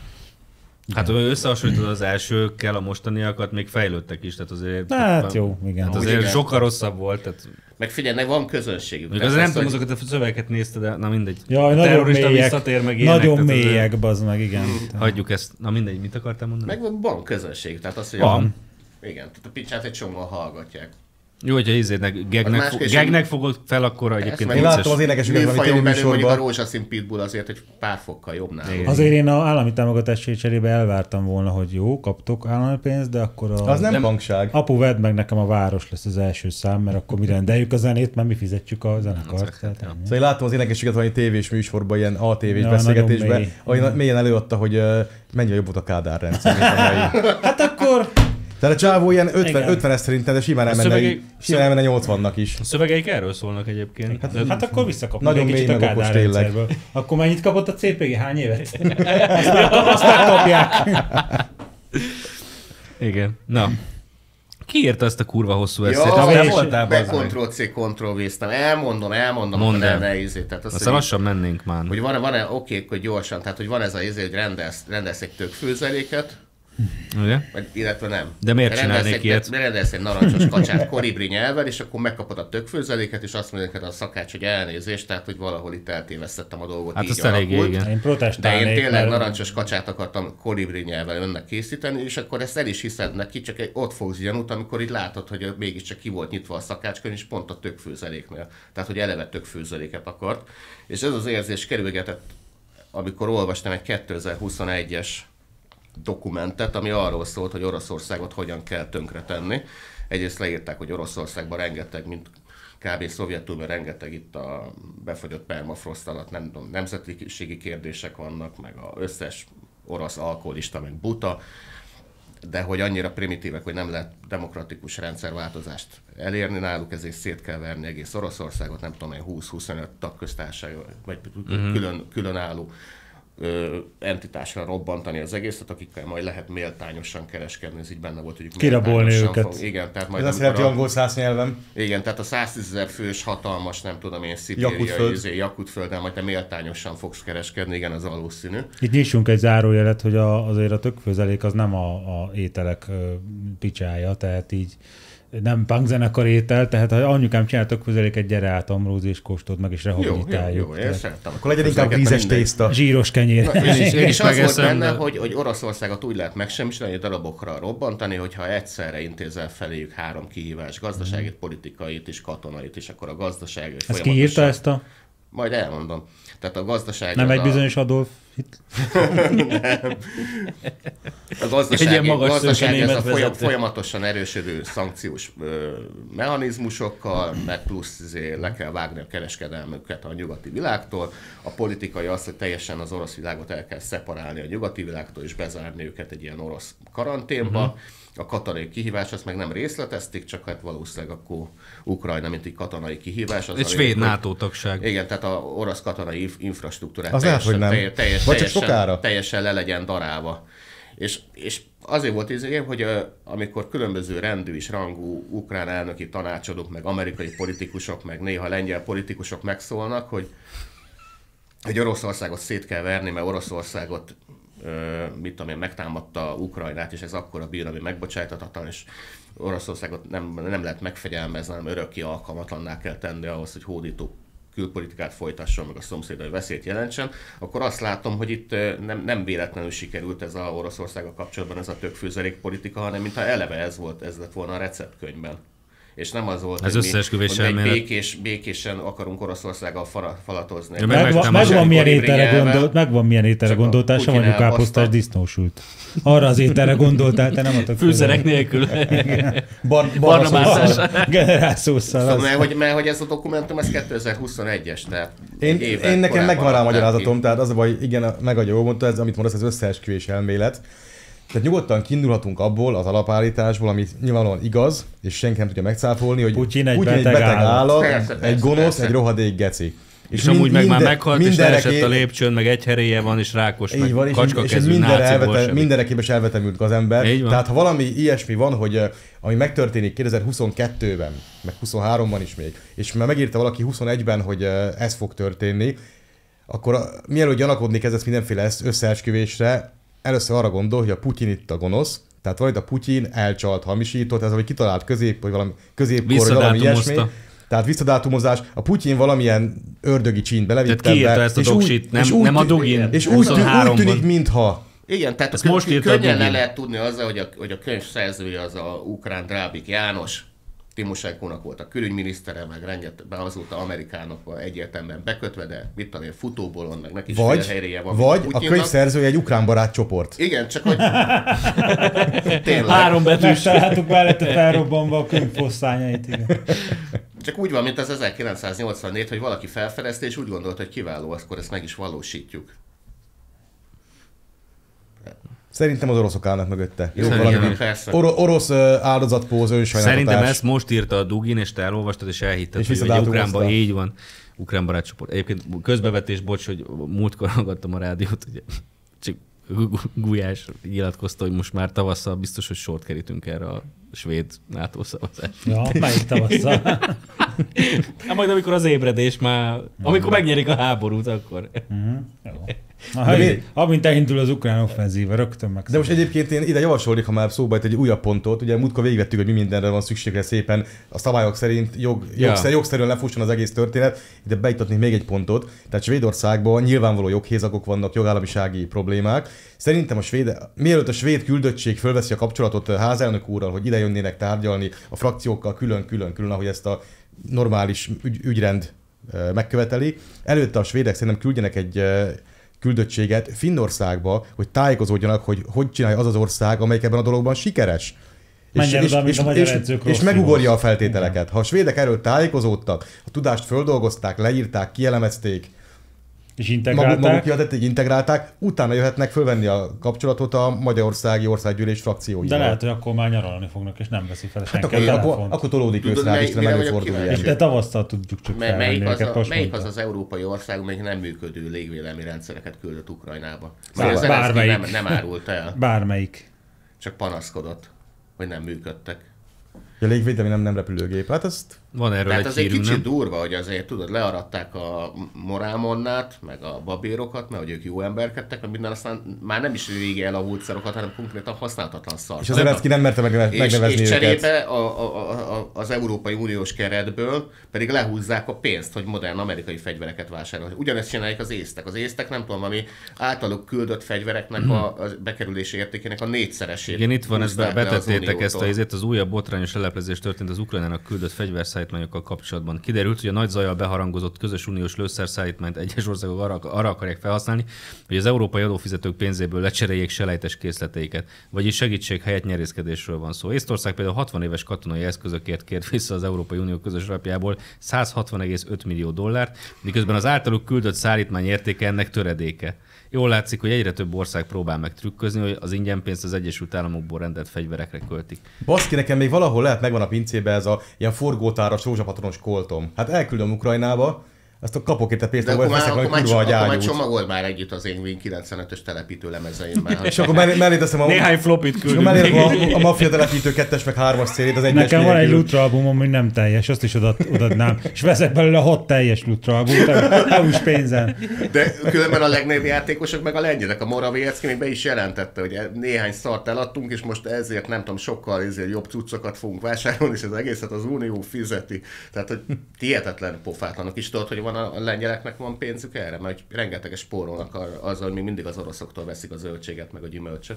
Hát, ha összehasonlítod az elsőkkel, a mostaniakat, még fejlődtek is, tehát azért... Hát jó, igen. Hát azért igen. Sokkal rosszabb volt, tehát... Meg figyelj, van közönségük. Még azért nem tudom, azokat a szövegeket nézte, de na mindegy. Jaj, nagyon mélyek, meg nagyon mélyek, bazd meg, igen. Hmm. Hagyjuk ezt. Na mindegy, mit akartál mondani? Meg van közönség, tehát az, hogy... Van. A, igen, tehát a Picsát egy csomóan hallgatják. Jó, hogyha ízédnek gegnek, fo- gegnek fogod fel, akkor egyébként én láttam az énekesüket, valami tévéműsorban. Mondjuk a rózsaszín pitbull azért egy pár fokkal jobb nálam. Azért én a állami támogatási cserébe elvártam volna, hogy jó, kaptok állami pénzt, de akkor a... Az nem, nem bankság. Apu, vedd meg nekem a Város lesz az első szám, mert akkor mi rendeljük a zenét, mert mi fizetjük a zenekart. Szóval én láttam az énekesüket valami tévés műsorban, ilyen á té vés ja, beszélgetésben, ahogy mélyen előadta, hogy uh, mennyire jobb volt a Kádár rendszer, mint a mai. Hát akkor... Tehát a csávó ilyen ötvenes szerintem, de simán elmenne, szövegei... simán elmenne nyolcvannak is. A szövegeik erről szólnak egyébként. Hát, hát akkor visszakapnak egy kicsit a Kádár rendszerből. Akkor mennyit kapott a cé pé gé? Hány évet? Azt, meg, azt megkapják. Igen. Na. Ki írta ezt a kurva hosszú eszét? Ja, be Ctrl-C, Ctrl-V-ztem. Elmondom, elmondom. Mondd el. Ne ízét. Tehát azt, aztán lassan mennénk már. Hogy van, van-e, oké, hogy gyorsan, tehát hogy van ez a ízé, hogy rendelsz, rendelsz egy tök főzeléket, ugye? Vagy, illetve nem. De miért csinálnék ilyet? Rendelsz egy narancsos kacsát kolibri nyelven, és akkor megkapod a tökfőzeléket, és azt mondja a szakács, hogy elnézést, tehát hogy valahol itt eltévesztettem a dolgot, hát így elég, igen. Én de én tényleg mert... narancsos kacsát akartam kolibri nyelven önnek készíteni, és akkor ezt el is hiszed neki, csak egy ott fogsz gyanút, amikor így látod, hogy mégiscsak ki volt nyitva a szakácskönyv, és pont a tökfőzeléknél. Tehát, hogy eleve tökfőzeléket akart. És ez az érzés kerülgetett, amikor olvastam egy kétezer-huszonegyes dokumentet, ami arról szólt, hogy Oroszországot hogyan kell tönkretenni. Egyrészt leírták, hogy Oroszországban rengeteg, mint kb. Szovjetunióban rengeteg itt a befagyott permafrost alatt nem, nemzetiségi kérdések vannak, meg az összes orosz alkoholista, meg buta, de hogy annyira primitívek, hogy nem lehet demokratikus rendszerváltozást elérni náluk, ezért szét kell verni egész Oroszországot, nem tudom, húsz-huszonöt tagköztársaság, vagy uh-huh. külön, különálló entitásra robbantani az egészet, akikkel majd lehet méltányosan kereskedni, ez így benne volt, hogy kirabolni őket. Fog, igen, tehát majd ez azt jelenti angol száz nyelven. Igen, tehát a száztízezer fős hatalmas, nem tudom én, szibériai Jakutföldön, majd te méltányosan fogsz kereskedni, igen, az valószínű. Itt nyissunk egy zárójelet, hogy a, azért a tökfőzelék az nem a, a ételek picsája, tehát így nem punkzenekar étel, tehát ha anyukám csinál tökfőzeléket, gyere át Amrózi és kóstold meg, és rehabilitáljuk. Jó, jó, jó, én szeretem. Akkor legyen inkább vízes tészta. Zsíros kenyér. Na, és, és, és az volt benne, de... hogy, hogy Oroszországot úgy lehet megsemmisíteni, darabokra robbantani, hogyha egyszerre intézel feléjük három kihívás, gazdaságit, politikait és katonait, és akkor a gazdaság... Ezt ki írta ezt a... Majd elmondom. Tehát a gazdaság... Nem egy bizonyos a... Adolf nem. A gazdaság, gazdaság ez a folyam, folyamatosan erősödő szankciós ö, mechanizmusokkal, meg plusz azért le kell vágni a kereskedelmüket a nyugati világtól. A politikai az, hogy teljesen az orosz világot el kell szeparálni a nyugati világtól, és bezárni őket egy ilyen orosz karanténba. Uh-huh. A katonai kihívás, azt meg nem részletezték, csak hát valószínűleg akkor Ukrajna, mint egy katonai kihívás. Az egy svéd NATO tagság. Igen, tehát a orosz katonai infrastruktúrát az teljesen, lehet, hogy nem. Teljes, teljesen, teljesen le legyen darálva. És, és azért volt ez, hogy uh, amikor különböző rendű és rangú ukrán elnöki tanácsadók, meg amerikai politikusok, meg néha lengyel politikusok megszólnak, hogy, hogy Oroszországot szét kell verni, mert Oroszországot Uh, mit tudom én, megtámadta Ukrajnát, és ez akkora bír, ami megbocsájtatatlan, és Oroszországot nem, nem lehet megfegyelmezni, hanem örökké alkalmatlanná kell tenni ahhoz, hogy hódító külpolitikát folytasson, meg a szomszédai veszélyt jelentsen, akkor azt látom, hogy itt nem, nem véletlenül sikerült ez a Oroszországgal kapcsolatban ez a tökfőzelék politika, hanem mintha eleve ez volt, ez lett volna a receptkönyvben. És nem az volt, ez hogy, mi, hogy egy békés, békésen akarunk Oroszországgal falatozni. Ja, megvan, megvan, milyen ételre gondolt, megvan milyen ételre gondoltál, sem vagyok káposztás disznósült. Arra az ételre gondoltál, te nem adtak fűszerek nélkül. Bar, barna mászás. Generálszósszal. Szóval, mert, hogy, mert hogy ez a dokumentum, ez kétezer-huszonegyes, tehát én, én nekem megvan rá a magyarázatom, tehát az a baj, igen, megadja, jól mondta, ez, amit mondasz, ez összeesküvés elmélet. Tehát nyugodtan kiindulhatunk abból az alapállításból, ami nyilvánvalóan igaz, és senki nem tudja megcáfolni, hogy Putyin egy Putyin beteg, egy beteg állat, állat persze, egy persze, gonosz, persze. egy rohadék geci. És, és mind, amúgy meg minden, már meghalt, és leesett a lépcsőn, meg egy heréje van, és rákos, meg van, kacskakezű náci mindenre képes elvetemült az ember. Tehát ha valami ilyesmi van, hogy ami megtörténik kétezer-huszonkettőben, meg huszonháromban is még, és már megírta valaki huszonegyben, hogy ez fog történni, akkor mielőtt gyanakodni kezdesz mindenféle összeesküvésre, először arra gondol, hogy a Putyin itt a gonosz, tehát vagy a Putyin elcsalt, hamisított, ez vagy kitalált közép, vagy valami középkor, vagy valami ilyesmi. Tehát visszadátumozás, a Putyin valamilyen ördögi csínt belevitt ebbe. Tehát ezt a doksit, nem, nem a Dugin. És úgy, úgy tűnik, mintha. Igen, tehát ezt a most könyv, könnyen le lehet tudni azzal, hogy a, hogy a könyv szerzője az a ukrán Drábik János, Timosenkónak volt a külügyminisztere, meg rengeteg, azóta Amerikának egyértelműen bekötve, de mit tudom én, futóból van, meg neki is vagy, félhelyréje van. Vagy a könyvszerzője egy ukrán barát csoport. Igen, csak hogy... Tényleg. Három betűs. Megtaláltuk mellette felrobbanva a könyvfosszányait, igen. Csak úgy van, mint az ezerkilencszáznyolcvannégy, hogy valaki felfedezte, és úgy gondolt, hogy kiváló, akkor ezt meg is valósítjuk. Szerintem az oroszok állnak mögötte. Jó, valami Or- orosz áldozatpóz, önsajnálatás. Szerintem ezt most írta a Dugin, és te elolvastad, és elhitted, és hogy, hogy Ukránban így van. Ukrán barátcsoport. Egyébként közbevetés, bocs, hogy múltkor hallgattam a rádiót, ugye, csak Gulyás nyilatkozta, hogy most már tavasszal biztos, hogy sort kerítünk erre a svéd NATO szavazásra. Ja, melyik tavasszal? Hát majd amikor az ébredés már, amikor megnyerik a háborút, akkor... Uh-huh. Jó. Aha, mi... Amint elindul az ukrán offenzíva, rögtön meg. De most egyébként én ide javasolnék, ha már szóba jött egy újabb pontot, ugye múltkor végigvettük, hogy mi mindenre van szüksége szépen a szabályok szerint, jog, ja. jogszer, jogszerűen lefusson az egész történet, ide beiktatnék még egy pontot. Tehát Svédországban nyilvánvaló joghézagok vannak, jogállamisági problémák. Szerintem a svéd, mielőtt a svéd küldöttség fölveszi a kapcsolatot a házelnök úrral, hogy ide jönnének tárgyalni a frakciókkal külön-külön-külön, ahogy ezt a normális ügy, ügyrend megköveteli, előtte a svédek szerintem küldjenek egy küldöttséget Finnországba, hogy tájékozódjanak, hogy hogy csinálja az az ország, amelyik ebben a dologban sikeres. És, és, és, és, és megugorja a feltételeket. Ha a svédek erről tájékozódtak, a tudást földolgozták, leírták, kielemezték, és integrálták. Maguk, maguk kiadaték, integrálták, utána jöhetnek fölvenni a kapcsolatot a Magyarországi Országgyűlés frakcióival. De lehet, hogy akkor már nyaralni fognak, és nem veszi fel senki hát akkor, akkor, akkor tolódik össze, és előfordul ilyen. De tavasztal tudjuk csak felvenni melyik az, a, melyik az az európai ország, amelyik nem működő légvédelmi rendszereket küldött Ukrajnába? Bár, bármelyik. Nem, nem árult el. Bármelyik. Csak panaszkodott, hogy nem működtek. A légvédelmi nem, nem repülőgép, hát ezt... Van erről Tehát egy az egy hírünk, kicsit nem? durva, hogy azért tudod, learadták a Morálmonnát, meg a babérokat, mert hogy ők jó emberkedtek, meg minden, aztán már nem is régi elavult szarokat, hanem konkrétan használhatatlan szart. És az Zelenszky nem merte meg, megnevezni és, és őket. cserébe a, a, a, az Európai Uniós keretből pedig lehúzzák a pénzt, hogy modern amerikai fegyvereket vásárolják. Ugyanezt csinálják az észtek. Az észtek nem tudom, ami általuk küldött fegyvereknek a, a bekerülési értékének a négyszeresét. Igen, itt van, ezt betettétek ezt a, ezért az újabb botrányos leleplezés történt az Ukrajnának küldött fegyverszállítmányokkal kapcsolatban. Kiderült, hogy a nagy zajjal beharangozott közös uniós lőszerszállítmányt egyes országok arra, arra akarják felhasználni, hogy az európai adófizetők pénzéből lecseréljék selejtes készleteiket, vagyis segítség helyett nyerészkedésről van szó. Észtország például hatvan éves katonai eszközökért kért vissza az Európai Unió közös alapjából száz hatvan egész öt millió dollárt, miközben az általuk küldött szállítmány értéke ennek töredéke. Jól látszik, hogy egyre több ország próbál meg trükközni, hogy az ingyen pénzt az Egyesült Államokból rendelt fegyverekre költik. Baszki, nekem még valahol lehet megvan a pincébe ez a ilyen forgótáras, rózsapatronos koltom. Hát elküldöm Ukrajnába, azt a kapok itt a pénzt, akkor veszek, hogy kurva a gyágyút. Akkor már csomagold már együtt az én Win kilencvenötös telepítő lemezeimmel. És akkor mellé, mellé teszem a... Néhány flopit küldünk. Mellé a, a Mafia telepítő kettes meg hármas szérét, az egyes nekem van egy Lutra albumom, ami nem teljes, azt is odad, odadnám. És veszek belőle hat teljes Lutra albumot, é u-s pénzen. De különben a legnagyobb játékosok meg a lengyelek. A Morawiecki még be is jelentette, hogy néhány szart eladtunk, és most ezért nem tudom, sokkal ezért jobb cuccokat fogunk vásárolni, és az egészet az Unió fizeti. Tehát, hogy hihetetlen pofátlanok is tudod, hogy van a lengyeleknek van pénzük erre, mert rengeteges spórolnak azzal, hogy még mindig az oroszoktól veszik a zöldséget, meg a gyümölcsöt.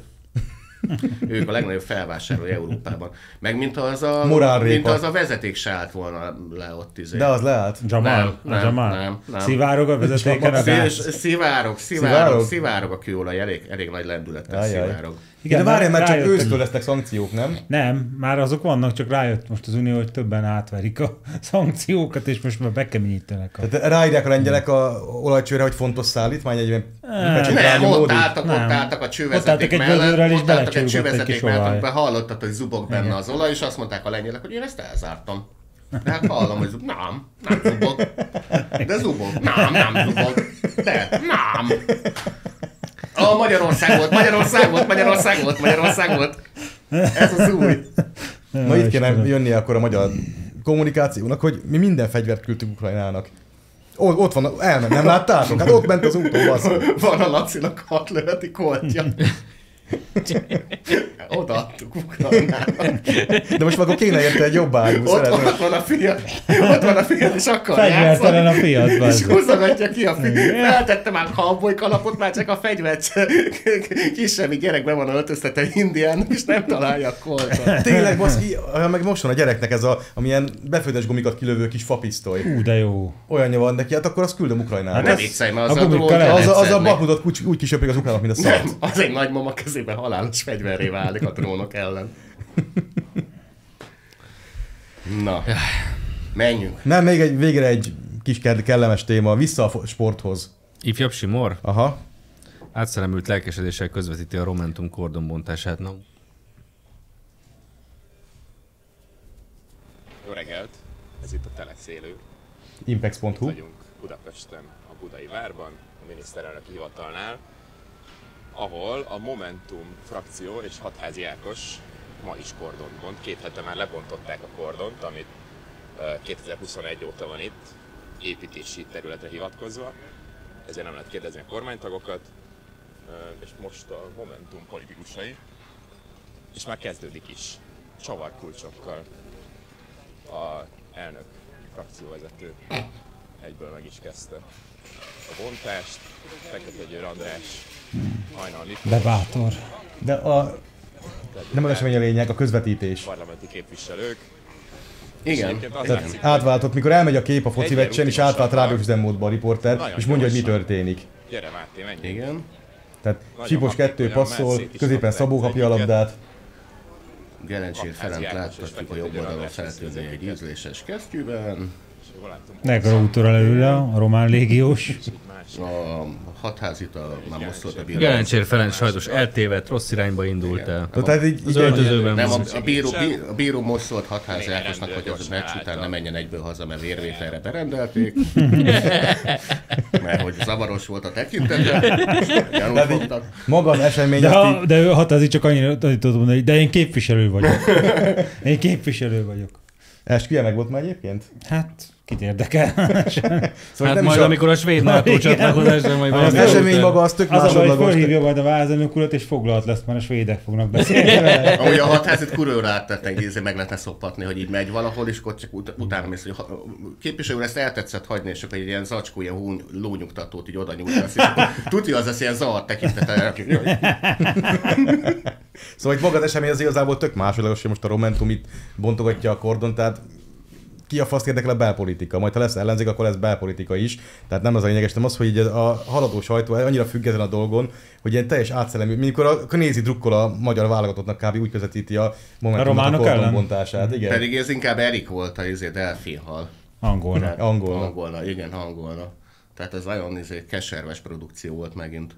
Ők a legnagyobb felvásárlói Európában. Meg mint az a, mint az a vezeték se állt volna le ott izé. De az leállt. Jamal. Nem, nem, Jamal. nem, nem. Szivárog a vezetéken a gáz. Szivárog, szivárog, szivárog a kőolaj, elég, elég nagy lendülettel szivárog. Igen, de várjál, már csak ősztől lesznek szankciók, nem? Nem, már azok vannak, csak rájött most az Unió, hogy többen átverik a szankciókat, és most már bekeményítenek. A... Tehát ráírják a lengyelek a olajcsőre, hogy fontos szállítmány, egy nem, ott álltak, ott álltak a csővezeték mellett, ott álltak egy csővezeték mellett, hallottad, hogy zubog benne az olaj, és azt mondták a lengyelek, hogy én ezt elzártam. De hát hallom, hogy zubog. Nem, nem zubog. De zubog. Nem, nem zubog. De nem. A Magyarország volt, Magyarország volt, Magyarország volt, Magyarország volt. Ez az új. Na itt kéne jönnie akkor a magyar kommunikációnak, hogy mi minden fegyvert küldtünk Ukrajnának. Ott, ott van, elment, nem láttátok? Hát ott ment az úton, basz. Van a Lacinak hat löveti koltja. Odaadtuk Ukrajnának. De most akkor kéne érte egy jobb ágú. Ott, ott van a fiat, ott van a fiat, és akar Fegyvertelen a fiat, és bazd. húzogatja ki a fiat. Feltette már cowboy kalapot, már csak a fegyvert kisebbi gyerek be van öltöztetve indiának, és nem találja a koltot. Tényleg, baszki, meg most van a gyereknek ez a, amilyen befőttes gumikat kilövő kis fapisztoly. Ú, de jó. Olyanja van neki, hát akkor azt küldöm Ukrajnába. Hát ne viccelj, mert az a a gumikkal drón Az a, az a rendszernek- Bakhmutot úgy, úgy kisöprik az ukránok, mint a szart. Nem, az egy nagymama kezében halálos fegyverré válik a drónok ellen. Na, menjünk. Nem, még egy, végre egy kis kellemes téma, vissza a sporthoz. Ifjabb Simor Aha. átszellemült lelkesedéssel közvetíti a Momentum kordonbontását. Na, Jó reggelt! Ez itt a Telexélő. Impex pont hu. Vagyunk Budapesten, a Budai Várban, a miniszterelnöki hivatalnál, ahol a Momentum frakció és Hatházi Ákos ma is kordont bont. Két hete már lebontották a kordont, amit kétezer-huszonegy óta van itt, építési területre hivatkozva. Ezért nem lehet kérdezni a kormánytagokat, és most a Momentum politikusai, és már kezdődik is, csavarkulcsokkal. A elnök frakcióvezető egyből meg is kezdte a bontást, Fekete Győr András, Hajnal Miklós, De bátor. De a... Nem az esemény a lényeg, a közvetítés. parlamenti képviselők. Igen. Tehát átváltott, mikor elmegy a kép a foci meccsen, és átvált rádiós üzemmódba a riporter, és mondja, hogy mi történik. Gyere Máté, menjünk. Igen. Tehát Sipos kettő passzol, középen Szabó kapja a labdát. Gerencsér Ferenc láthatjuk a jobb oldalon feltűnni egy ízléses kesztyűben. Negrautora előle, a román légiós. A Hatházit a, már most szólt a bíró. Gelencsér Ferenc sajnos eltévedt, rossz irányba indult el. Tehát így, Az így öltözőben Nem, a, van. a, bíró, bíró, a bíró most szólt Hatházi Ákosnak, hogy az a meccs után ne menjen egyből haza, mert vérvételre berendelték. Mert hogy zavaros volt a tekintete. Gyanút fogtak. maga az esemény... De, azt ha, így- de Hatházi csak annyira annyit tudod mondani, de én képviselő vagyok. Én képviselő vagyok. Esküje meg volt már egyébként? Hát, kit érdekel? Szóval Hát nem majd is a- amikor a svéd NATO Igen. csatlakozásra majd az valami esemény után- maga az tök Az a baj, hogy másodlagos. fölhívja majd a vázelnök urat, és foglalt lesz, mert a svédek fognak beszélni vele. Amúgy a Hatházit kurőre áttettek, így meg lehetne szoppatni, hogy így megy valahol, és akkor csak ut- utána mész, hogy ha- képviselő úr, ezt eltetszett hagyni, és akkor egy ilyen zacskó, ilyen hú, lónyugtatót így oda nyújtasz. Tudja, az lesz ilyen zavart tekintete. Szóval itt maga az esemény az igazából tök másodlagos, hogy most a Momentum itt bontogatja a kordon, tehát ki a faszt érdekel a belpolitika. Majd ha lesz ellenzék, akkor lesz belpolitika is. Tehát nem az a lényeges, nem az, hogy így a haladó sajtó annyira függ ezen a dolgon, hogy ilyen teljes átszellemű, mikor a Knézi drukkol a magyar válogatottnak kb. Úgy közvetíti a Momentumnak a, románok a ellen? kordonbontását. Igen. Pedig ez inkább Erik volt a izé delfinhal. Angolna. Tehát Angolna. Angolna, igen, angolna. Tehát ez nagyon izé, keserves produkció volt megint.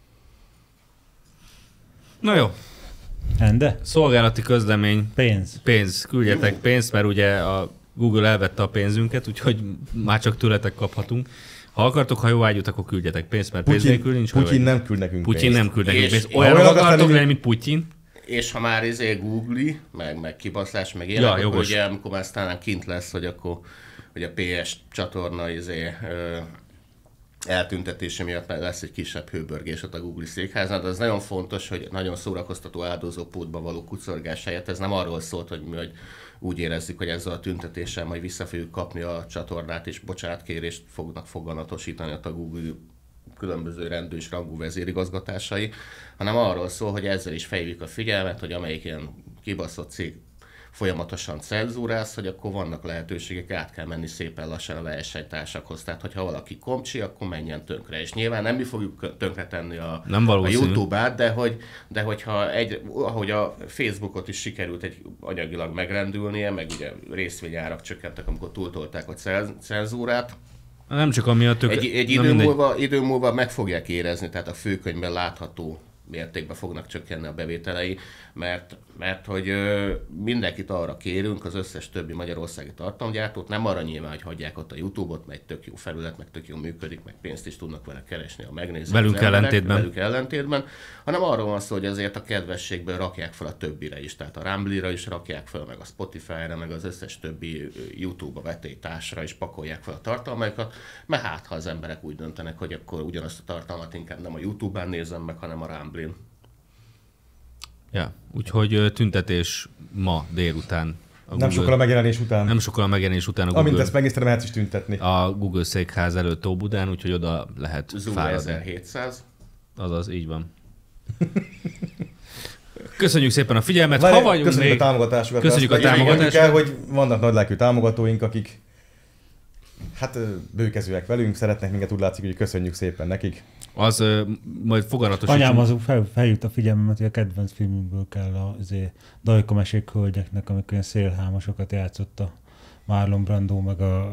Na jó, Ende? szolgálati közlemény, Pénz. pénz, küldjetek pénzt, mert ugye a Google elvette a pénzünket, úgyhogy már csak tőletek kaphatunk. Ha akartok hajóágyút, akkor küldjetek pénzt, mert pénz Putyin, nélkül nincs Putyin hajóágyú. nem küld nekünk Putyin pénzt. nem küld nekünk És- pénzt. és Olyanok olyanok akartok aztán, lenni, mint Putyin. És ha már izé Google, meg, meg kibaszlás, meg ilyenek, Ja, akkor jogos. ugye, amikor már aztán kint lesz, hogy akkor hogy a pé es csatorna izé, ö, eltüntetése miatt lesz egy kisebb hőbörgés ott a Google székházán, de az nagyon fontos, hogy nagyon szórakoztató áldozópótba való kucorgás helyett ez nem arról szólt, hogy mi hogy úgy érezzük, hogy ezzel a tüntetéssel majd vissza fogjuk kapni a csatornát, és bocsánatkérést fognak foganatosítani ott a Google különböző rendő és rangú vezérigazgatásai, hanem arról szól, hogy ezzel is fejlődik a figyelmet, hogy amelyik ilyen kibaszott cég folyamatosan cenzúráz, hogy akkor vannak lehetőségek, át kell menni szépen lassan a versenytársakhoz. Tehát, hogyha valaki komcsi, akkor menjen tönkre. És nyilván nem mi fogjuk tönkretenni a, Nem a valószínű. YouTube-át, de, hogy, de hogyha egy, ahogy a Facebookot is sikerült egy anyagilag megrendülnie, meg ugye részvényárak csökkentek, amikor túltolták a cen- cenzúrát, Nem csak amiatt tök... egy, egy na idő, mindegy. múlva, idő múlva meg fogják érezni, tehát a főkönyvben látható mértékben fognak csökkenni a bevételei, mert, mert hogy ö, mindenkit arra kérünk, az összes többi magyarországi tartalomgyártót, nem arra nyilván, hogy hagyják ott a YouTube-ot, meg tök jó felület, meg tök jó működik, meg pénzt is tudnak vele keresni a megnézők. Velünk az emberek, ellentétben. Velük ellentétben, hanem arról van szó, hogy azért a kedvességből rakják fel a többire is, tehát a Rumble-ra is rakják fel, meg a Spotify-ra, meg az összes többi ö, YouTube-a vetélytársra is pakolják fel a tartalmaikat, mert hát ha az emberek úgy döntenek, hogy akkor ugyanazt a tartalmat inkább nem a YouTube-án nézem meg, hanem a Rumble-n. Ja, úgyhogy tüntetés ma délután. Nem Google, sokkal a megjelenés után. Nem sokkal a megjelenés után a Google. Amint ezt megnéztem, mehetsz is tüntetni. A Google székház előtt Óbudán, úgyhogy oda lehet fáradni. ezerhétszáz. Azaz, így van. Köszönjük szépen a figyelmet. Várj, ha vagyunk köszönjük még... a támogatásokat. Köszönjük a támogatásokat. El, hogy vannak nagylelkű támogatóink, akik hát bőkezőek velünk, szeretnek minket, úgy látszik, hogy köszönjük szépen nekik. Az uh, majd foganatosítsunk. Anyám, azok fel, feljut a figyelmemet, hogy a kedvenc filmünkből kell az Dajka mesék hölgyeknek, amikor ilyen szélhámosokat játszott a Marlon Brando, meg a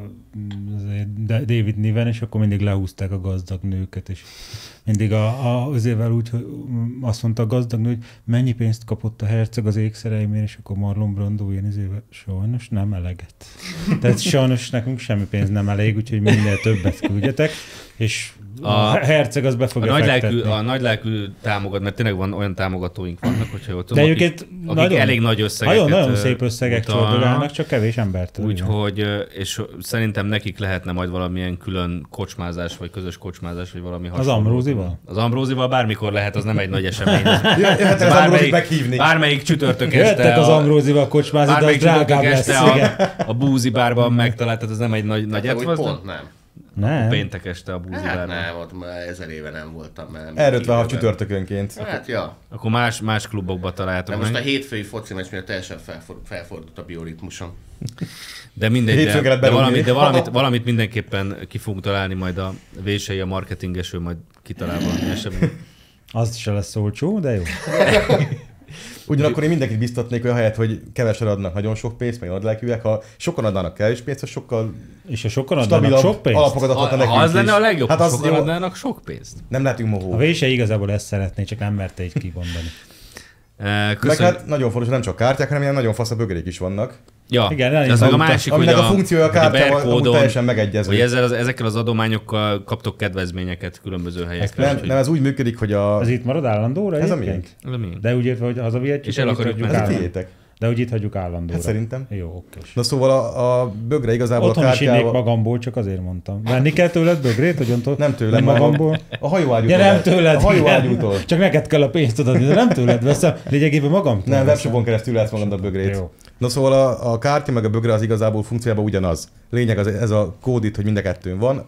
David Niven, és akkor mindig lehúzták a gazdag nőket, és mindig a, a, azért úgy, hogy azt mondta a gazdag nő, hogy mennyi pénzt kapott a herceg az ékszereimért, és akkor Marlon Brando ilyen izével, sajnos nem eleget. Tehát sajnos nekünk semmi pénz nem elég, úgyhogy minél többet küldjetek, és a, a herceg az be fogja a fektetni. Nagylelkű, a nagylelkű támogat, mert tényleg van olyan támogatóink vannak, hogyha jól tudom, akik, akik nagyon, elég nagy összegeket nagyon, nagyon szép összegek csordogálnak, csak kevés embertől. Úgyhogy, és szerintem nekik lehetne majd valamilyen külön kocsmázás, vagy közös kocsmázás, vagy valami hasonló. Az Ambrózival? Az Ambrózival bármikor lehet, az nem egy nagy esemény. Jöhettek az Ambrózit meghívni. Bármelyik csütörtök este. Jöhettek az Ambrózival kocsmázni, de az drágább lesz. A, a Búzi bárban megtalált, tehát ez nem egy nagy, nagy hát, pont nem. Nem. Péntek este a Búzi hát bárban. nem, ott már ezer éve nem voltam. Erről van csütörtökönként. Hát ja. Akkor más, más klubokba találtok de meg. most a hétfői foci meccs miatt teljesen felfordult, felfordult a bioritmusom. De mindegy, de, de, valamit, de valamit, valamit mindenképpen ki fogunk találni, majd a vései, a marketingeső majd kitalál valami esetben. Az se lesz olcsó, de jó. Ugyanakkor én mindenkit biztatnék, hogy ahelyett, hogy kevesen adnak nagyon sok pénzt, meg nagylelkűek, ha sokan adnának kevés pénzt, az sokkal és ha sokan adnának sok pénzt? Alapokat adhatna nekünk ha az lenne a legjobb, hát ha az sokan jó. adnának sok pénzt. Nem lehetünk mohó. A vései igazából ezt szeretné, csak nem merte így kimondani. Meg hát nagyon fontos, nem csak kártyák, hanem ilyen nagyon fasz a bögerék is vannak. Ja, igen, ez meg a másik, aminek hogy a, a funkciója a kártyával teljesen megegyező. Hogy ezzel az, ezekkel az adományokkal kaptok kedvezményeket különböző helyekre. Nem, nem, ez úgy működik, hogy a... Ez itt marad állandóra? Ez a miénk. Ez a miénk. De úgy értve, hogy hazavihetjük, és el akarjuk menni. Ez tiétek. De úgy itt hagyjuk állandóra. Hát szerintem. Jó, okés. Na szóval a, a bögre igazából otthon a kártyával... Otthon is innék magamból, csak azért mondtam. Venni kell tőled bögrét, hogy ontól? Nem tőlem. Magamból. A hajóágyútól. Ja, nem tőled. A hajóágyútól. Csak neked kell a pénzt adni, de nem tőled veszem. Lényegében magamtól. Nem, webshopon keresztül látsz magadnak bögrét. Jó. Na szóval a, a kártya meg a bögre az igazából funkciójában ugyanaz. Lényeg az, ez a kód itt, hogy mind a kettőn van.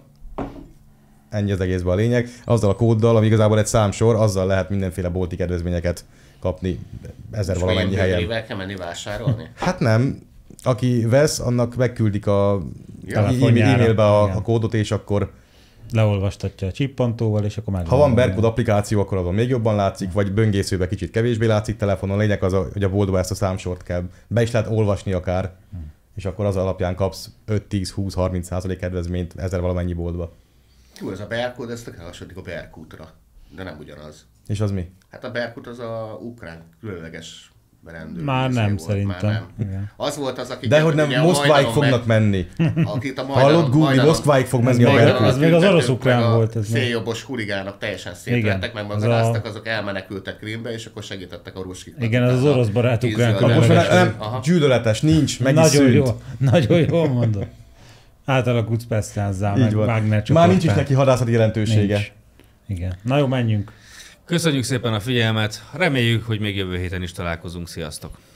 Ennyi az egészben a lényeg. Azzal a kóddal, ami igazából egy számsor, azzal lehet mindenféle bolti kedvezményeket kapni ezer és valamennyi helyen. És kell menni vásárolni? Hát nem. Aki vesz, annak megküldik a ja, e-mailbe a, a kódot, és akkor leolvastatja a csippantóval, és akkor már... Ha van Berkód applikáció, akkor azon még jobban látszik, vagy böngészőbe kicsit kevésbé látszik telefonon. A lényeg az, hogy a boltba ezt a számsort kell. Be is lehet olvasni akár, hmm. és akkor az alapján kapsz öt, tíz, húsz, harminc százalék kedvezményt ezer valamennyi boltba. Jó, ez a Berkód, ez tök hasonlít a Berkútra, de nem ugyanaz. És az mi? Hát a Berkut az a ukrán különleges berendő. Már nem, volt, szerintem. Már nem. Az volt az, aki... De hogy nem, Moszkváig fognak meg... menni. Akit a Hallod, Gúli, Moszkváig fog menni a Berkut. Az még az orosz-ukrán volt. A féljobbos huligánok teljesen szétlettek, meg magyaráztak, azok elmenekültek Krímbe, és akkor segítettek a ruskiknak. Igen, az az orosz barát ukrán különleges. Nem, gyűlöletes, nincs, meg is nagyon jó, nagyon jól mondod. Átalakult Spetsnázzá, meg Wagner csoportán. Már nincs is neki hadászati jelentősége. Nincs. Igen. Na jó, menjünk. Köszönjük szépen a figyelmet, reméljük, hogy még jövő héten is találkozunk. Sziasztok!